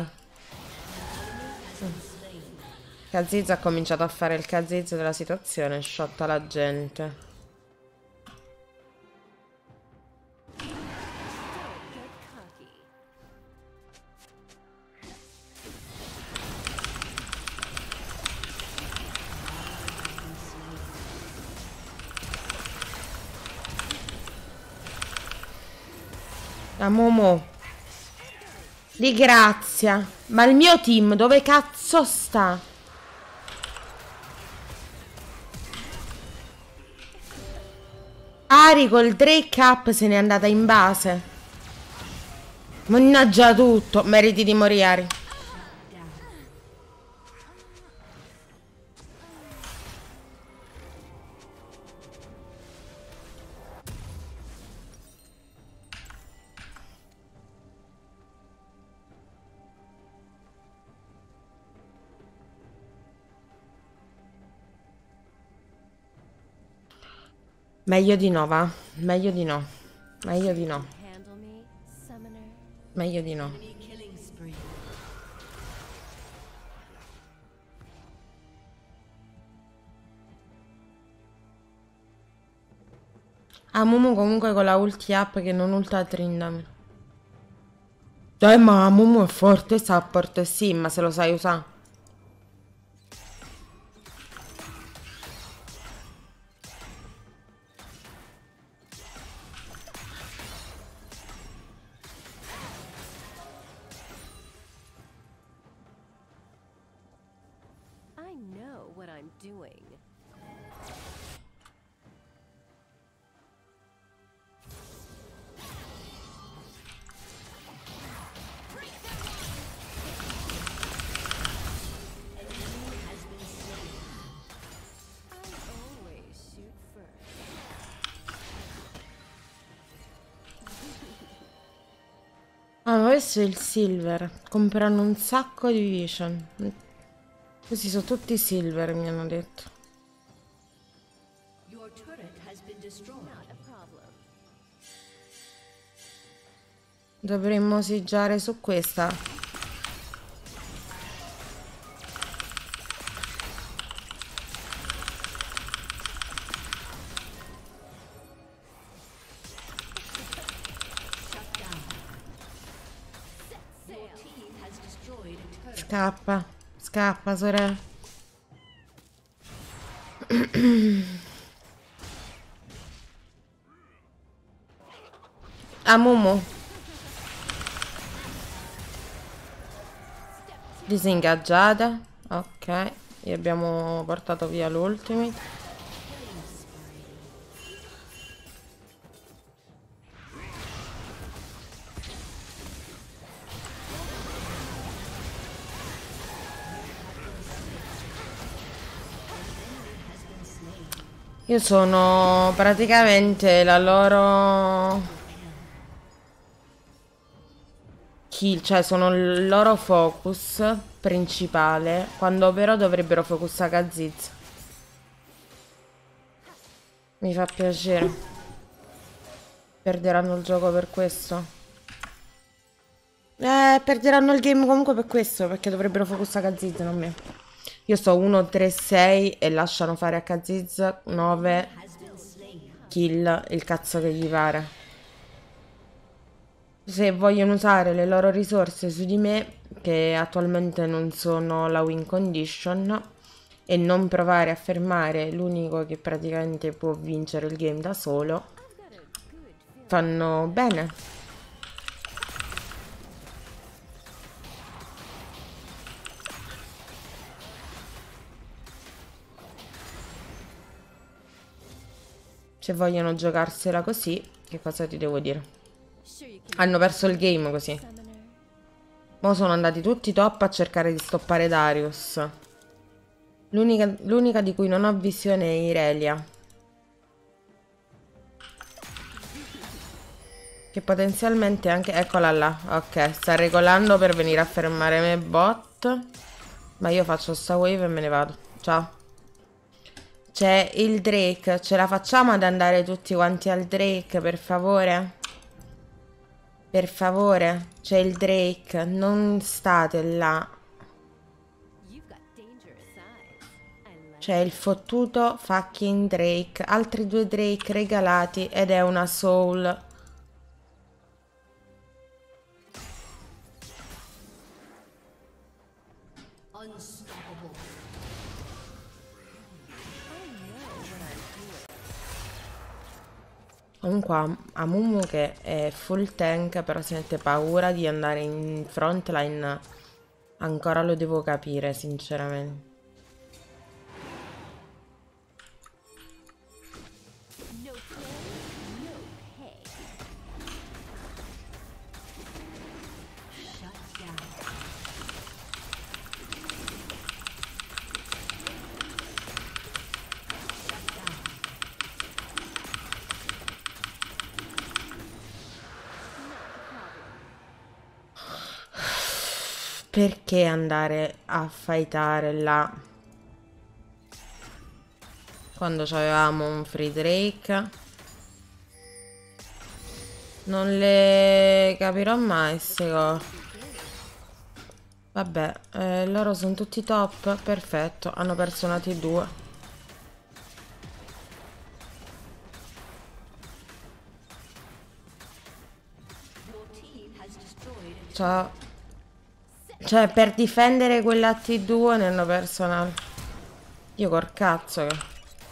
Kaziz ha cominciato a fare il Kaziz della situazione, shotta la gente. A Momo. Di grazia. Ma il mio team dove cazzo sta? Ari col Drake up se n'è andata in base. Mannaggia tutto. Meriti di morire, Ari. Meglio di no, va. Meglio di no. Meglio di no. Meglio di no. Ah, Mumu comunque con la ulti up che non ulta Trindam. Eh, ma Mumu è forte support, sì, ma se lo sai usare. Ah, questo è il silver. Comprano un sacco di vision. Questi sono tutti silver, mi hanno detto. Dovremmo siggiare su questa. Scappa, scappa, sorella. A Momo. Disingaggiata. Ok, e abbiamo portato via l'ultimate. Io sono praticamente la loro kill, cioè sono il loro focus principale, quando però dovrebbero focusare Kazz. Mi fa piacere. Perderanno il gioco per questo. Eh, perderanno il game comunque per questo, perché dovrebbero focusare Kazz, non me. Io sto uno tre sei e lasciano fare a Kazz nove kill, il cazzo che gli pare. Se vogliono usare le loro risorse su di me, che attualmente non sono la win condition, e non provare a fermare l'unico che praticamente può vincere il game da solo, fanno bene. Se vogliono giocarsela così, che cosa ti devo dire? Hanno perso il game così. Mo sono andati tutti top a cercare di stoppare Darius. L'unica l'unica di cui non ho visione è Irelia, che potenzialmente anche... Eccola là. Ok, sta regolando per venire a fermare me bot. Ma io faccio sta wave e me ne vado. Ciao. C'è il Drake, ce la facciamo ad andare tutti quanti al Drake, per favore? Per favore, c'è il Drake, non state là. C'è il fottuto fucking Drake, altri due Drake regalati ed è una soul. Comunque Am- Amumu che è full tank, però se mette paura di andare in frontline, ancora lo devo capire sinceramente. No play, no pay. Shut down. Perché andare a fightare là quando avevamo un free Drake? Non le capirò mai queste cose. Vabbè, eh, loro sono tutti top. Perfetto, hanno perso una T due. Ciao. Cioè, per difendere quella T due ne hanno perso un'altra. Io col cazzo che...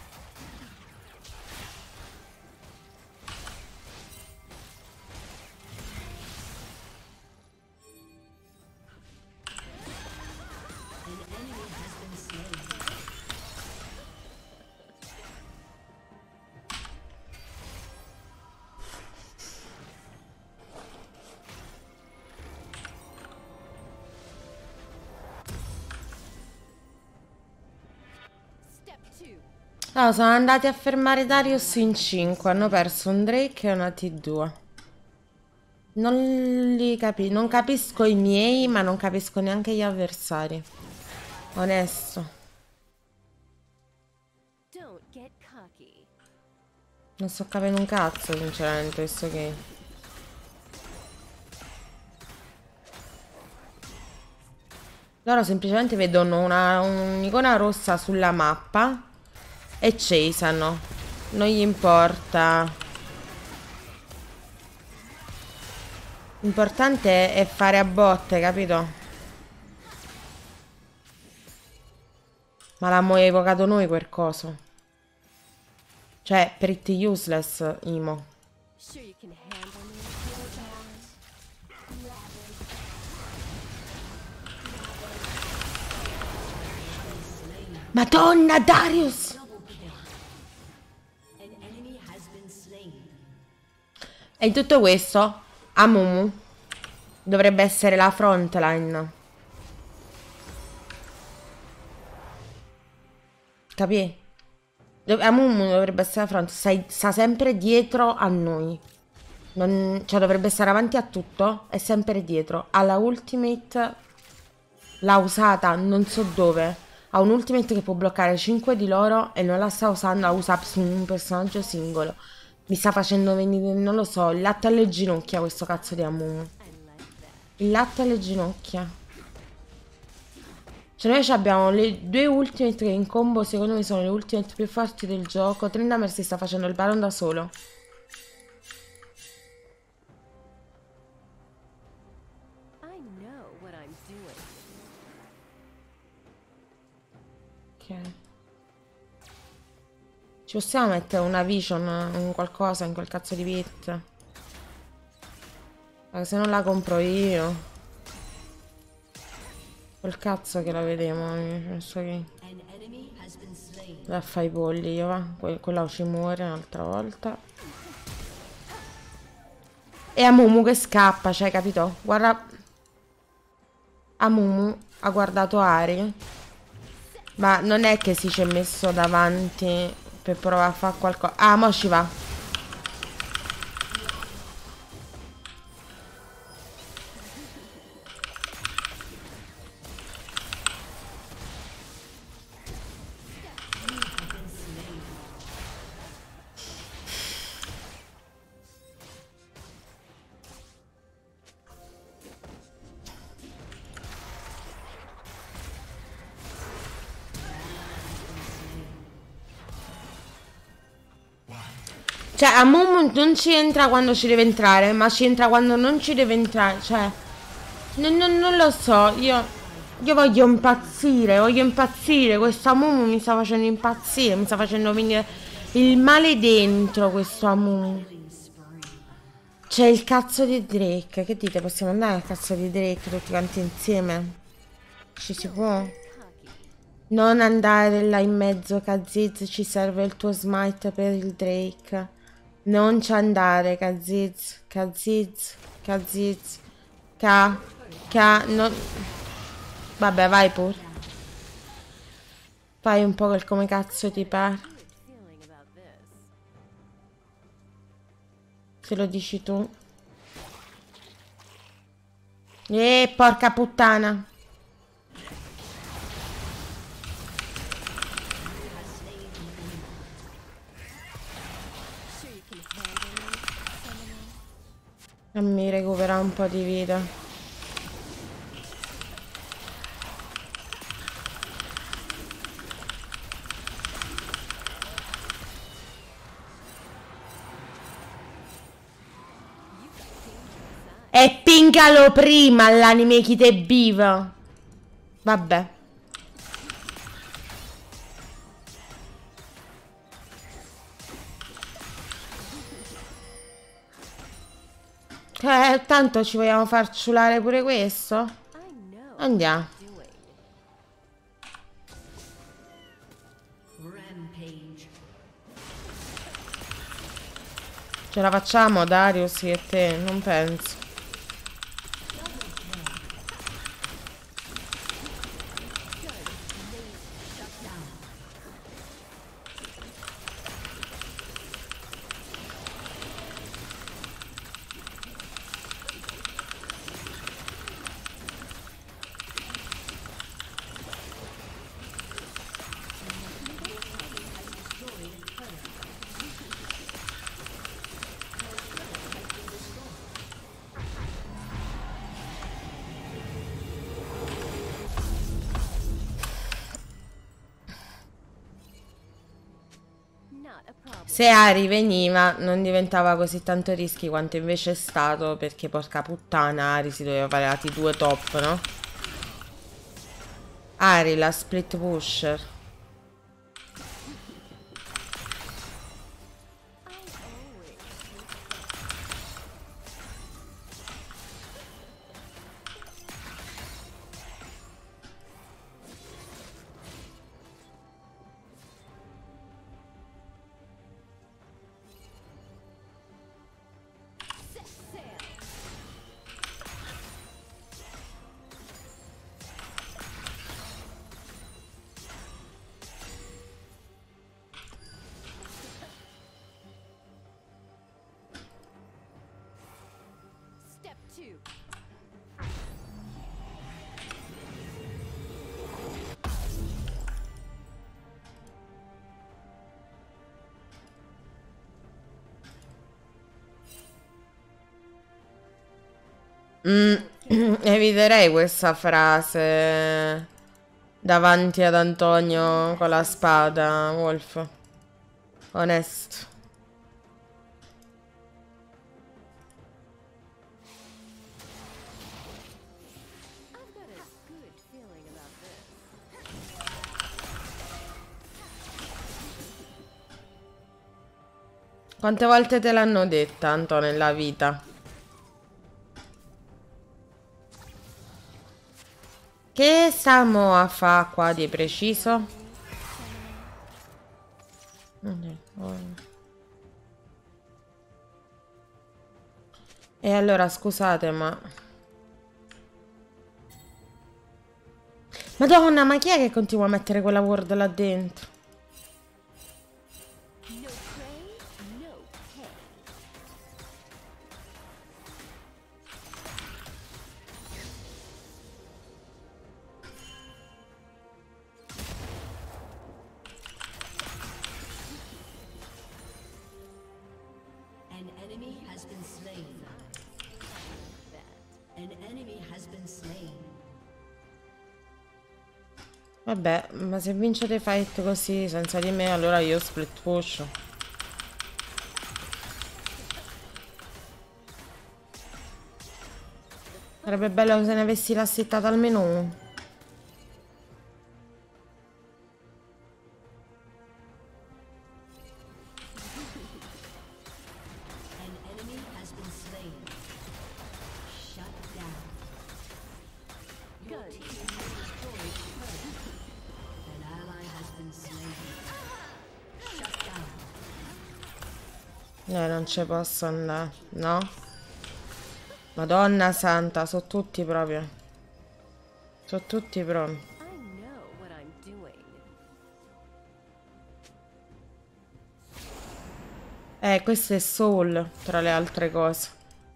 No, sono andati a fermare Darius in cinque. Hanno perso un Drake e una T due. Non li capisco. Non capisco i miei, ma non capisco neanche gli avversari. Onesto. Don't get cocky. Non sto capendo un cazzo, sinceramente, questo game. Loro semplicemente vedono una, un'icona rossa sulla mappa e chasano. Non gli importa. L'importante è fare a botte, capito? Ma l'abbiamo evocato noi quel coso. Cioè, pretty useless, Imo. Sure you can handle me. Madonna, Darius! E in tutto questo, Amumu dovrebbe essere la frontline. Capì? Amumu dovrebbe essere la front. Sta, sta sempre dietro a noi. Non, cioè dovrebbe stare avanti a tutto. È sempre dietro. Alla ultimate l'ha usata non so dove. Ha un ultimate che può bloccare cinque di loro e non la sta usando, la usa su un personaggio singolo. Mi sta facendo venire, non lo so, il latte alle ginocchia questo cazzo di Amumu. Il latte alle ginocchia. Cioè noi abbiamo le due ultimate che in combo secondo me sono le ultimate più forti del gioco. Tryndamere si sta facendo il baron da solo. I know what I'm doing. Ok. Ci possiamo mettere una vision, un qualcosa in quel cazzo di pit? Perché se non la compro io. Quel cazzo che la vediamo. Non so che. La fai i polli io, va. Que quella ci muore un'altra volta. E Amumu che scappa, cioè, capito? Guarda. Amumu ha guardato Ari. Ma non è che si ci è messo davanti per provare a fare qualcosa. Ah, mo ci va. Cioè, Amumu non ci entra quando ci deve entrare, ma ci entra quando non ci deve entrare. Cioè, non, non, non lo so, io, io voglio impazzire, voglio impazzire. Questo Amumu mi sta facendo impazzire, mi sta facendo venire Il male dentro questo Amu. C'è il cazzo di Drake. Che dite? Possiamo andare al cazzo di Drake tutti quanti insieme? Ci si può? Non andare là in mezzo, Kaziz. Ci serve il tuo smite per il Drake. Non ci andare, Kaziz. Kaziz. Kaziz. Ka. Ka. Non... Vabbè, vai pure. Fai un po' quel come cazzo ti pare. Se lo dici tu. Eh, porca puttana. Fammi recuperare un po' di vita. E pingalo prima l'anime chi te viva. Vabbè. Eh, tanto ci vogliamo far ciulare pure questo? Andiamo. Ce la facciamo, Darius, io e te? Non penso. Se Ari veniva non diventava così tanto rischi quanto invece è stato, perché porca puttana Ari si doveva fare la T due top, no? Ari la split pusher. Mm, eviterei questa frase davanti ad Antonio con la spada, Wolf. Onesto. Quante volte te l'hanno detta, Anto, nella vita? Che stiamo a fa qua di preciso? E allora scusate, ma... Madonna, ma chi è che continua a mettere quella word là dentro? Vabbè, ma se vincete fight così senza di me, allora io split push. Sarebbe bello se ne avessi l'assettata almeno. No, non ci posso andare, no? Madonna santa, sono tutti proprio. Sono tutti pronti. Eh, questo è Soul, tra le altre cose.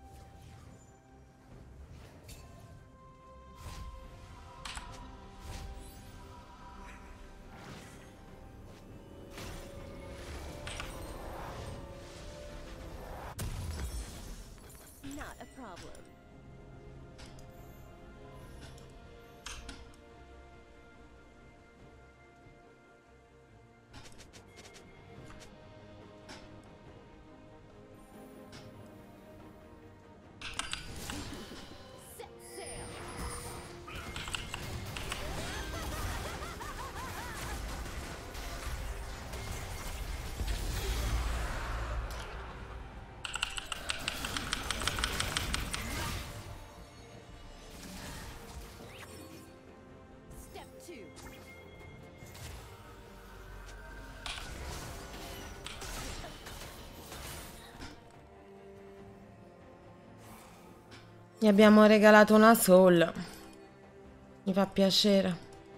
Gli abbiamo regalato una Soul. Mi fa piacere.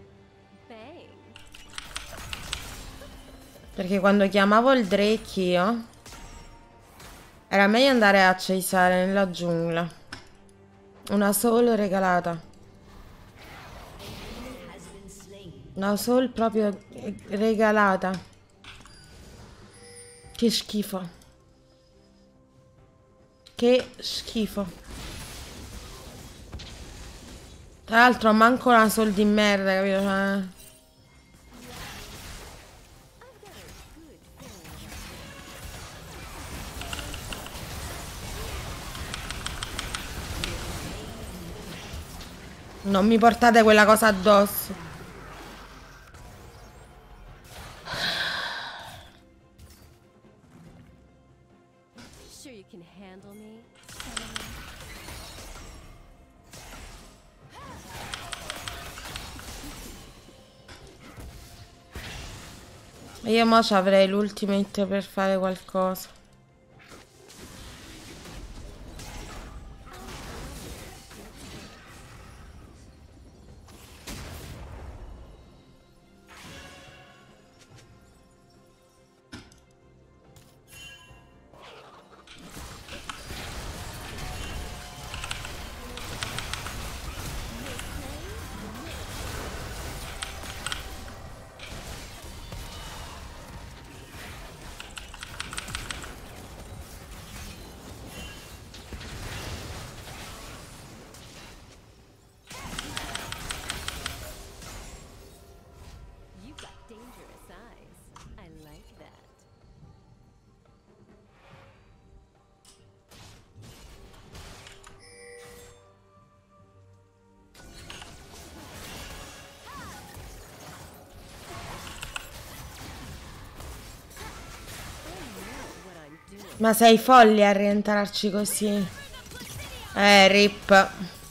Perché quando chiamavo il Drake io era meglio andare a chasare nella giungla. Una Soul regalata. Una Soul proprio regalata. Che schifo. Che schifo. Tra l'altro manco una Soul di merda, capito? Cioè... Non mi portate quella cosa addosso. Sure you can handle me? Io mo ci avrei l'ultimate per fare qualcosa. Ma sei folli a rientrarci così. Eh, rip.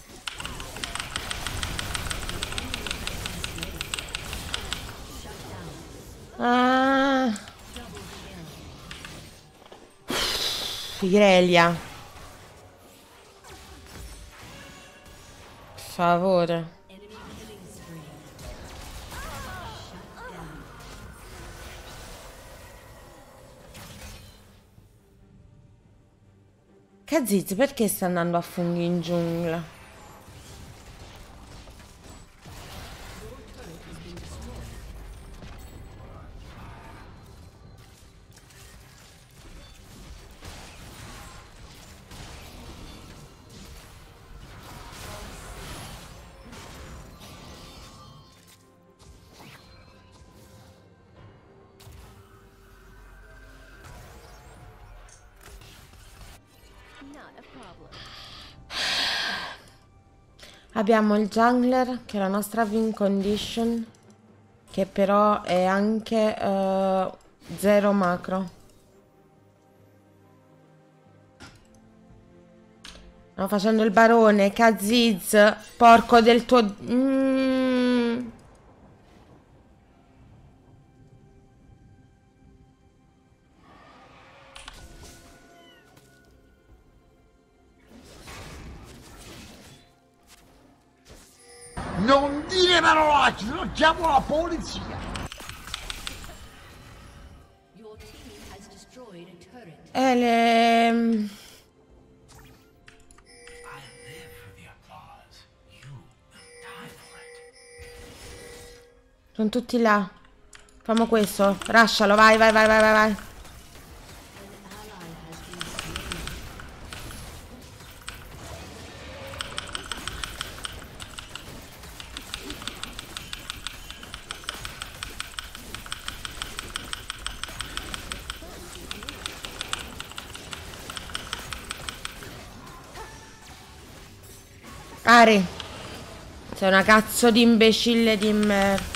Ah. Irelia. Per favore. Kaziz, perché sta andando a funghi in giungla? Abbiamo il jungler, che è la nostra win condition, che però è anche uh, zero macro. Stiamo facendo il barone, Kaziz, porco del tuo... Mm. Non dire parolacce, non chiamo la polizia. E le... Sono tutti là. Facciamo questo. Rascialo, vai, vai, vai, vai, vai, vai. Ari, sei una cazzo di imbecille di merda.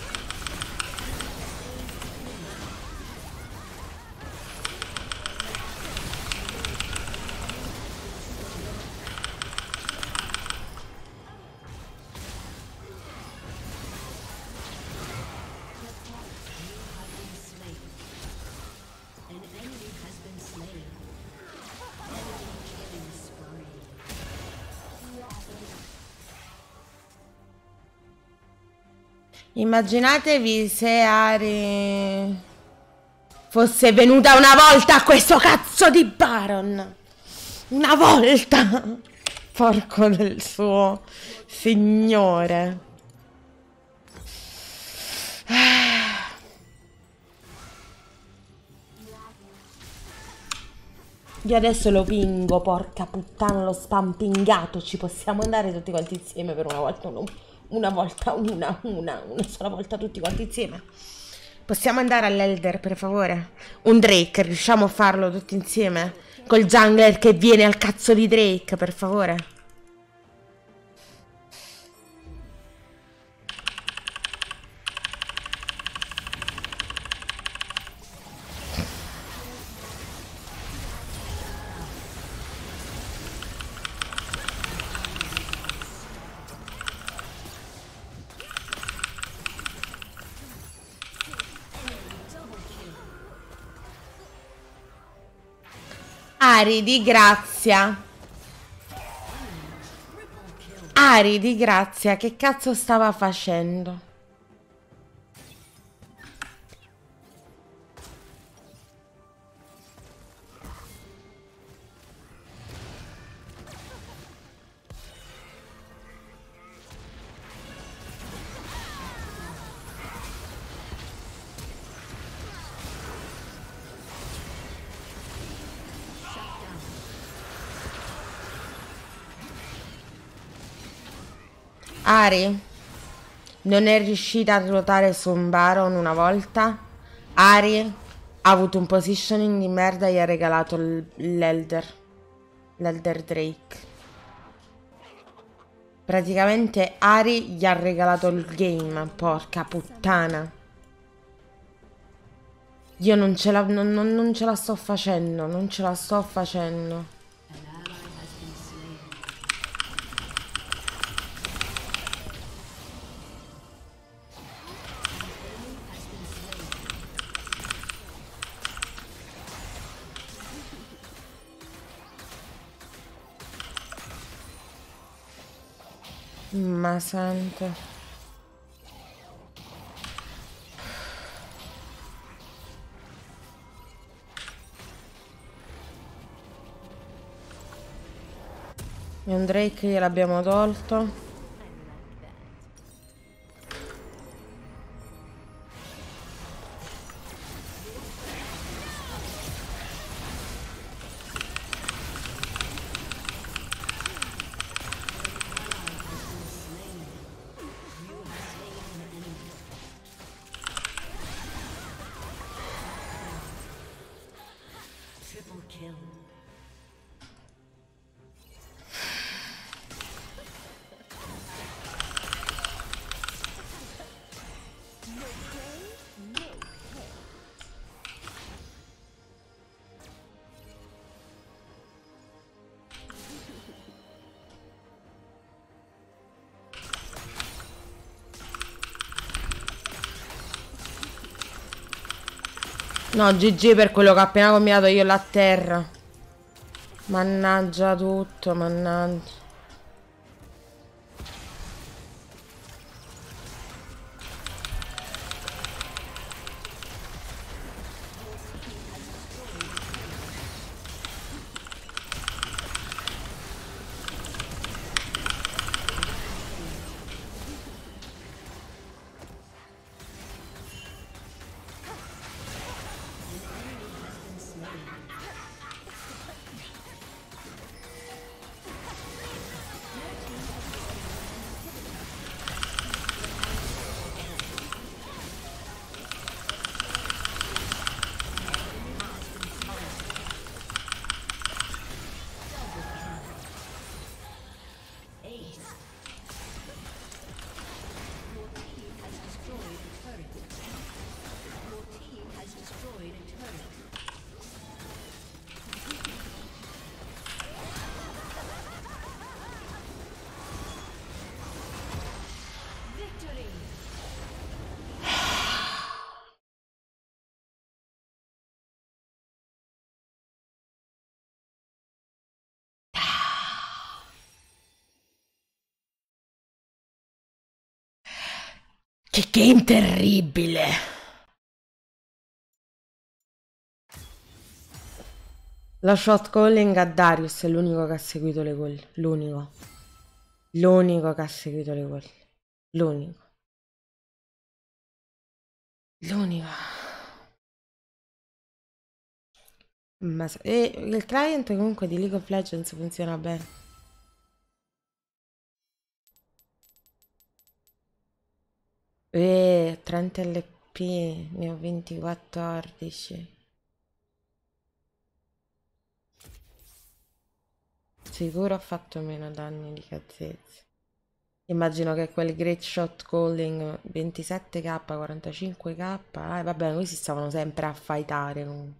Immaginatevi se Ari fosse venuta una volta a questo cazzo di Baron. Una volta. Porco del suo signore. Io adesso lo pingo, porca puttana, lo spampingato. Ci possiamo andare tutti quanti insieme per una volta, uno, una volta, una, una, una sola volta tutti quanti insieme. Possiamo andare all'Elder, per favore? Un Drake, riusciamo a farlo tutti insieme? Col jungler che viene al cazzo di Drake, per favore? Ari, di grazia. Ari, di grazia, che cazzo stava facendo? Ari non è riuscita a ruotare su un Baron una volta. Ari ha avuto un positioning di merda e gli ha regalato l'Elder. L'Elder Drake. Praticamente Ari gli ha regalato il game. Porca puttana. Io non ce la, non, non, non ce la sto facendo. Non ce la sto facendo. Ma sento. E un Drake gliel'abbiamo tolto. No, G G per quello che ho appena combinato io là a terra. Mannaggia tutto, mannaggia. Che game terribile! La shot calling a Darius è l'unico che ha seguito le gol. L'unico. L'unico che ha seguito le gol. L'unico. L'unico. Ma e il client comunque di League of Legends funziona bene. Eh, trenta L P, ne ho venti quattordici. Sicuro ho fatto meno danni di Cazzezzi. Immagino che quel Great Shot Calling ventisette K, quarantacinque K. Ah, vabbè, noi si stavano sempre a fightare comunque.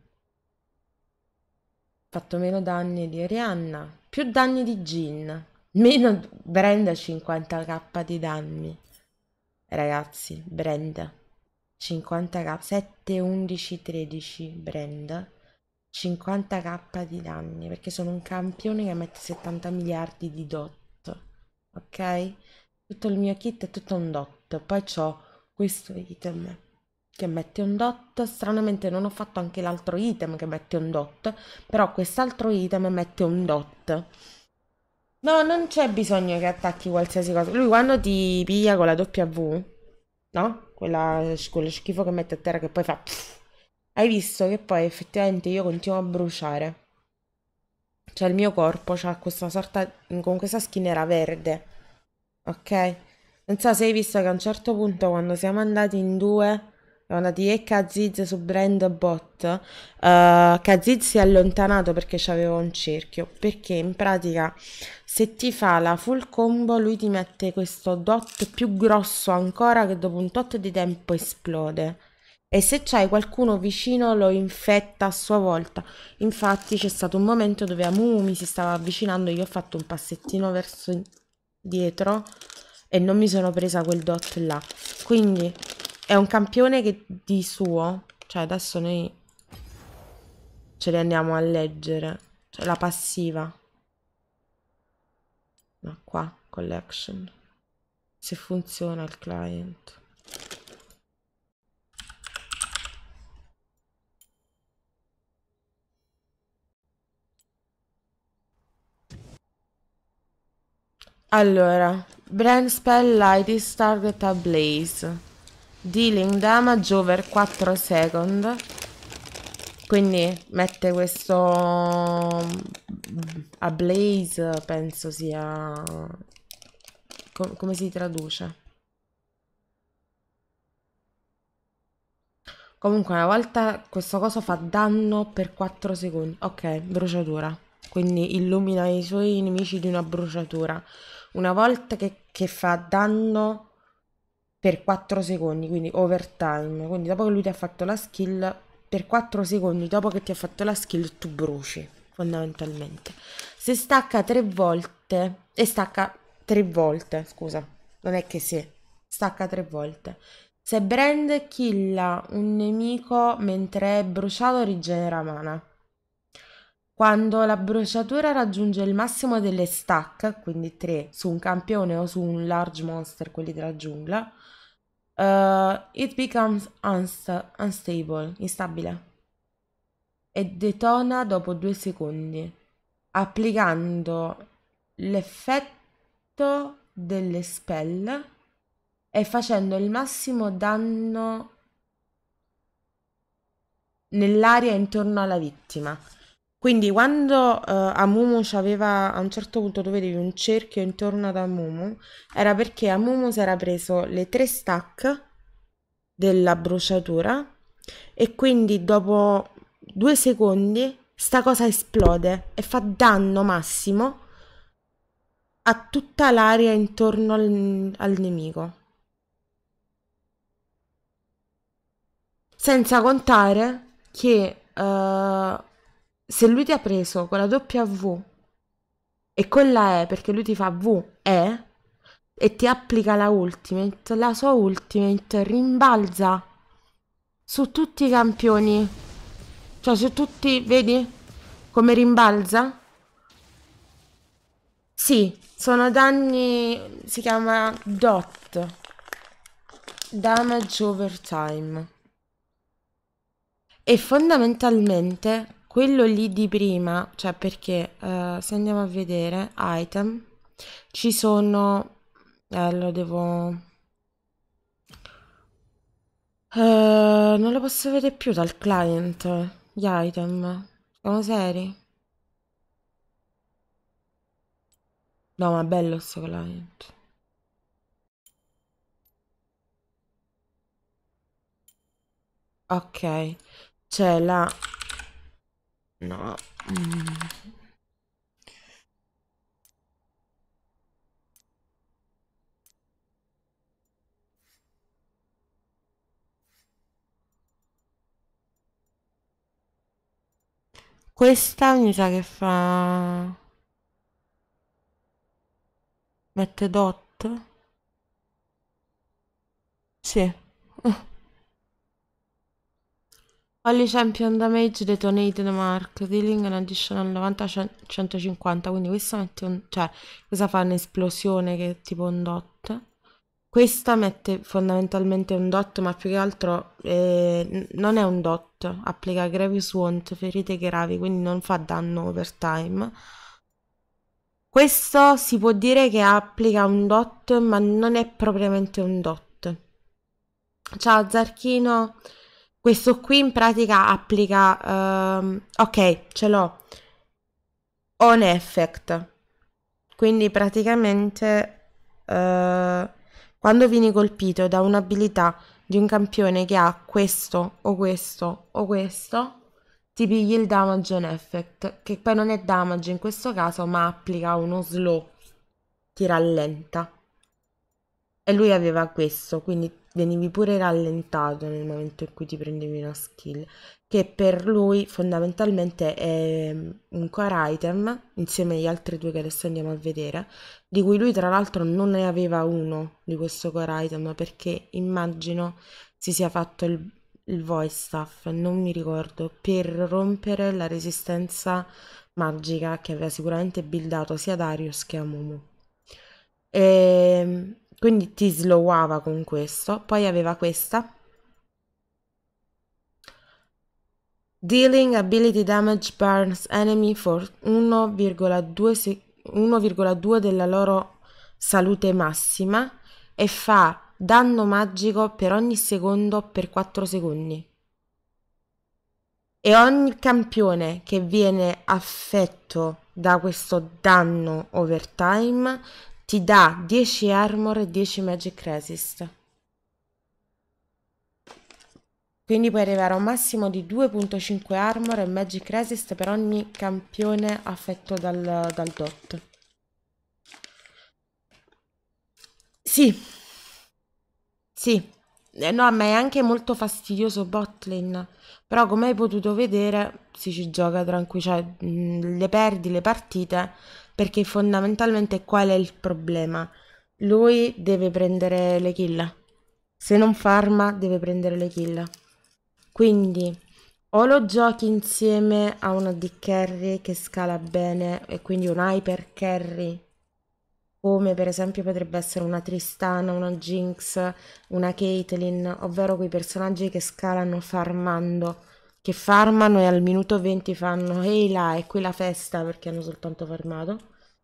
Ho fatto meno danni di Orianna, più danni di Jhin, meno Brand cinquanta K di danni. Ragazzi, Brand cinquanta K, sette, undici, tredici Brand, cinquanta K di danni, perché sono un campione che mette settanta miliardi di dot, ok? Tutto il mio kit è tutto un dot, poi c'ho questo item che mette un dot, stranamente non ho fatto anche l'altro item che mette un dot, però quest'altro item mette un dot. No, non c'è bisogno che attacchi qualsiasi cosa. Lui quando ti piglia con la W, no? Quella, quello schifo che mette a terra che poi fa... Pff, hai visto che poi effettivamente io continuo a bruciare. Cioè il mio corpo c'ha questa sorta... con questa skinera verde. Ok? Non so se hai visto che a un certo punto quando siamo andati in due... Siamo andati e Kaziz su Brand Bot. Uh, Kaziz si è allontanato perché c'aveva un cerchio. Perché in pratica se ti fa la full combo lui ti mette questo dot più grosso ancora che dopo un tot di tempo esplode. E se c'hai qualcuno vicino lo infetta a sua volta. Infatti c'è stato un momento dove Amumu mi si stava avvicinando. Io ho fatto un passettino verso dietro e non mi sono presa quel dot là. Quindi... è un campione che di suo, cioè adesso noi ce li andiamo a leggere, cioè la passiva, no, qua, collection, se funziona il client. Allora, Brand Spell Light is target ablaze. Dealing damage over quattro second. Quindi mette questo ablaze, penso sia... Com come si traduce? Comunque una volta questo coso fa danno per quattro secondi. Ok, bruciatura. Quindi illumina i suoi nemici di una bruciatura. Una volta che, che fa danno... per quattro secondi, quindi overtime. Quindi dopo che lui ti ha fatto la skill, per quattro secondi dopo che ti ha fatto la skill tu bruci, fondamentalmente. Se stacca tre volte, e stacca tre volte, scusa, non è che se, stacca tre volte. Se Brand killa un nemico mentre è bruciato, rigenera mana. Quando la bruciatura raggiunge il massimo delle stack, quindi tre su un campione o su un large monster, quelli della giungla, uh, it becomes unsta unstable, instabile, e detona dopo due secondi, applicando l'effetto delle spell e facendo il massimo danno nell'area intorno alla vittima. Quindi quando uh, Amumu c'aveva, a un certo punto tu vedevi un cerchio intorno ad Amumu, era perché Amumu si era preso le tre stack della bruciatura e quindi dopo due secondi sta cosa esplode e fa danno massimo a tutta l'area intorno al, al nemico. Senza contare che uh, se lui ti ha preso con la W e con la E, perché lui ti fa V E e ti applica la ultimate, la sua ultimate rimbalza su tutti i campioni, cioè su tutti, vedi come rimbalza? Sì, sono danni, si chiama D O T, Damage Over Time, e fondamentalmente quello lì di prima, cioè perché uh, se andiamo a vedere item, ci sono, eh, lo devo, uh, non lo posso vedere più dal client, gli item, sono seri? No, ma bello sto client. Ok, c'è la... no. Mm. Questa mi sa che fa... mette dot? Sì. Only champion damage detonated mark, dealing an additional novanta centocinquanta, quindi questa mette un... cioè, questa fa un'esplosione che è tipo un dot. Questa mette fondamentalmente un dot, ma più che altro eh, non è un dot, applica Grievous Wound, ferite gravi, quindi non fa danno over time. Questo si può dire che applica un dot, ma non è propriamente un dot. Ciao Zarchino, questo qui in pratica applica... Um, ok, ce l'ho. On effect. Quindi praticamente... Uh, quando vieni colpito da un'abilità di un campione che ha questo o questo o questo, ti pigli il damage on effect, che poi non è damage in questo caso, ma applica uno slow, ti rallenta. E lui aveva questo, quindi venivi pure rallentato nel momento in cui ti prendevi una skill, che per lui fondamentalmente è un core item, insieme agli altri due che adesso andiamo a vedere, di cui lui tra l'altro non ne aveva uno di questo core item, perché immagino si sia fatto il, il voice staff, non mi ricordo, per rompere la resistenza magica che aveva sicuramente buildato sia Darius che Amumu. E quindi ti slowava con questo. Poi aveva questa, dealing ability damage burns enemy for uno virgola due della loro salute massima e fa danno magico per ogni secondo per quattro secondi. E ogni campione che viene affetto da questo danno overtime ti dà dieci armor e dieci magic resist. Quindi puoi arrivare a un massimo di due virgola cinque armor e magic resist per ogni campione affetto dal, dal dot. Sì. Sì. Eh, no, ma è anche molto fastidioso botlane. Però come hai potuto vedere si ci gioca tranquillo, cioè mh, le perdi le partite perché fondamentalmente qual è il problema? Lui deve prendere le kill. Se non farma deve prendere le kill. Quindi o lo giochi insieme a una D carry che scala bene e quindi un hyper carry, come per esempio potrebbe essere una Tristana, una Jinx, una Caitlyn, ovvero quei personaggi che scalano farmando, che farmano e al minuto venti fanno ehi là, è qui la festa perché hanno soltanto farmato.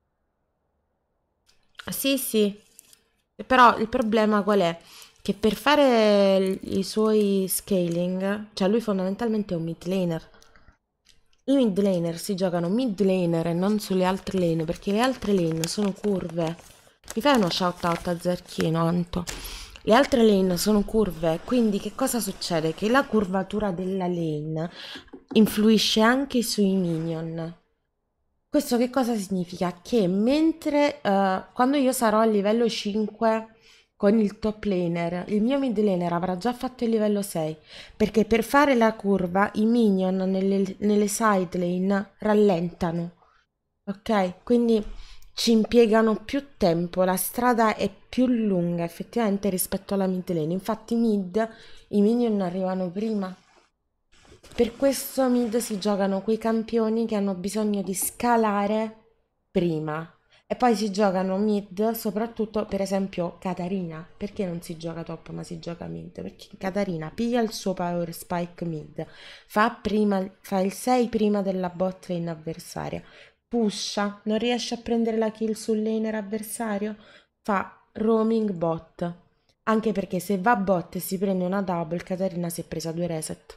Sì, sì, però il problema qual è? Che per fare i suoi scaling, cioè lui fondamentalmente è un mid laner. I mid laner si giocano mid laner e non sulle altre lane, perché le altre lane sono curve. Mi fai uno shout out a Zerchino, Anto? Le altre lane sono curve, quindi che cosa succede? Che la curvatura della lane influisce anche sui minion. Questo che cosa significa? Che mentre uh, quando io sarò a livello cinque con il top laner, il mio mid laner avrà già fatto il livello sei, perché per fare la curva i minion nelle, nelle side lane rallentano, ok? Quindi ci impiegano più tempo, la strada è più lunga effettivamente rispetto alla mid lane, infatti mid i minion arrivano prima. Per questo mid si giocano quei campioni che hanno bisogno di scalare prima. E poi si giocano mid, soprattutto per esempio Katarina. Perché non si gioca top ma si gioca mid? Perché Katarina piglia il suo power spike mid, fa, prima, fa il sei prima della bot lane avversaria, pusha, non riesce a prendere la kill sul laner avversario, fa roaming bot. Anche perché se va bot e si prende una double, Katarina si è presa due reset.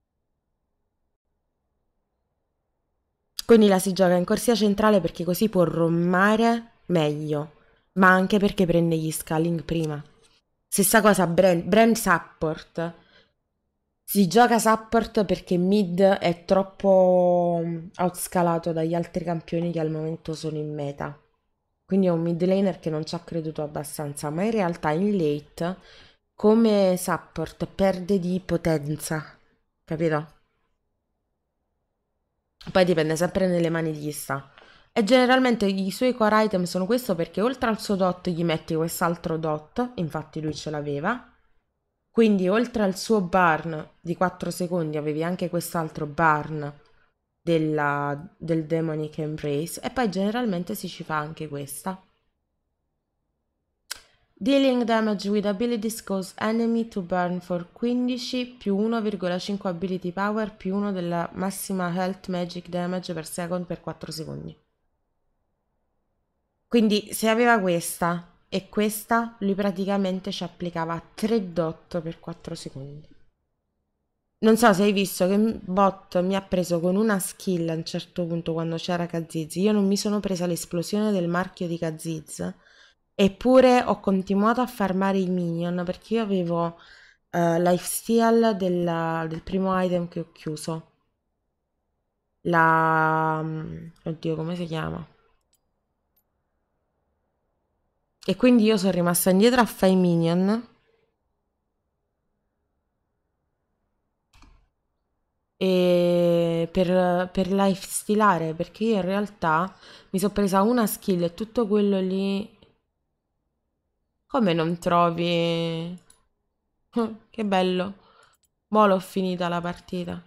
Quindi la si gioca in corsia centrale perché così può rommare meglio, ma anche perché prende gli scaling prima. Stessa cosa Brand, Brand support. Si gioca support perché mid è troppo outscalato dagli altri campioni che al momento sono in meta. Quindi è un mid laner che non ci ha creduto abbastanza, ma in realtà in late come support perde di potenza, capito? Poi dipende sempre nelle mani di chi sta. E generalmente i suoi core item sono questo perché oltre al suo dot gli metti quest'altro dot, infatti lui ce l'aveva. Quindi oltre al suo burn di quattro secondi avevi anche quest'altro burn della, del Demonic Embrace. E poi generalmente si ci fa anche questa. Dealing damage with abilities cause enemy to burn for quindici più uno virgola cinque ability power più uno della massima health magic damage per second per quattro secondi. Quindi se aveva questa e questa, lui praticamente ci applicava tre dot per quattro secondi. Non so se hai visto che bot mi ha preso con una skill a un certo punto quando c'era Kaziz. Io non mi sono presa l'esplosione del marchio di Kaziz. Eppure ho continuato a farmare i minion perché io avevo uh, lifesteal della, del primo item che ho chiuso. La... Oddio, come si chiama? E quindi io sono rimasta indietro a fare i minion. E per, per lifestealare, perché io in realtà mi sono presa una skill e tutto quello lì... Come non trovi? Che bello. Mo' l'ho finita la partita.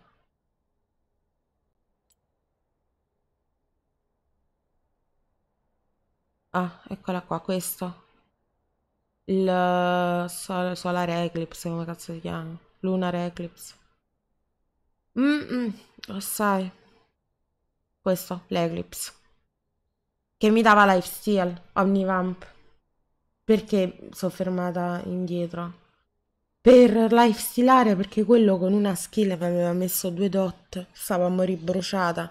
Ah, eccola qua, questo. Il sol Solar Eclipse, come cazzo si chiama? Lunar Eclipse. Mm, lo sai. Questo, l'Eclipse. Che mi dava lifesteal, Omnivamp. Perché sono fermata indietro? Per lifestealare, perché quello con una skill mi aveva messo due dot. Stavo a morire bruciata.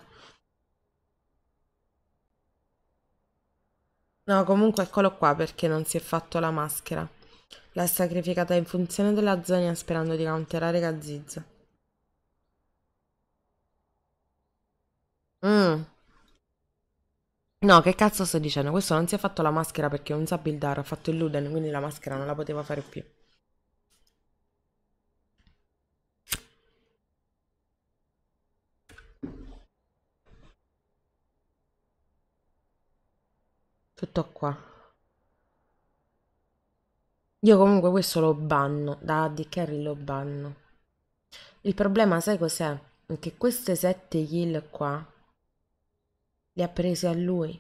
No, comunque eccolo qua perché non si è fatto la maschera. L'ha sacrificata in funzione della zona sperando di counterare Kaziz. Mm. No, che cazzo sto dicendo? Questo non si è fatto la maschera perché non sa buildare, ha fatto il Luden, quindi la maschera non la poteva fare più. Tutto qua. Io comunque questo lo banno, da A D Carry lo banno. Il problema, sai cos'è? Che queste sette kill qua le ha prese a lui.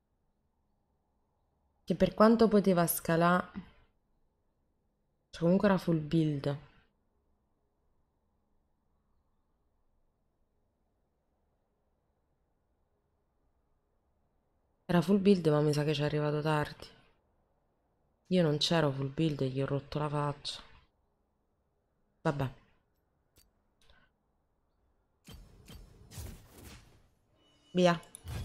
Che per quanto poteva scalare, cioè comunque era full build. Era full build, ma mi sa che ci è arrivato tardi. Io non c'ero full build e gli ho rotto la faccia. Vabbè. Via.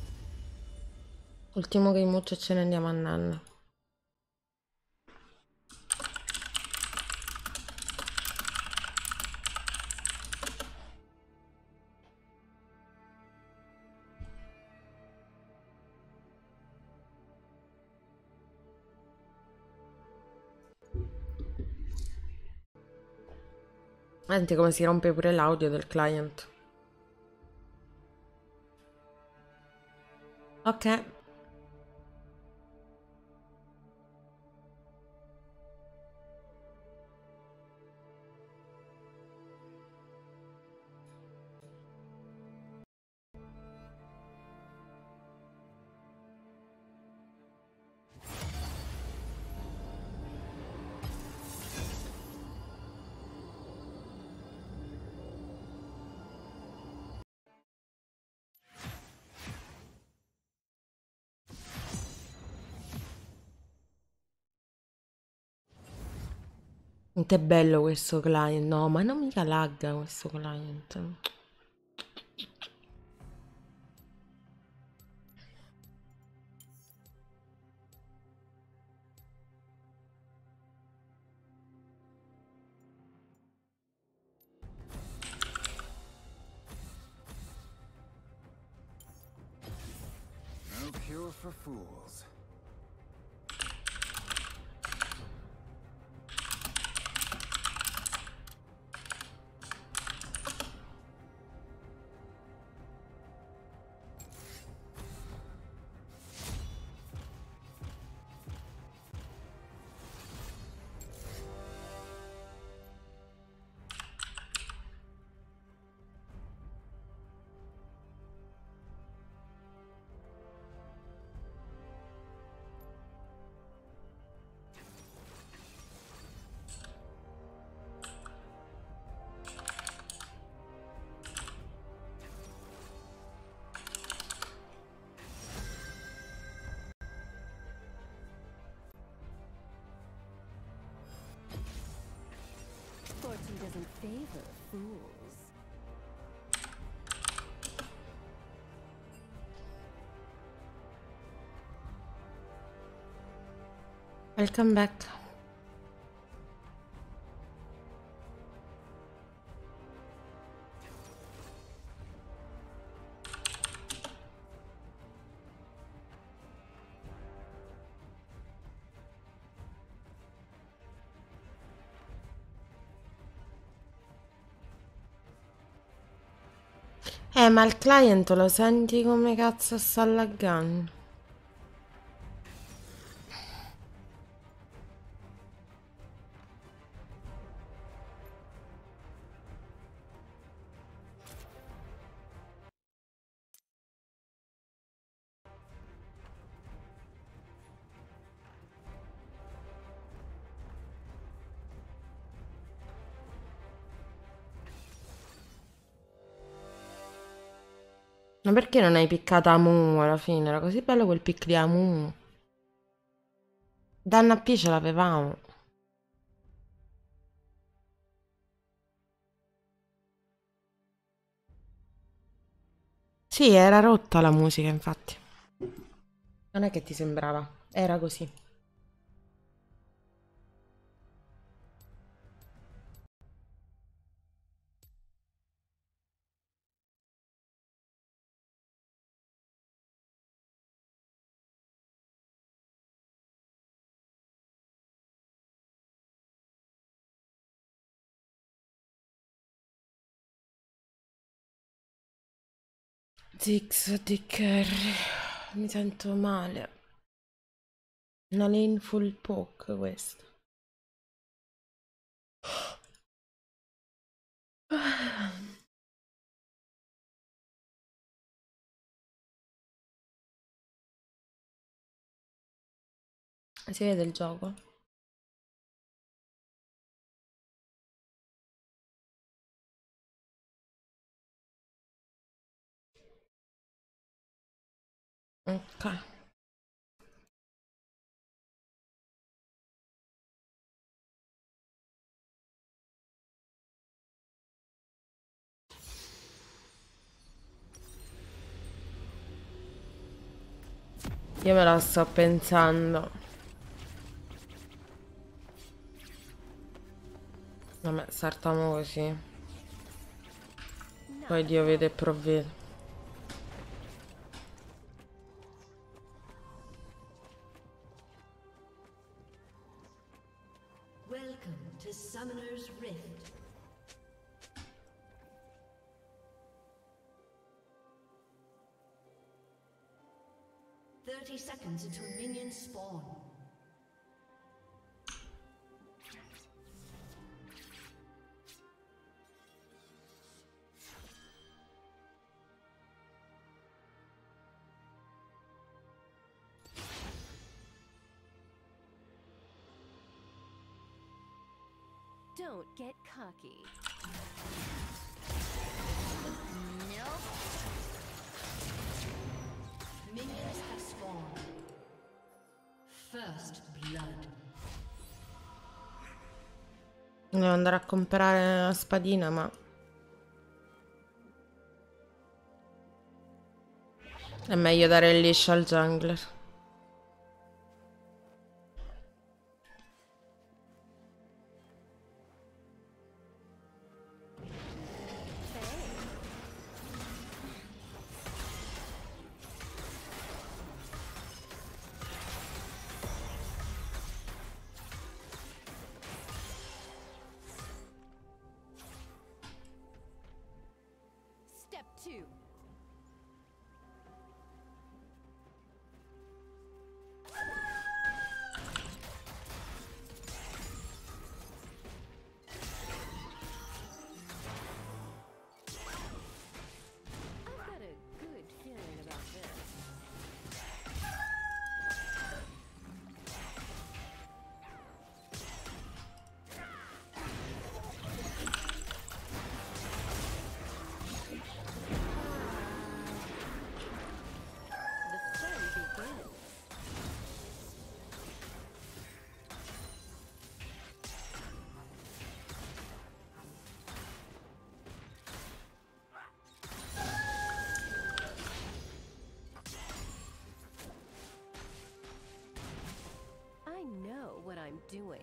Ultimo game muccio e ce ne andiamo a nanna. Senti come si rompe pure l'audio del client. Ok. Quanto è bello questo client. No, ma non mica lagga questo client. No cure for fools. Fortune doesn't favor fools. Welcome back. Eh, ma il client lo senti come cazzo sta laggando? Ma perché non hai piccato Amu alla fine? Era così bello quel pick di Amu. Danna P ce l'avevamo. Sì, era rotta la musica, infatti. Non è che ti sembrava, era così. Zix di Carry. Mi sento male. Una lane full poke questa. Si vede il gioco? Ok. Io me la sto pensando. Vabbè, saltiamo così. Poi Dio vede e provvede. Welcome to Summoner's Rift. Thirty seconds until minions spawn. Don't get cocky. Nope. Minions have spawned. First blood. Devo andare a comprare la spadina, ma è meglio dare il liscio al jungler. Step two. I've got a good feeling about this. The fun begins. I know what I'm doing.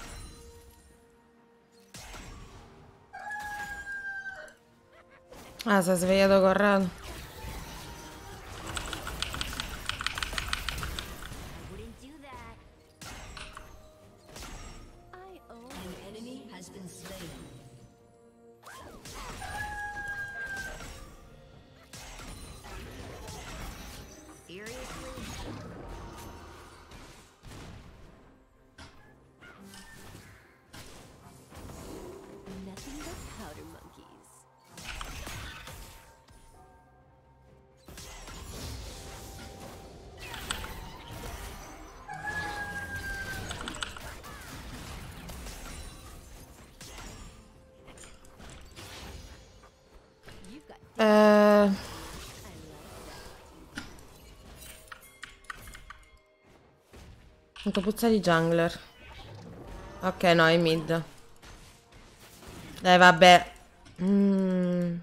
Ah, si è svegliato Corrado. Wouldn't do that. I own An enemy has been slain. Seriously? nothing but powder monkeys. You've got Eh... Sento puzza di jungler. Ok, no, è mid. Eh, vabbè. Mm.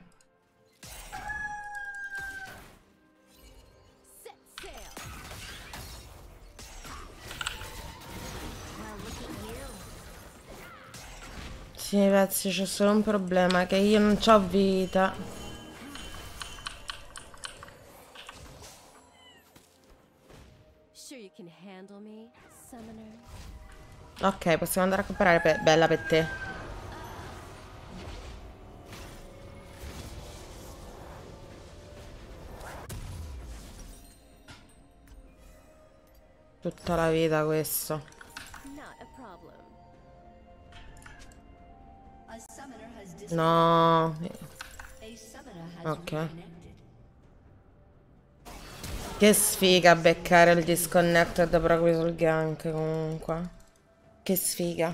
set sail. Well, look at you. Sì, ragazzi, c'è solo un problema, che io non c'ho vita. Sure you can handle me, summoner? Ok, possiamo andare a comprare pe- bella per te. Tutta la vita questo. Not a problem. A No. Ok. Che sfiga beccare il disconnected proprio sul gank comunque. Che sfiga.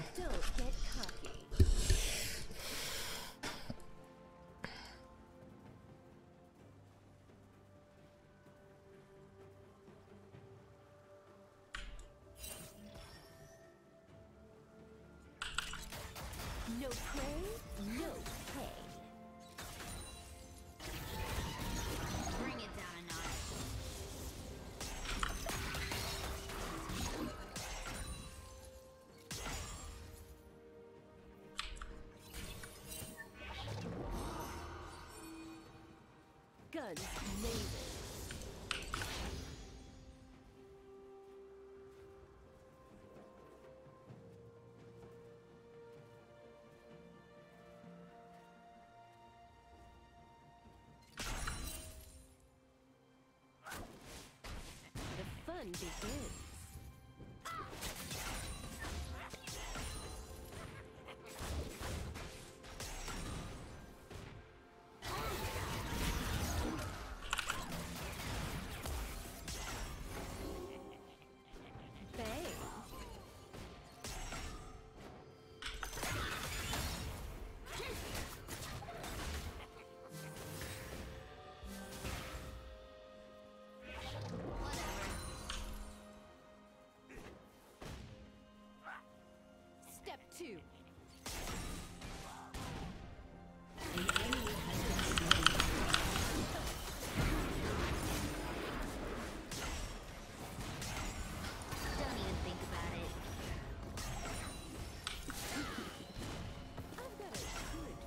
Guns blazing. The fun begins. Step two. Don't even think about it. I've got a good feeling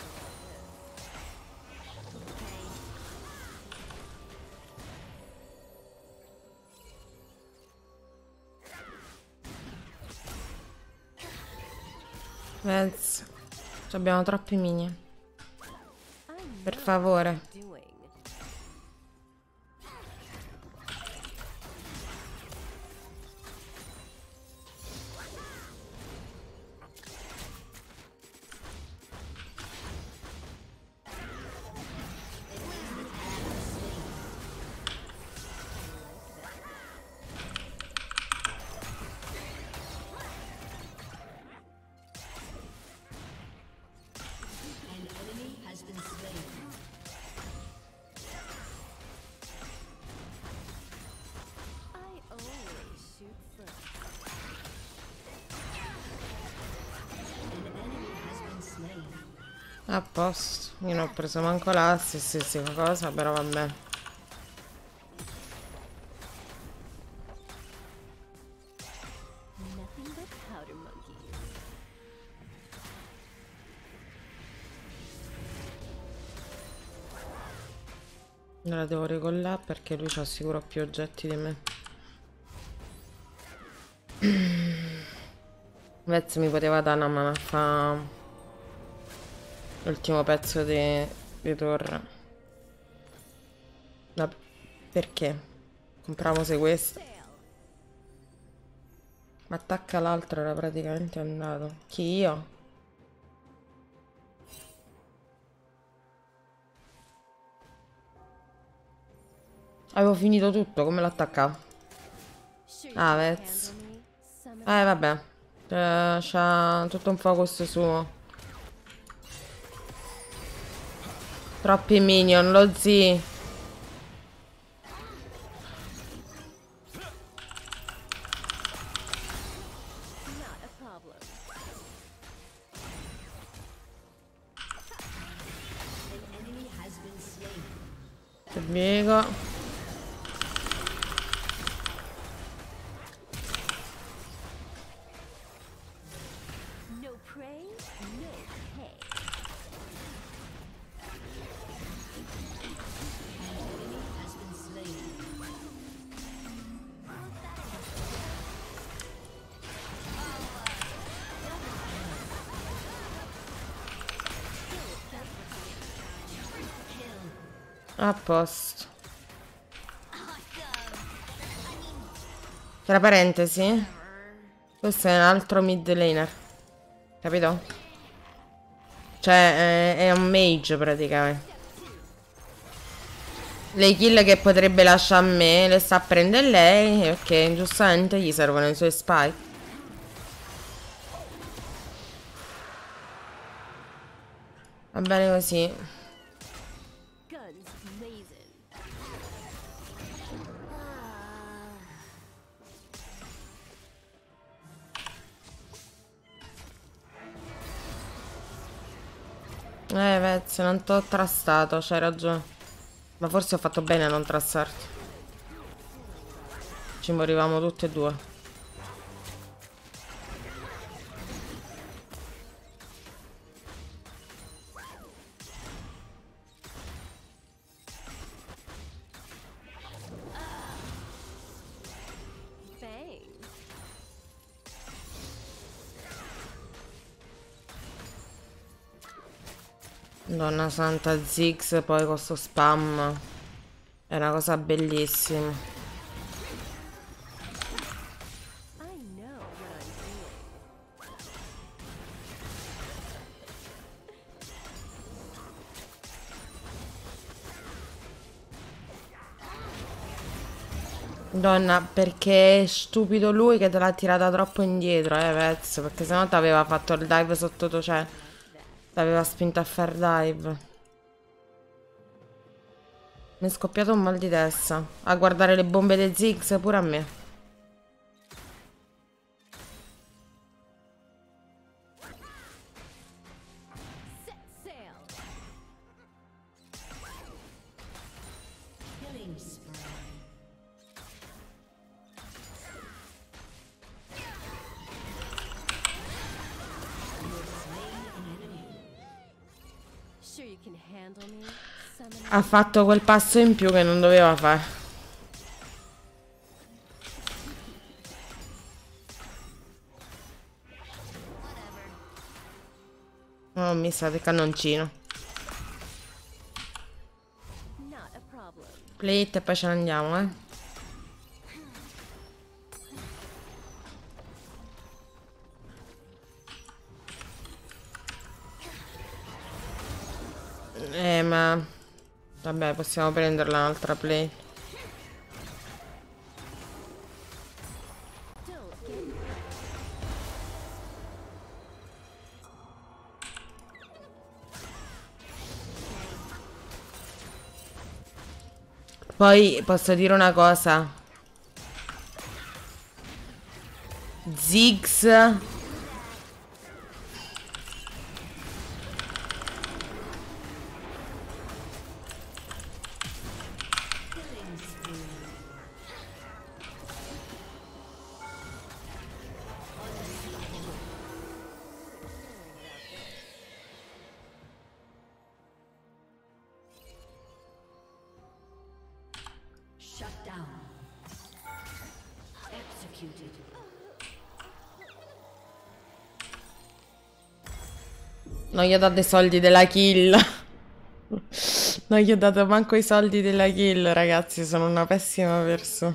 about this. Okay. Vez. Abbiamo troppi minion. Per favore. A posto, io non ho preso manco l'assist, sì, sì, cosa, però vabbè. La devo ricollare perché lui c'ha sicuro più oggetti di me. Vez mi poteva dare una mano a fare l'ultimo pezzo di, di torre. Ma perché? Compriamo se questo. Ma attacca l'altro, era praticamente andato. Chi, io? Avevo finito tutto, come l'attaccavo? Ah, Vez. Eh, vabbè. Eh, c'ha tutto un focus suo. Troppi minion, lo zi. Ti piego. A posto. Tra parentesi, questo è un altro mid laner, capito? Cioè, è, è un mage praticamente. Le kill che potrebbe lasciare a me le sta a prendere lei. Perché giustamente gli servono i suoi spike. Va bene così. Eh, Vez, non t'ho trastato, c'hai ragione. Ma forse ho fatto bene a non trastarti. Ci morivamo tutti e due. Donna santa, Ziggs poi con sto spam è una cosa bellissima. Donna, perché è stupido lui che te l'ha tirata troppo indietro, eh, Vez, perché sennò ti aveva fatto il dive sotto, cioè t'aveva spinto a fare dive. Mi è scoppiato un mal di testa a guardare le bombe dei Ziggs, pure a me. Ha fatto quel passo in più che non doveva fare. Oh, mi sa di cannoncino. Plate e poi ce ne andiamo, eh. Eh, ma... Vabbè, possiamo prenderla un'altra play. Poi posso dire una cosa. Ziggs non gli ho dato i soldi della kill. Non gli ho dato manco i soldi della kill, ragazzi. Sono una pessima persona.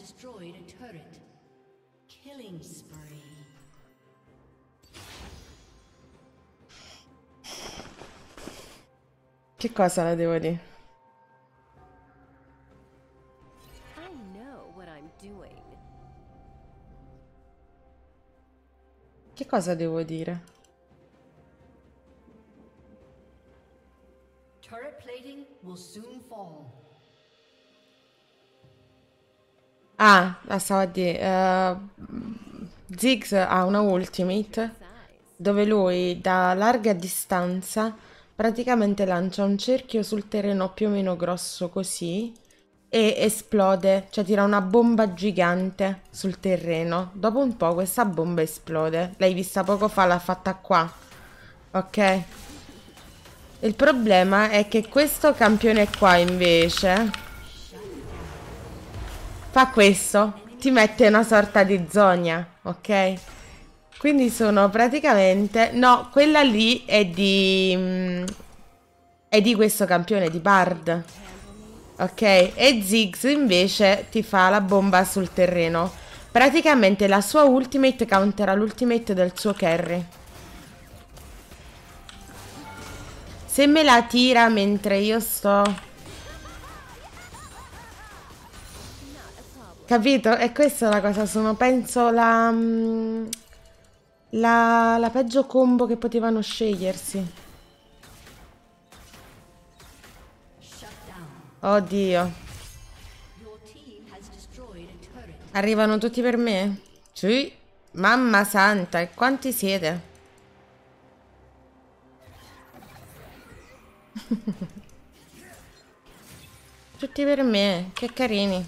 Che cosa la devo dire? Che cosa devo dire? Ah, la stavo a dire. Uh, Ziggs ha una ultimate dove lui da larga distanza praticamente lancia un cerchio sul terreno più o meno grosso così e esplode, cioè tira una bomba gigante sul terreno. Dopo un po' questa bomba esplode. L'hai vista poco fa, l'ha fatta qua. Ok? Il problema è che questo campione qua invece fa questo, ti mette una sorta di zona, ok? Quindi sono praticamente... No, quella lì è di... Mm, è di questo campione, di Bard. Ok? E Ziggs invece ti fa la bomba sul terreno. Praticamente la sua ultimate countera l'ultimate del suo carry. Se me la tira mentre io sto... Capito? E questa è la cosa, sono penso la... mm, La, la peggio combo che potevano scegliersi. Oddio. Arrivano tutti per me? Sì. Mamma santa, e quanti siete? Tutti per me, che carini.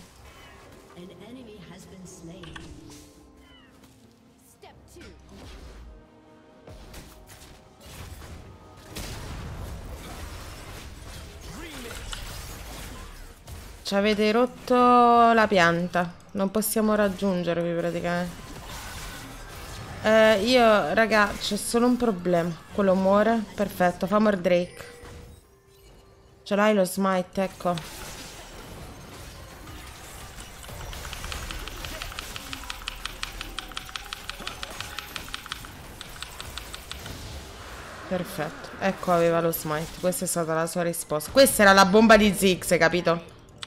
Ci avete rotto la pianta. Non possiamo raggiungervi praticamente. Eh, io, raga, c'è solo un problema. Quello muore. Perfetto, fa morire Drake. Ce l'hai lo smite, ecco. Perfetto. Ecco, aveva lo smite. Questa è stata la sua risposta. Questa era la bomba di Ziggs, capito?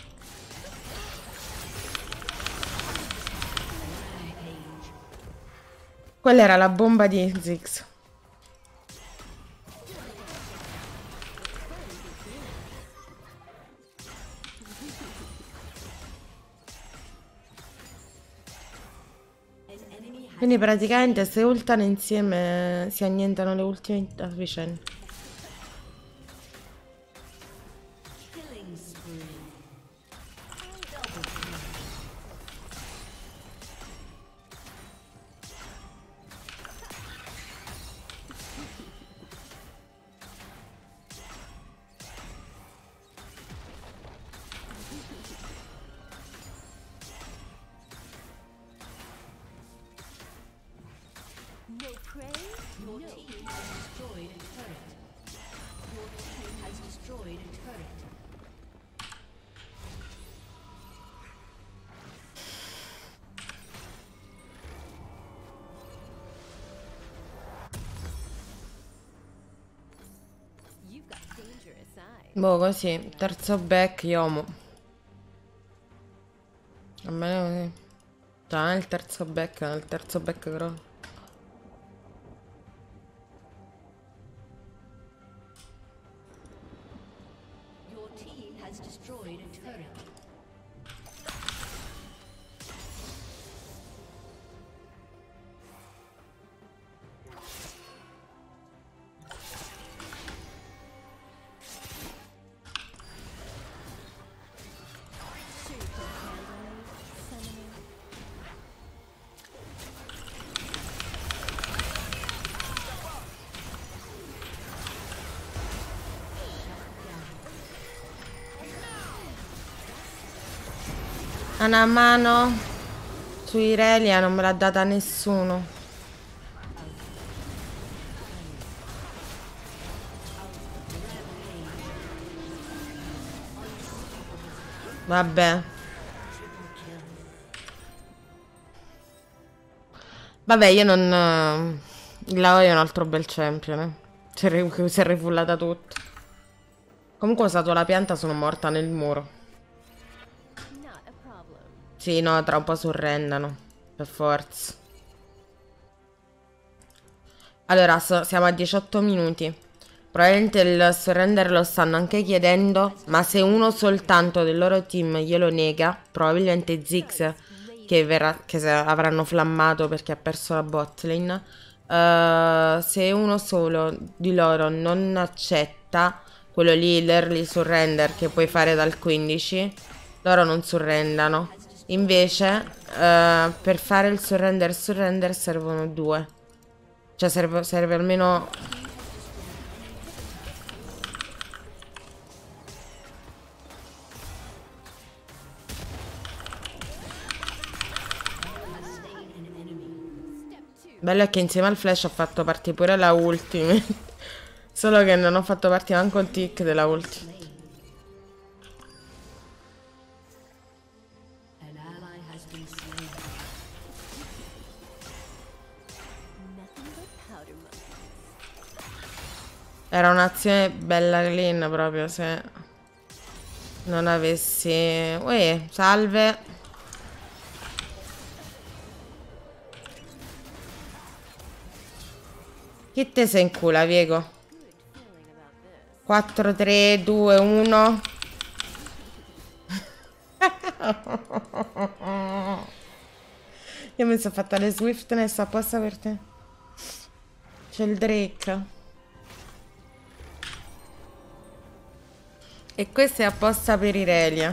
Quella era la bomba di Ziggs. Quindi praticamente se ultano insieme si annientano le ultime a vicenda. Boh, così, terzo back, Yomo. A me così. Cioè, non è il terzo back, è il terzo back grosso. Una mano su Irelia non me l'ha data nessuno. Vabbè. Vabbè, io non... La voglio un altro bel champion, eh. Si è, si è rifullata tutto. Comunque ho usato la pianta, sono morta nel muro. Sì, no, tra un po' surrendano. Per forza. Allora, so, siamo a diciotto minuti. Probabilmente il surrender lo stanno anche chiedendo. Ma se uno soltanto del loro team glielo nega, probabilmente Ziggs, che, verrà, che avranno flammato perché ha perso la botlane, uh, se uno solo di loro non accetta, quello lì, l'early surrender che puoi fare dal quindici, loro non surrendano. Invece, uh, per fare il surrender surrender servono due. Cioè serve, serve almeno... Bello è che insieme al flash ho fatto partire pure la ultimate. Solo che non ho fatto partire anche il tick della ultimate. Era un'azione bella clean proprio se non avessi... Uè, salve. Chi te sei in culo, Viego? quattro, tre, due, uno. Io mi sono fatta le swiftness apposta per te. C'è il Drake. E questo è apposta per Irelia.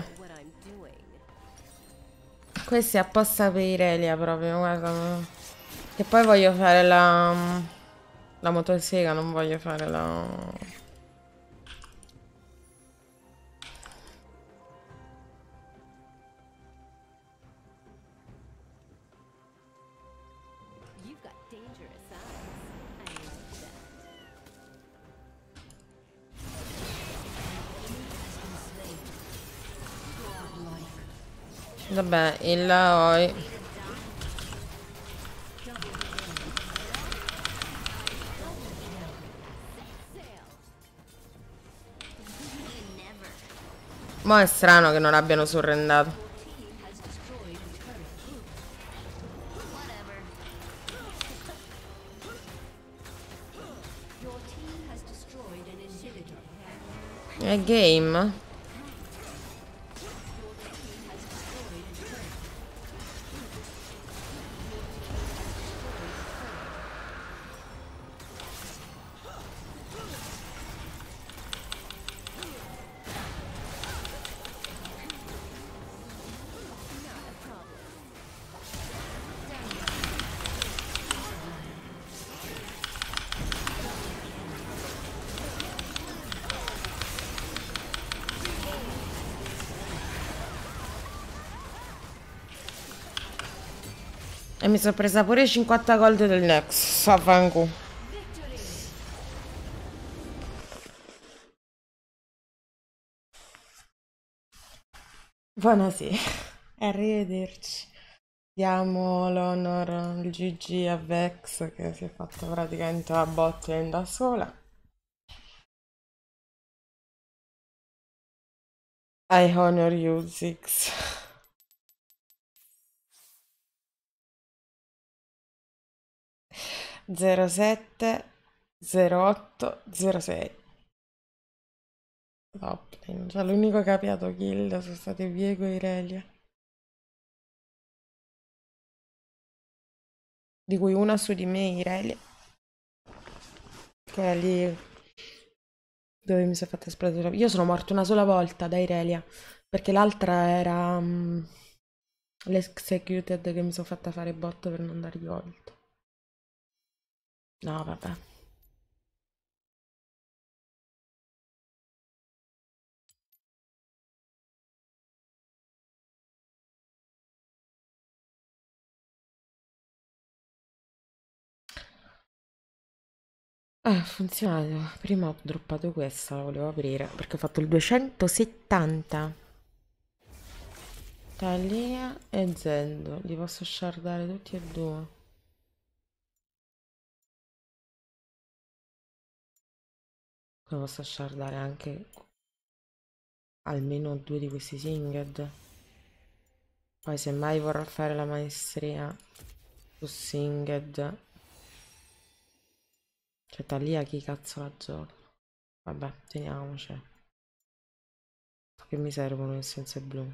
Questo è apposta per Irelia proprio, guarda. E poi voglio fare la... La motosega, non voglio fare la... Vabbè, il Laoi. Mo' è strano che non abbiano surrendato. È game? E mi sono presa pure i cinquanta gold del Nex. Vaffanculo. Buonasera. Arrivederci. Diamo l'honor, il G G a Vex che si è fatto praticamente la botte da sola. I honor you, Six. zero sette zero otto zero sei. Top lane. Cioè, l'unico che ha piato kill sono stati Viego e Irelia, di cui una su di me, Irelia, quella lì dove mi si è fatta esplodere. Io sono morto una sola volta da Irelia perché l'altra era um, l'executed che mi sono fatta fare botto per non dargli gold. No, vabbè. Ah, ha funzionato. Prima ho droppato questa, la volevo aprire perché ho fatto il duecentosettanta. Talia e Zendo, li posso shardare tutti e due. Poi posso shardare anche almeno due di questi Singed. Poi se mai vorrò fare la maestria su Singed, cioè Talia chi cazzo la gioca? Vabbè, teniamoci. Che mi servono essenze blu?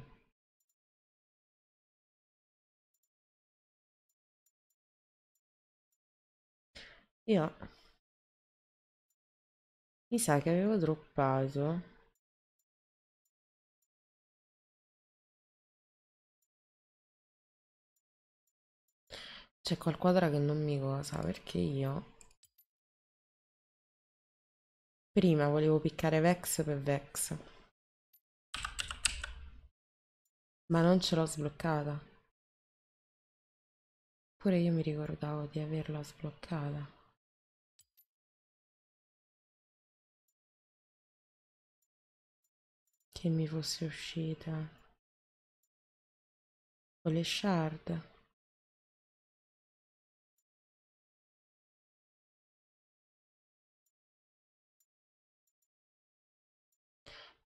Io mi sa che avevo droppato c'è qualquadra che non mi cosa perché io prima volevo piccare Vex per Vex, ma non ce l'ho sbloccata. Pure io mi ricordavo di averla sbloccata. Che mi fosse uscita con le shard.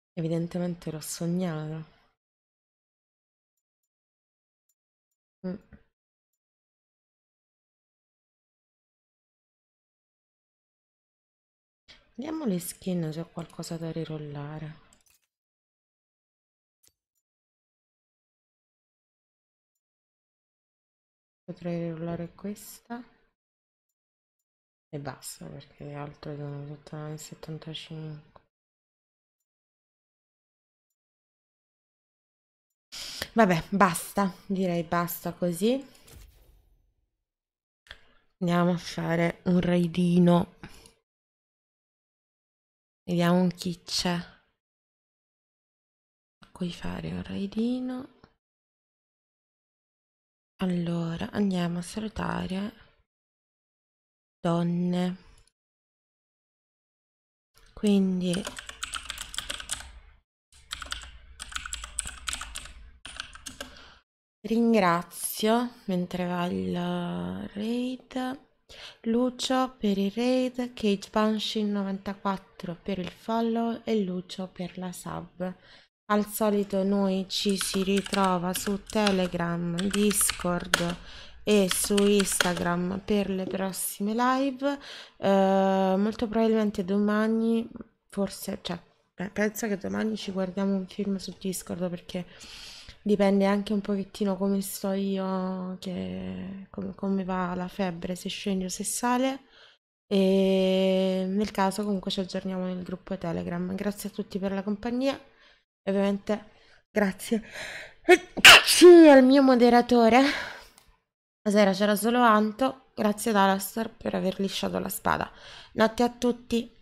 Evidentemente l'ho sognato. Mm. Vediamo le skin se ho qualcosa da rirollare. Potrei rirollare questa e basta, perché le altre sono tutte nel settantacinque. Vabbè, basta, direi basta così. Andiamo a fare un raidino. Vediamo chi c'è. A cui fare un raidino. Allora, andiamo a salutare donne. Quindi ringrazio, mentre va il raid, Lucio per il raid, Cage Banshee novantaquattro per il follow e Lucio per la sub. Al solito noi ci si ritrova su Telegram, Discord e su Instagram per le prossime live. Eh, molto probabilmente domani, forse, cioè, penso che domani ci guardiamo un film su Discord, perché dipende anche un pochettino come sto io, che, come, come va la febbre, se scende o se sale. E nel caso comunque ci aggiorniamo nel gruppo Telegram. Grazie a tutti per la compagnia e ovviamente grazie sì, al mio moderatore. Stasera c'era solo Anto. Grazie ad Alastor per aver lisciato la spada. Notte a tutti.